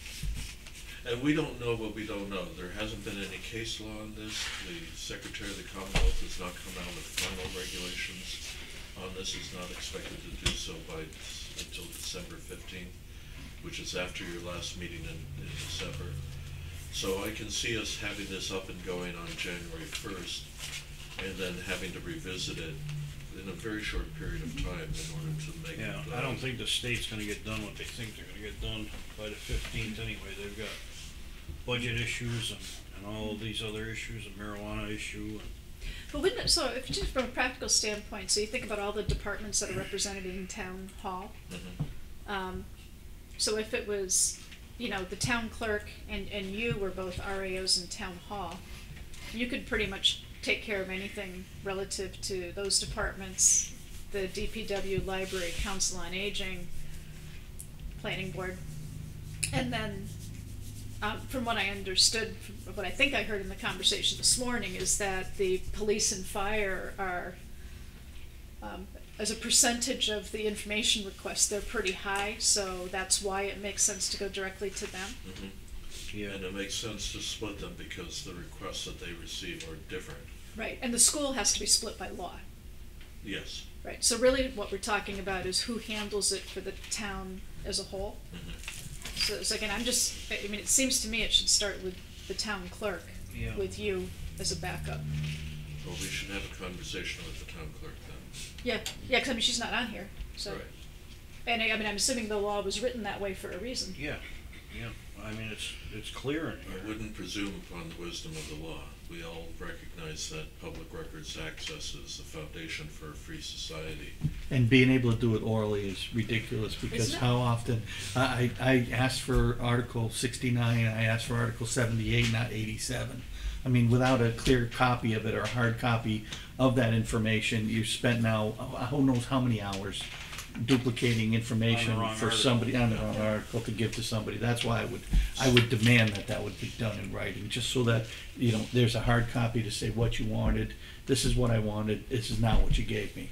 And we don't know what we don't know. There hasn't been any case law on this. The Secretary of the Commonwealth has not come out with final regulations on this, is not expected to do so by, until December fifteenth, which is after your last meeting in, in December. So I can see us having this up and going on January first, and then having to revisit it in a very short period of time in order to make it. Yeah, uh, I don't think the state's gonna get done what they think they're gonna get done by the fifteenth anyway. They've got budget issues and, and all of these other issues, a marijuana issue. and- But wouldn't it, so if just from a practical standpoint, so you think about all the departments that are represented in town hall. mhm. Um, so if it was, you know, the town clerk and, and you were both R A Os in town hall, you could pretty much take care of anything relative to those departments, the D P W, library, council on aging, planning board. And then, um, from what I understood, from what I think I heard in the conversation this morning, is that the police and fire are, um, as a percentage of the information requests, they're pretty high, so that's why it makes sense to go directly to them. Mhm. Yeah, And it makes sense to split them because the requests that they receive are different. Right, and the school has to be split by law. Yes. Right, so really what we're talking about is who handles it for the town as a whole. Mhm. So, so again, I'm just, I mean, it seems to me it should start with the town clerk, Yeah. with you as a backup. Well, we should have a conversation with the town clerk then. Yeah, yeah, 'cause I mean, she's not on here, so. Right. And I I mean, I'm assuming the law was written that way for a reason. yeah, yeah. I mean, it's, it's clear in I here. wouldn't presume upon the wisdom of the law. We all recognize that public records access is the foundation for a free society. And being able to do it orally is ridiculous, because Isn't it? how often, I, I I asked for Article sixty-nine, I asked for Article seventy-eight, not eighty-seven. I mean, without a clear copy of it or a hard copy of that information, you've spent now, uh, who knows how many hours duplicating information wrong for article. somebody, on the wrong article to give to somebody. That's why I would, I would demand that that would be done in writing, just so that, you know, there's a hard copy to say what you wanted, this is what I wanted, this is not what you gave me.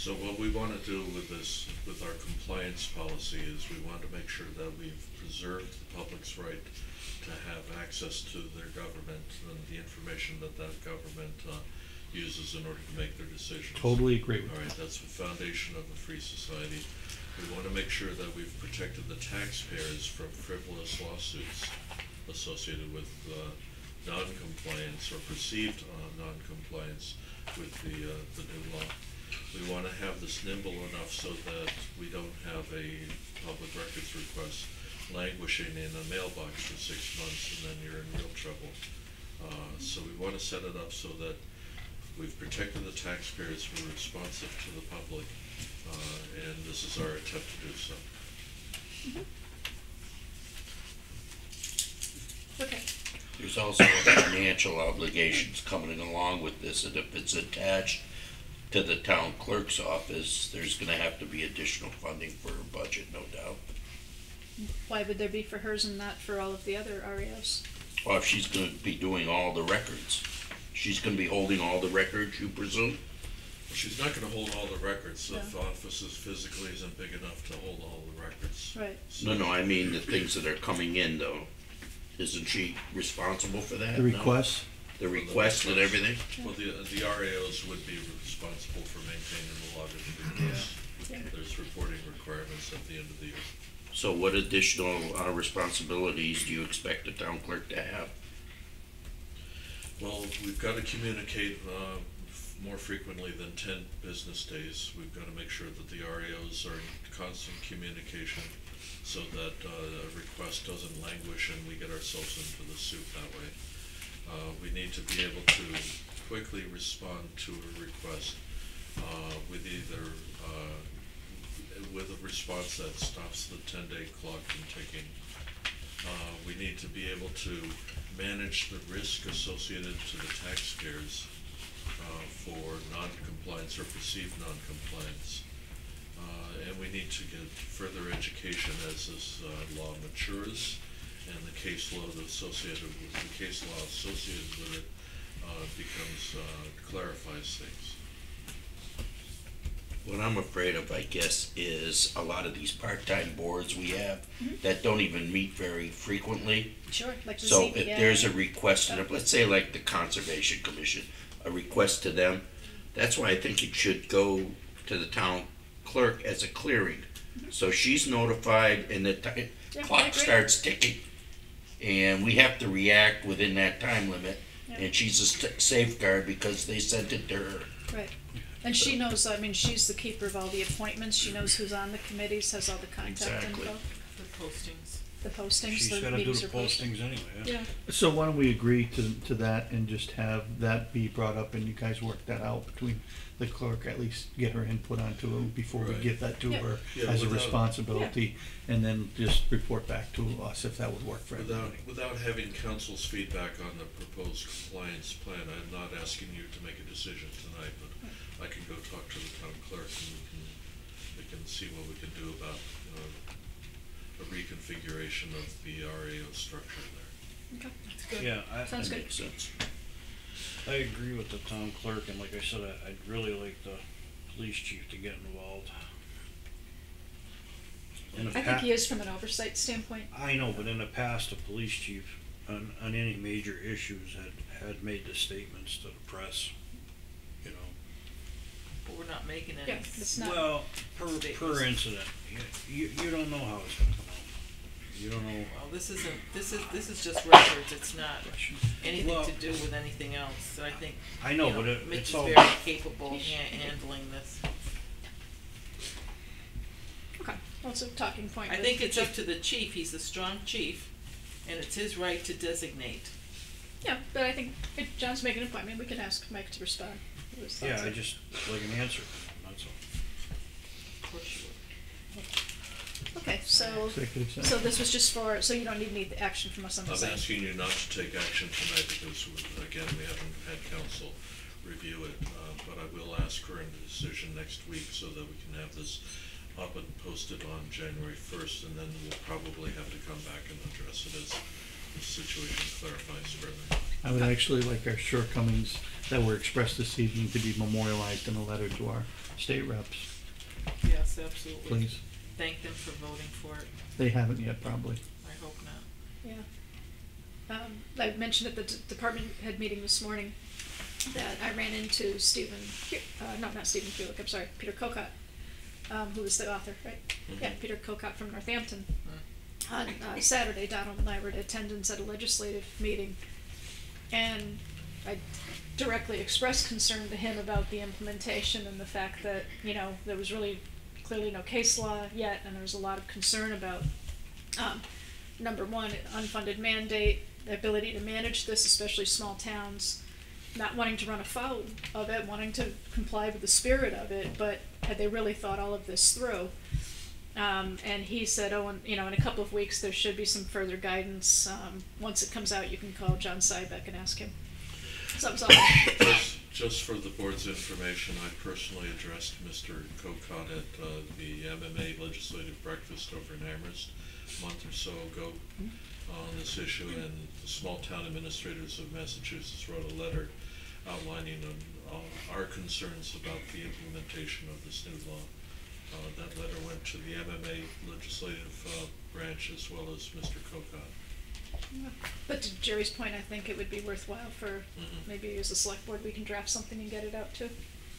So what we wanna do with this, with our compliance policy is we want to make sure that we've preserved the public's right to have access to their government and the information that that government, uh, uses in order to make their decisions. Totally agree with All right, that. that's the foundation of a free society. We wanna make sure that we've protected the taxpayers from frivolous lawsuits associated with, uh, non-compliance or perceived, uh, non-compliance with the, uh, the new law. We wanna have this nimble enough so that we don't have a public records request languishing in a mailbox for six months and then you're in real trouble. Uh, so we wanna set it up so that we've protected the taxpayers, we're responsive to the public, uh, and this is our attempt to do so. Okay. There's also financial obligations coming along with this, and if it's attached to the town clerk's office, there's gonna have to be additional funding for her budget, no doubt. Why would there be for hers and not for all of the other R E Os? Well, if she's gonna be doing all the records, she's gonna be holding all the records, you presume? Well, she's not gonna hold all the records if No. offices physically isn't big enough to hold all the records. Right. So- No, no, I mean the things that are coming in though. Isn't she responsible for that? The No? requests, The request and everything? Well, the, the R A Os would be responsible for maintaining the log of the records. Yeah. There's reporting requirements at the end of the year. So what additional uh, responsibilities do you expect the town clerk to have? Well, we've gotta communicate, uh, f- more frequently than ten business days. We've gotta make sure that the R A Os are in constant communication so that, uh, a request doesn't languish and we get ourselves into the soup that way. Uh, we need to be able to quickly respond to a request, uh, with either, uh, with a response that stops the ten-day clock from ticking. Uh, we need to be able to manage the risk associated to the taxpayers, uh, for non-compliance or perceived non-compliance. Uh, and we need to get further education as this, uh, law matures and the caseload associated with, the case law associated with it, uh, becomes, uh, clarifies things. What I'm afraid of, I guess, is a lot of these part-time boards we have that don't even meet very frequently. Sure, like the So Z B A. if there's a request, and if, let's say like the Conservation Commission, a request to them, that's why I think it should go to the town clerk as a clearing. So she's notified and the ti- Yeah, I clock agree. starts ticking. And we have to react within that time limit. Yeah. And she's a st- safeguard because they sent it to her. Right. And she knows, I mean, she's the keeper of all the appointments, she knows who's on the committees, has all the contact Exactly. info, The postings. the postings, She's the gotta do meetings the are posted. postings anyway, yeah. Yeah, so why don't we agree to, to that and just have that be brought up and you guys work that out between the clerk, at least get her input onto it before we Right. give that to Yeah. her Yeah, as a without- responsibility, and then just report back to us if that would work for Without, everybody. without having council's feedback on the proposed compliance plan, I'm not asking you to make a decision tonight, but I can go talk to the town clerk and we can, we can see what we can do about, uh, a reconfiguration of the R A O structure there. okay, that's good. Yeah, I, Sounds That good. makes sense. I agree with the town clerk, and like I said, I, I'd really like the police chief to get involved. In the I think pa- he is from an oversight standpoint. I know, but in the past, the police chief, on, on any major issues, had, had made the statements to the press, you know. But we're not making any. Yeah, it's not. Well, per, per Statements. incident, you, you, you don't know how it's gonna come out. You don't know. Well, this isn't, this is, this is just records, it's not anything Well- to do with anything else, so I think, I you know, know, but it, Mitch it's is all. very capable of ha- handling this. Okay, well, it's a talking point. I with think the it's up chief. to the chief, he's a strong chief, and it's his right to designate. Yeah, but I think if John's making an appointment, we can ask Mike to respond. to his Yeah, thoughts. I just like an answer from him, that's all. Of course you would. Okay, so, Executive session. so this was just for, so you don't need any action from us on I'm this item? asking you not to take action tonight because, we- again, we haven't had council review it, uh, but I will ask for a decision next week so that we can have this up and posted on January first, and then we'll probably have to come back and address it as the situation clarifies further. I would actually like our shortcomings that were expressed this evening to be memorialized in a letter to our state reps, Yes, absolutely. please. Thank them for voting for it. They haven't yet, probably. I hope not. Yeah. Um, I mentioned at the d- department head meeting this morning that I ran into Stephen, Hu- uh, no, not Stephen Kulik, I'm sorry, Peter Kokot, um, who was the author, right? Yeah, Peter Kokot from Northampton. On uh, Saturday, Donald and I were in attendance at a legislative meeting, and I directly expressed concern to him about the implementation and the fact that, you know, there was really clearly no case law yet, and there was a lot of concern about, um, number one, unfunded mandate, the ability to manage this, especially small towns, not wanting to run afoul of it, wanting to comply with the spirit of it, but had they really thought all of this through? Um, and he said, oh, and, you know, in a couple of weeks there should be some further guidance. Um, once it comes out, you can call John Sybeck and ask him. So I'm sorry. Just, just for the board's information, I personally addressed Mister Kokot at uh, the M M A legislative breakfast over in Amherst a month or so ago on this issue, and the small town administrators of Massachusetts wrote a letter outlining um, uh, our concerns about the implementation of this new law. Uh, that letter went to the M M A legislative uh, branch as well as Mister Kokot. Yeah. But to Jerry's point, I think it would be worthwhile for Mhm. maybe as a select board we can draft something and get it out too.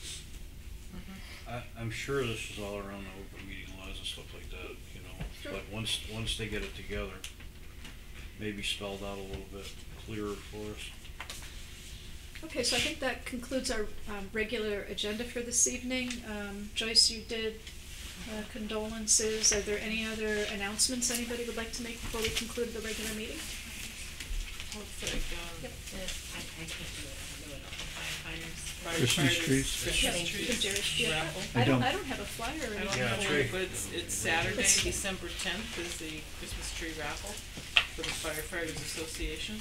I, I'm sure this is all around the open meeting laws and stuff like that, you know, Sure. but once, once they get it together, maybe spelled out a little bit clearer for us. Okay, so I think that concludes our um, regular agenda for this evening. Um, Joyce, you did uh, condolences. Are there any other announcements anybody would like to make before we conclude the regular meeting? Looks like, um, Yep. Uh, I, I can't do it, I'll do it on firefighters. Christmas firefighters, trees. Christmas Thank you. Good, trees, Jerry. Yeah. raffle. I I don't, don't. I don't have a flyer or I don't anything. Yeah, know, that's right. but it's, it's Saturday, It's- December tenth is the Christmas tree raffle for the Firefighters Association.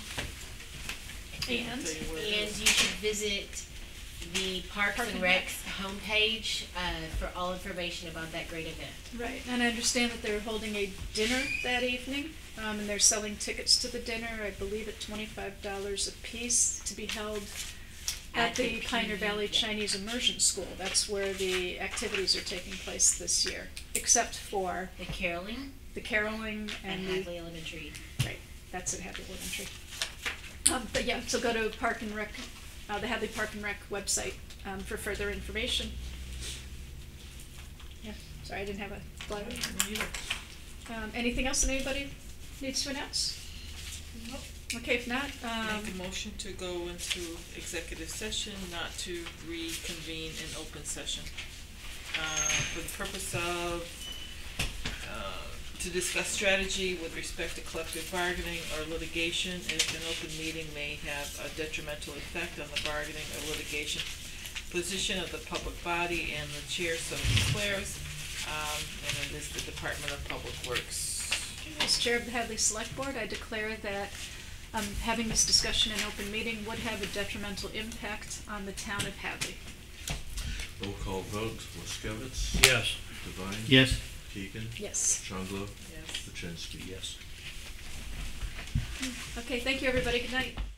And, I'll tell you where it And is. you should visit the Parks Park and and Rec's homepage, uh, for all information about that great event. right, and I understand that they're holding a dinner that evening, um, and they're selling tickets to the dinner, I believe at twenty-five dollars a piece, to be held at At the the Pioneer P- Valley yeah. Chinese Immersion School. That's where the activities are taking place this year, except for The caroling the caroling at and the, Hadley Elementary. right, that's at Hadley Elementary. Um, but yeah, so go to Park and Rec, uh, the Hadley Park and Rec website, um, for further information. Yeah, sorry, I didn't have a flyer. Me either. Um, anything else that anybody needs to announce? Nope. Okay, if not, um, Make a motion to go into executive session, not to reconvene in open session. Uh, for the purpose of, uh, to discuss strategy with respect to collective bargaining or litigation, if an open meeting may have a detrimental effect on the bargaining or litigation position of the public body, and the chair so declares, um, and it is the Department of Public Works. as chair of the Hadley Select Board, I declare that um, having this discussion in open meeting would have a detrimental impact on the town of Hadley. Roll call vote, Waskevitz, Yes. Devine. Yes. Keegan, Yes. Chunglo, Yes. Buczynski. Yes. Okay, thank you, everybody. Good night.